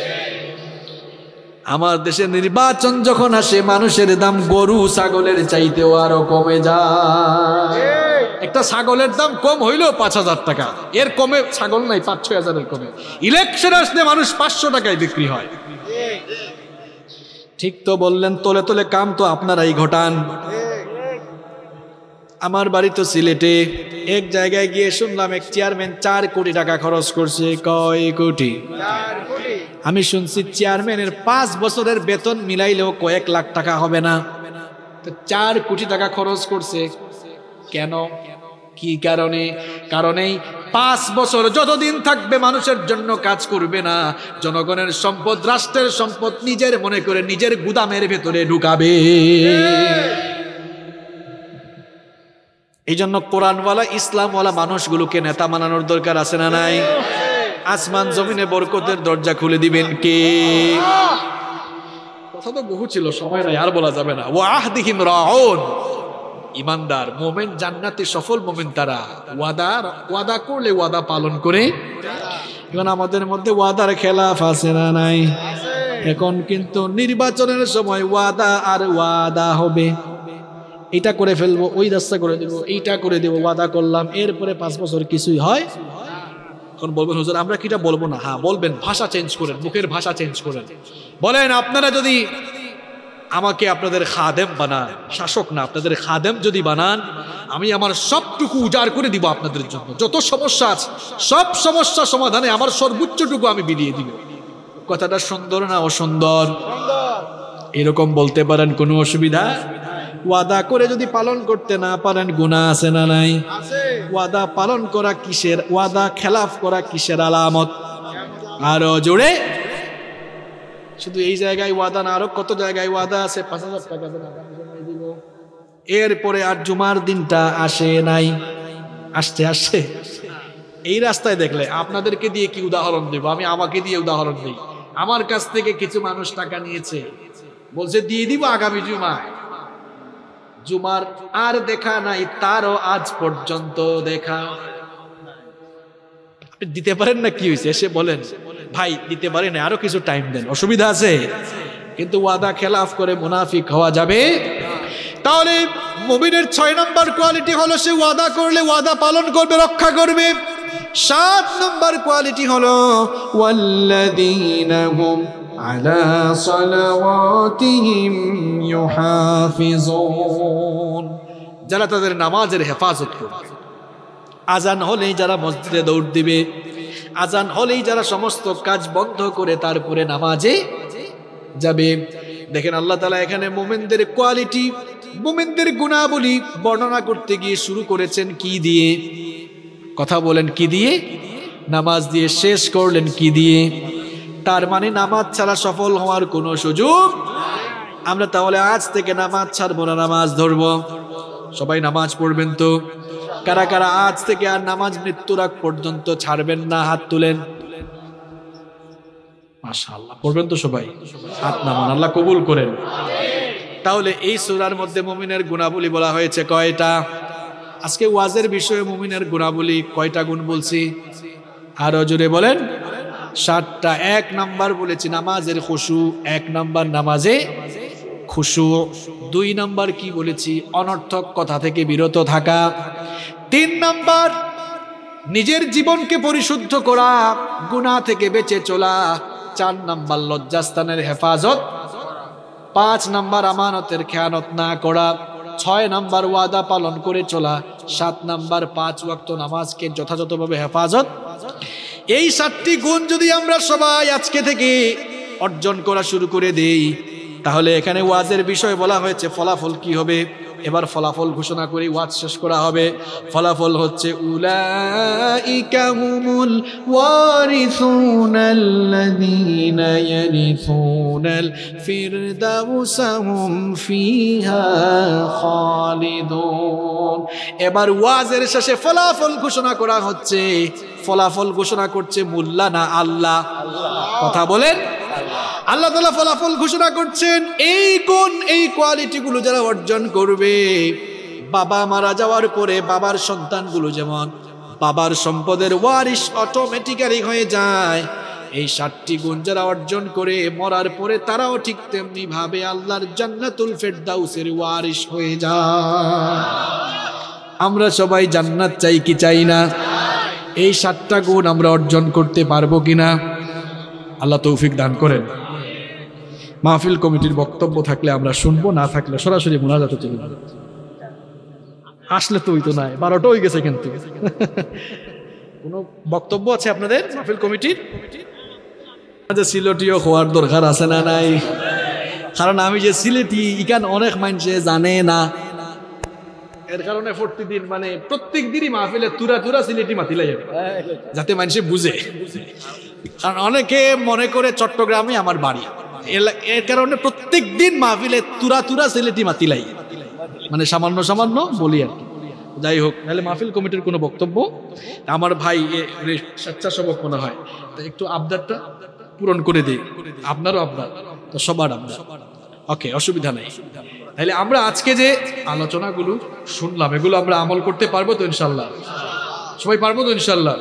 আমার দেশে নির্বাচন যখন আসে, মানুষের দাম গরু ছাগলের চাইতেও আরো কমে যায়। একটা ছাগলের দাম কম হইলো 5000 টাকা, এর কমে ছাগল নাই, 5-6 হাজারের কমে। ইলেকশন আসলে মানুষ 500 টাকায় বিক্রি হয়। ঠিক তো বললেন, তোলে তোলে কাম তো আপনারাই ঘটান। আমার বাড়ি তো সিলেটে, এক জায়গায় গিয়ে শুনলাম এক চেয়ারম্যান 4 কোটি টাকা খরচ করছে। কয় কোটি? 4 কোটি। আমি শুনছি চেয়ারম্যানের 5 বছরের বেতন মিলাইলেও কয়েক লাখ টাকা হবে না, তো 4 কোটি টাকা খরচ করছে কেন? কি কারণে? কারণেই 5 বছর যতদিন থাকবে মানুষের জন্য কাজ করবে না, জনগণের সম্পদ, রাষ্ট্রের সম্পদ নিজের মনে করে নিজের গুদামের ভেতরে ঢুকাবে। এই জন্য কোরআনওয়ালা ইসলামওয়ালা মানুষগুলোকে নেতা বানানোর দরকার আছে না নাই? আসমান জমিনে বরকতের দরজা খুলে দিবেন কে? কথা তো বহু ছিল, সময় নাই, আর বলা যাবে না। ওয়াহদিহিম রাউন, ইমানদার মোমেন জান্নাতে সফল মোমেন তারা, ওয়াদা করলে ওয়াদা পালন করে। এখন আমাদের মধ্যে ওয়াদার খেলাফ আছে না নাই? এখন কিন্তু নির্বাচনের সময় ওয়াদা আর ওয়াদা হবে, এটা করে ফেলবো, ওই রাস্তা করে দেবো, এইটা করে দেবো, ওয়াদা করলাম, এরপরে 5 বছর কিছুই হয়। এখন বলবেন হুজুর আমরা কিটা বলবো না? হ্যাঁ বলবেন, ভাষা চেঞ্জ করেন, মুখের ভাষা চেঞ্জ করেন। বলেন আপনারা যদি আমাকে আপনাদের খাদেম বানান, শাসক না, আপনাদের খাদেম যদি বানান, আমি আমার সবটুকু উজাড় করে দিব আপনাদের জন্য। যত সমস্যা আছে সব সমস্যা সমাধানে আমার সর্বোচ্চটুকু আমি বিলিয়ে দিব। কথাটা সুন্দর না অসুন্দর? এরকম বলতে পারেন, কোনো অসুবিধা? ওয়াদা করে যদি পালন করতে না পারেন গুনাহ আছে না নাই? ওয়াদা পালন করা কিসের, ওয়াদা খেলাফ করা কিসের আলামত? আরো জোরে। শুধু এই জায়গায় ওয়াদা না, আরো কত জায়গায় ওয়াদা আছে। 5,000 টাকা দেন আগামী জমায় দিব, এরপরে আর জুমার দিনটা আসে নাই। আসছে এই রাস্তায় দেখলে আপনাদেরকে দিয়ে কি উদাহরণ দেব, আমি আমাকে দিয়ে উদাহরণ দিই। আমার কাছ থেকে কিছু মানুষ টাকা নিয়েছে, বলছে দিয়ে দিব আগামী জুমায়। জুমার আর দেখা নাই, তারও আজ পর্যন্ত দেখা। দিতে পারেন না, কি হয়েছে? এসে বলেন ভাই দিতে পারেন, আরো কিছু টাইম দেন, অসুবিধা আছে? কিন্তু ওয়াদা খেলাফ করে মুনাফিক হওয়া যাবে? তাহলে মুমিনের 6 নম্বর কোয়ালিটি হলো সে ওয়াদা করলে ওয়াদা পালন করবে, রক্ষা করবে। 7 নম্বর কোয়ালিটি হলো ওয়াল্লাযীনা হুম আলা সালাওয়াতিহিম ইউহাফিজুন, যারা তাদের নামাজের হেফাজত করবে। আজান হলেই যারা মসজিদে দৌড় দিবে, আজান হলেই যারা সমস্ত কাজ বন্ধ করে তারপরে নামাজে যাবে। দেখেন আল্লাহ তাআলা এখানে মুমিনদের কোয়ালিটি, মুমিনদের গুণাবলী বর্ণনা করতে গিয়ে শুরু করেছেন কি দিয়ে? কথা বলেন, কি দিয়ে? নামাজ দিয়ে। শেষ করলেন কি দিয়ে? তার মানে নামাজ ছাড়া সফল হওয়ার কোনো সুযোগ। আমরা তাহলে আজ থেকে নামাজ ছাড়বো না, নামাজ ধরবো। সবাই নামাজ পড়বেন তো? কারা কারা আজ থেকে আর নামাজ মৃত্যুর আগ পর্যন্ত ছাড়বেন না? হাত তুলেন। মাশাআল্লাহ, পড়বেন তো সবাই? হাত নামান, আল্লাহ কবুল করেন। তাহলে এই সূরার মধ্যে মুমিনের গুণাবলী বলা হয়েছে কয়টা? আজকে ওয়াজের বিষয়ে মুমিনের গুণাবলী কয়টা গুণ বলছি? আরো জোরে বলেন। 7টা। 1 নাম্বার বলেছি নামাজের খুশু, 1 নাম্বার নামাজে খুশু। 2 নাম্বার কি বলেছি? অনর্থক কথা থেকে বিরত থাকা। 3 নাম্বার নিজের জীবনকে পরিশুদ্ধ করা, গুনাহ থেকে বেঁচে চলা। 4 নাম্বার লজ্জাস্থানের হেফাজত। 5 নাম্বার আমানতের খেয়ানত না করা। 6 নাম্বার ওয়াদা পালন করে চলা। 7 নাম্বার 5 ওয়াক্ত নামাজকে যথাযথভাবে হেফাজত। এই 7টি গুণ যদি আমরা সবাই আজকে থেকে অর্জন করা শুরু করে দেই, তাহলে এখানে ওয়াজের বিষয় বলা হয়েছে, ফলাফল কি হবে? এবার ফলাফল ঘোষণা করে ওয়াজ শেষ করা হবে। ফলাফল হচ্ছে উলাইকা হুমুল ওয়ারিসুনাল্লাযীনা ইয়ারিসুনাল ফিরদাউসা হুম ফিহা খালিদুন। এবার ওয়াজের শেষে ফলাফল ঘোষণা করা হচ্ছে। ফলাফল ঘোষণা করছে মোল্লা না আল্লাহ? কথা বলেন। আল্লাহ তাআলা ফলাফল ঘোষণা করছেন। এই গুণ, এই কোয়ালিটিগুলো যারা অর্জন করবে, বাবা মারা যাওয়ার পরে বাবার সন্তানগুলো যেমন বাবার সম্পদের ওয়ারিশ অটোমেটিক্যালি হয়ে যায়, এই 7টি গুণ যারা অর্জন করে মরার পরে তারাও ঠিক তেমনি ভাবে আল্লাহর জান্নাতুল ফেরদাউসের ওয়ারিশ হয়ে যায়। আমরা সবাই জান্নাত চাই কি চাই না? এই 7টা গুণ আমরা অর্জন করতে পারবো কিনা? আল্লাহ তৌফিক দান করেন। মাহফিল কমিটির বক্তব্য থাকলে আমরা শুনবো, না থাকলে সরাসরি মুনাজাতে চলে যাব। হাসলে তো হইতো নাই, 12টা হয়ে গেছে কিন্তু। কোনো বক্তব্য আছে আপনাদের মাহফিল কমিটির? যে সিলেটিও হওয়ার দরকার আছে না নাই? কারণ আমি যে সিলেটি ইকান অনেক মানুষে জানে না, এর কারণে প্রতিদিন মানে প্রত্যেক দিনই মাহফিলে তুরা তুরা সিলেটি মাতিলাই যাবে যাতে মানুষে বুঝে। কারণ অনেকে মনে করে চট্টগ্রামে আমার বাড়ি, এর কারণে প্রত্যেক দিন মাহফিলে তুরা তুরা সিলেটি মাতিলাই, মানে সামান্য সামান্য বলি আর কি। যাই হোক, তাহলে মাহফিল কমিটির কোনো বক্তব্য? আমার ভাই স্বেচ্ছাসেবক মনে হয়, তো একটু আবদারটা পূরণ করে দিই। আপনারও আবদার তো, সবার আবদার। ওকে, অসুবিধা নেই। তাহলে আমরা আজকে যে আলোচনাগুলো শুনলাম এগুলো আমরা আমল করতে পারবো তো ইনশাল্লাহ? সবাই পারবো তো ইনশাল্লাহ?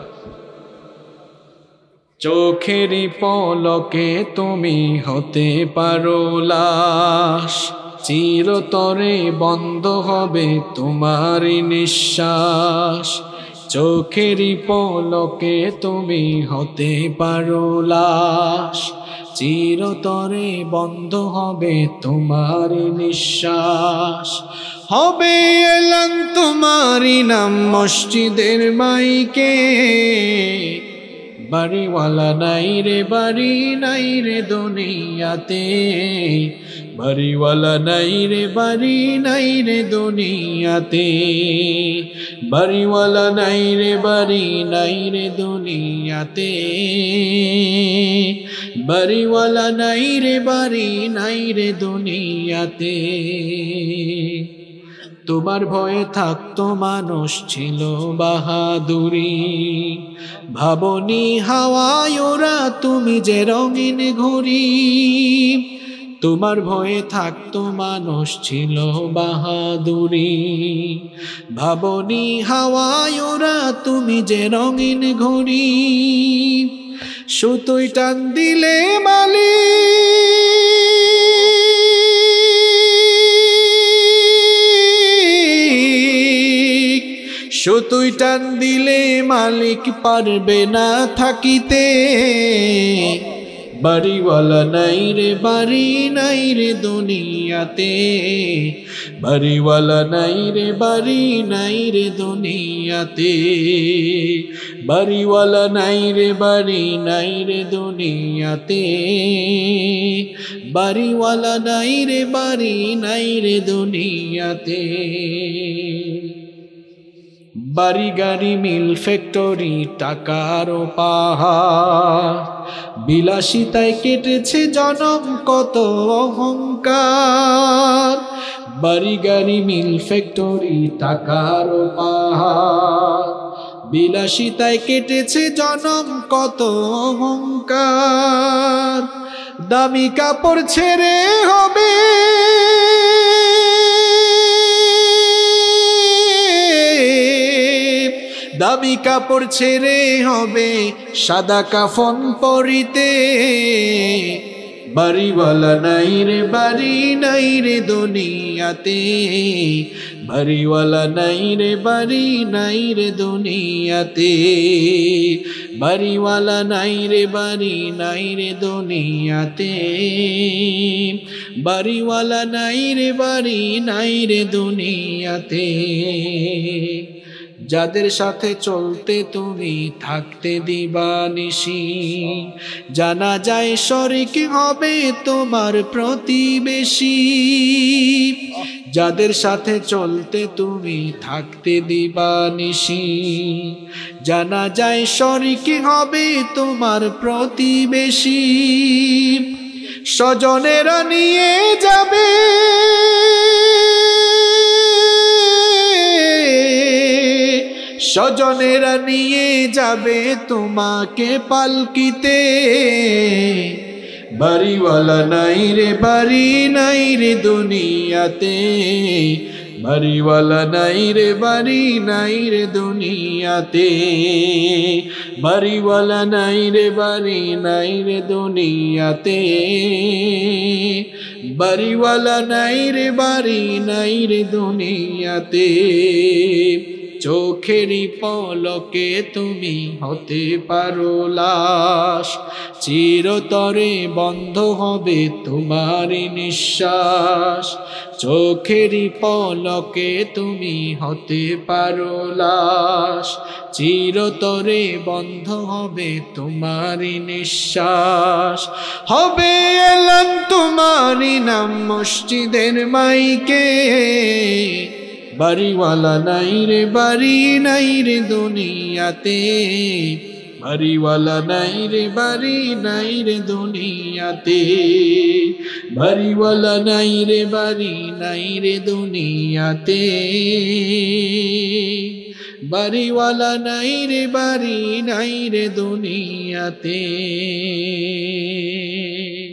চোখেরই পলকে তুমি হতে পারো লাশ, চিরতরে বন্ধ হবে তোমার নিঃশ্বাস। চোখেরই পলকে তুমি হতে পারো লাশ, চিরতরে বন্ধ হবে তোমার নিঃশ্বাস। হবে এলান তোমারই নাম মসজিদের মাইকে, বাড়িওয়ালা নাই রে বাড়ি নাই রে দুনিয়াতে, বাড়িওয়ালা নাই রে বাড়ি নাই রে দুনিয়াতে, বাড়িওয়ালা নাই রে বাড়ি নাই রে দুনিয়াতে, বাড়িওয়ালা নাই রে বাড়ি নাই রে দুনিয়াতে। তোমার ভয়ে থাকতো মানুষ ছিল বাহাদুরি, ভাবনি হাওয়ায় ওরা তুমি যে রঙিন ঘুড়ি। তোমার ভয়ে থাকতো মানুষ ছিল বাহাদুরি, ভাবনি হাওয়ায় ওরা তুমি যে রঙিন ঘুড়ি। সুতোয় টান দিলে মালিক, সুতোয় টান দিলে মালিক পারবে না থাকিতে, বাড়িওয়ালা নাই রে বাড়ি নাই রে দুনিয়াতে, বাড়িওয়ালা নাই রে বাড়ি নাই রে দুনিয়াতে, বাড়িওয়ালা নাই রে বাড়ি নাই রে দুনিয়াতে, বাড়িওয়ালা নাই রে বাড়ি নাই রে দুনিয়াতে। বাড়ি গাড়ি মিল ফ্যাক্টরি টাকার পাহাড়, বিলাসিতায় কেটেছে জনম কত অহংকার। বাড়ি গাড়ি মিল ফ্যাক্টরি টাকার পাহাড়, বিলাসিতায় কেটেছে জনম কত অহংকার। দামি কাপড় ছেড়ে হবে দামি কাপড় ছেড়ে হবে সাদা কাফন পরিতে, বাড়িওয়ালা নাই রে বাড়ি নাই রে দুনিয়াতে, বাড়িওয়ালা নাই রে বাড়ি নাই রে দুনিয়াতে, বাড়িওয়ালা নাই রে বাড়ি নাই রে দুনিয়াতে, বাড়িওয়ালা নাই রে বাড়ি নাই রে দুনিয়াতে। যাদের সাথে চলতে তুমি থাকতে দিবানিশি, জানা যায় শরিক হবে তোমার প্রতিবেশী। যাদের সাথে চলতে তুমি থাকতে দিবানিশি, জানা যায় শরিক হবে তোমার প্রতিবেশী। স্বজনেরা নিয়ে যাবে স্বজনেরা নিয়ে যাবে তোমাকে পালকিতে, বাড়িওয়ালা নাই রে বাড়ি নাই রে দুনিয়াতে, বাড়িওয়ালা নাই রে বাড়ি নাই রে দুনিয়াতে, বাড়িওয়ালা নাই রে বাড়ি নাই রে দুনিয়াতে, বাড়িওয়ালা নাই রে বাড়ি নাই রে দুনিয়াতে। চোখেরই পলকে তুমি হতে পারো লাশ, চিরতরে বন্ধ হবে তোমারই নিঃশ্বাস, চোখেরই পলকে তুমি হতে পারো লাশ, চিরতরে বন্ধ হবে তোমারই নিঃশ্বাস। হবে এলান তোমারই নাম মসজিদের মাইকে, বাড়িওয়ালা নাই রে বাড়ি নাই রে দুনিয়াতে, বাড়িওয়ালা নাই রে বাড়ি নাই রে দুনিয়াতে, বাড়িওয়ালা নাই রে বাড়ি নাই রে দুনিয়াতে, বাড়িওয়ালা নাই রে বাড়ি নাই রে দুনিয়াতে।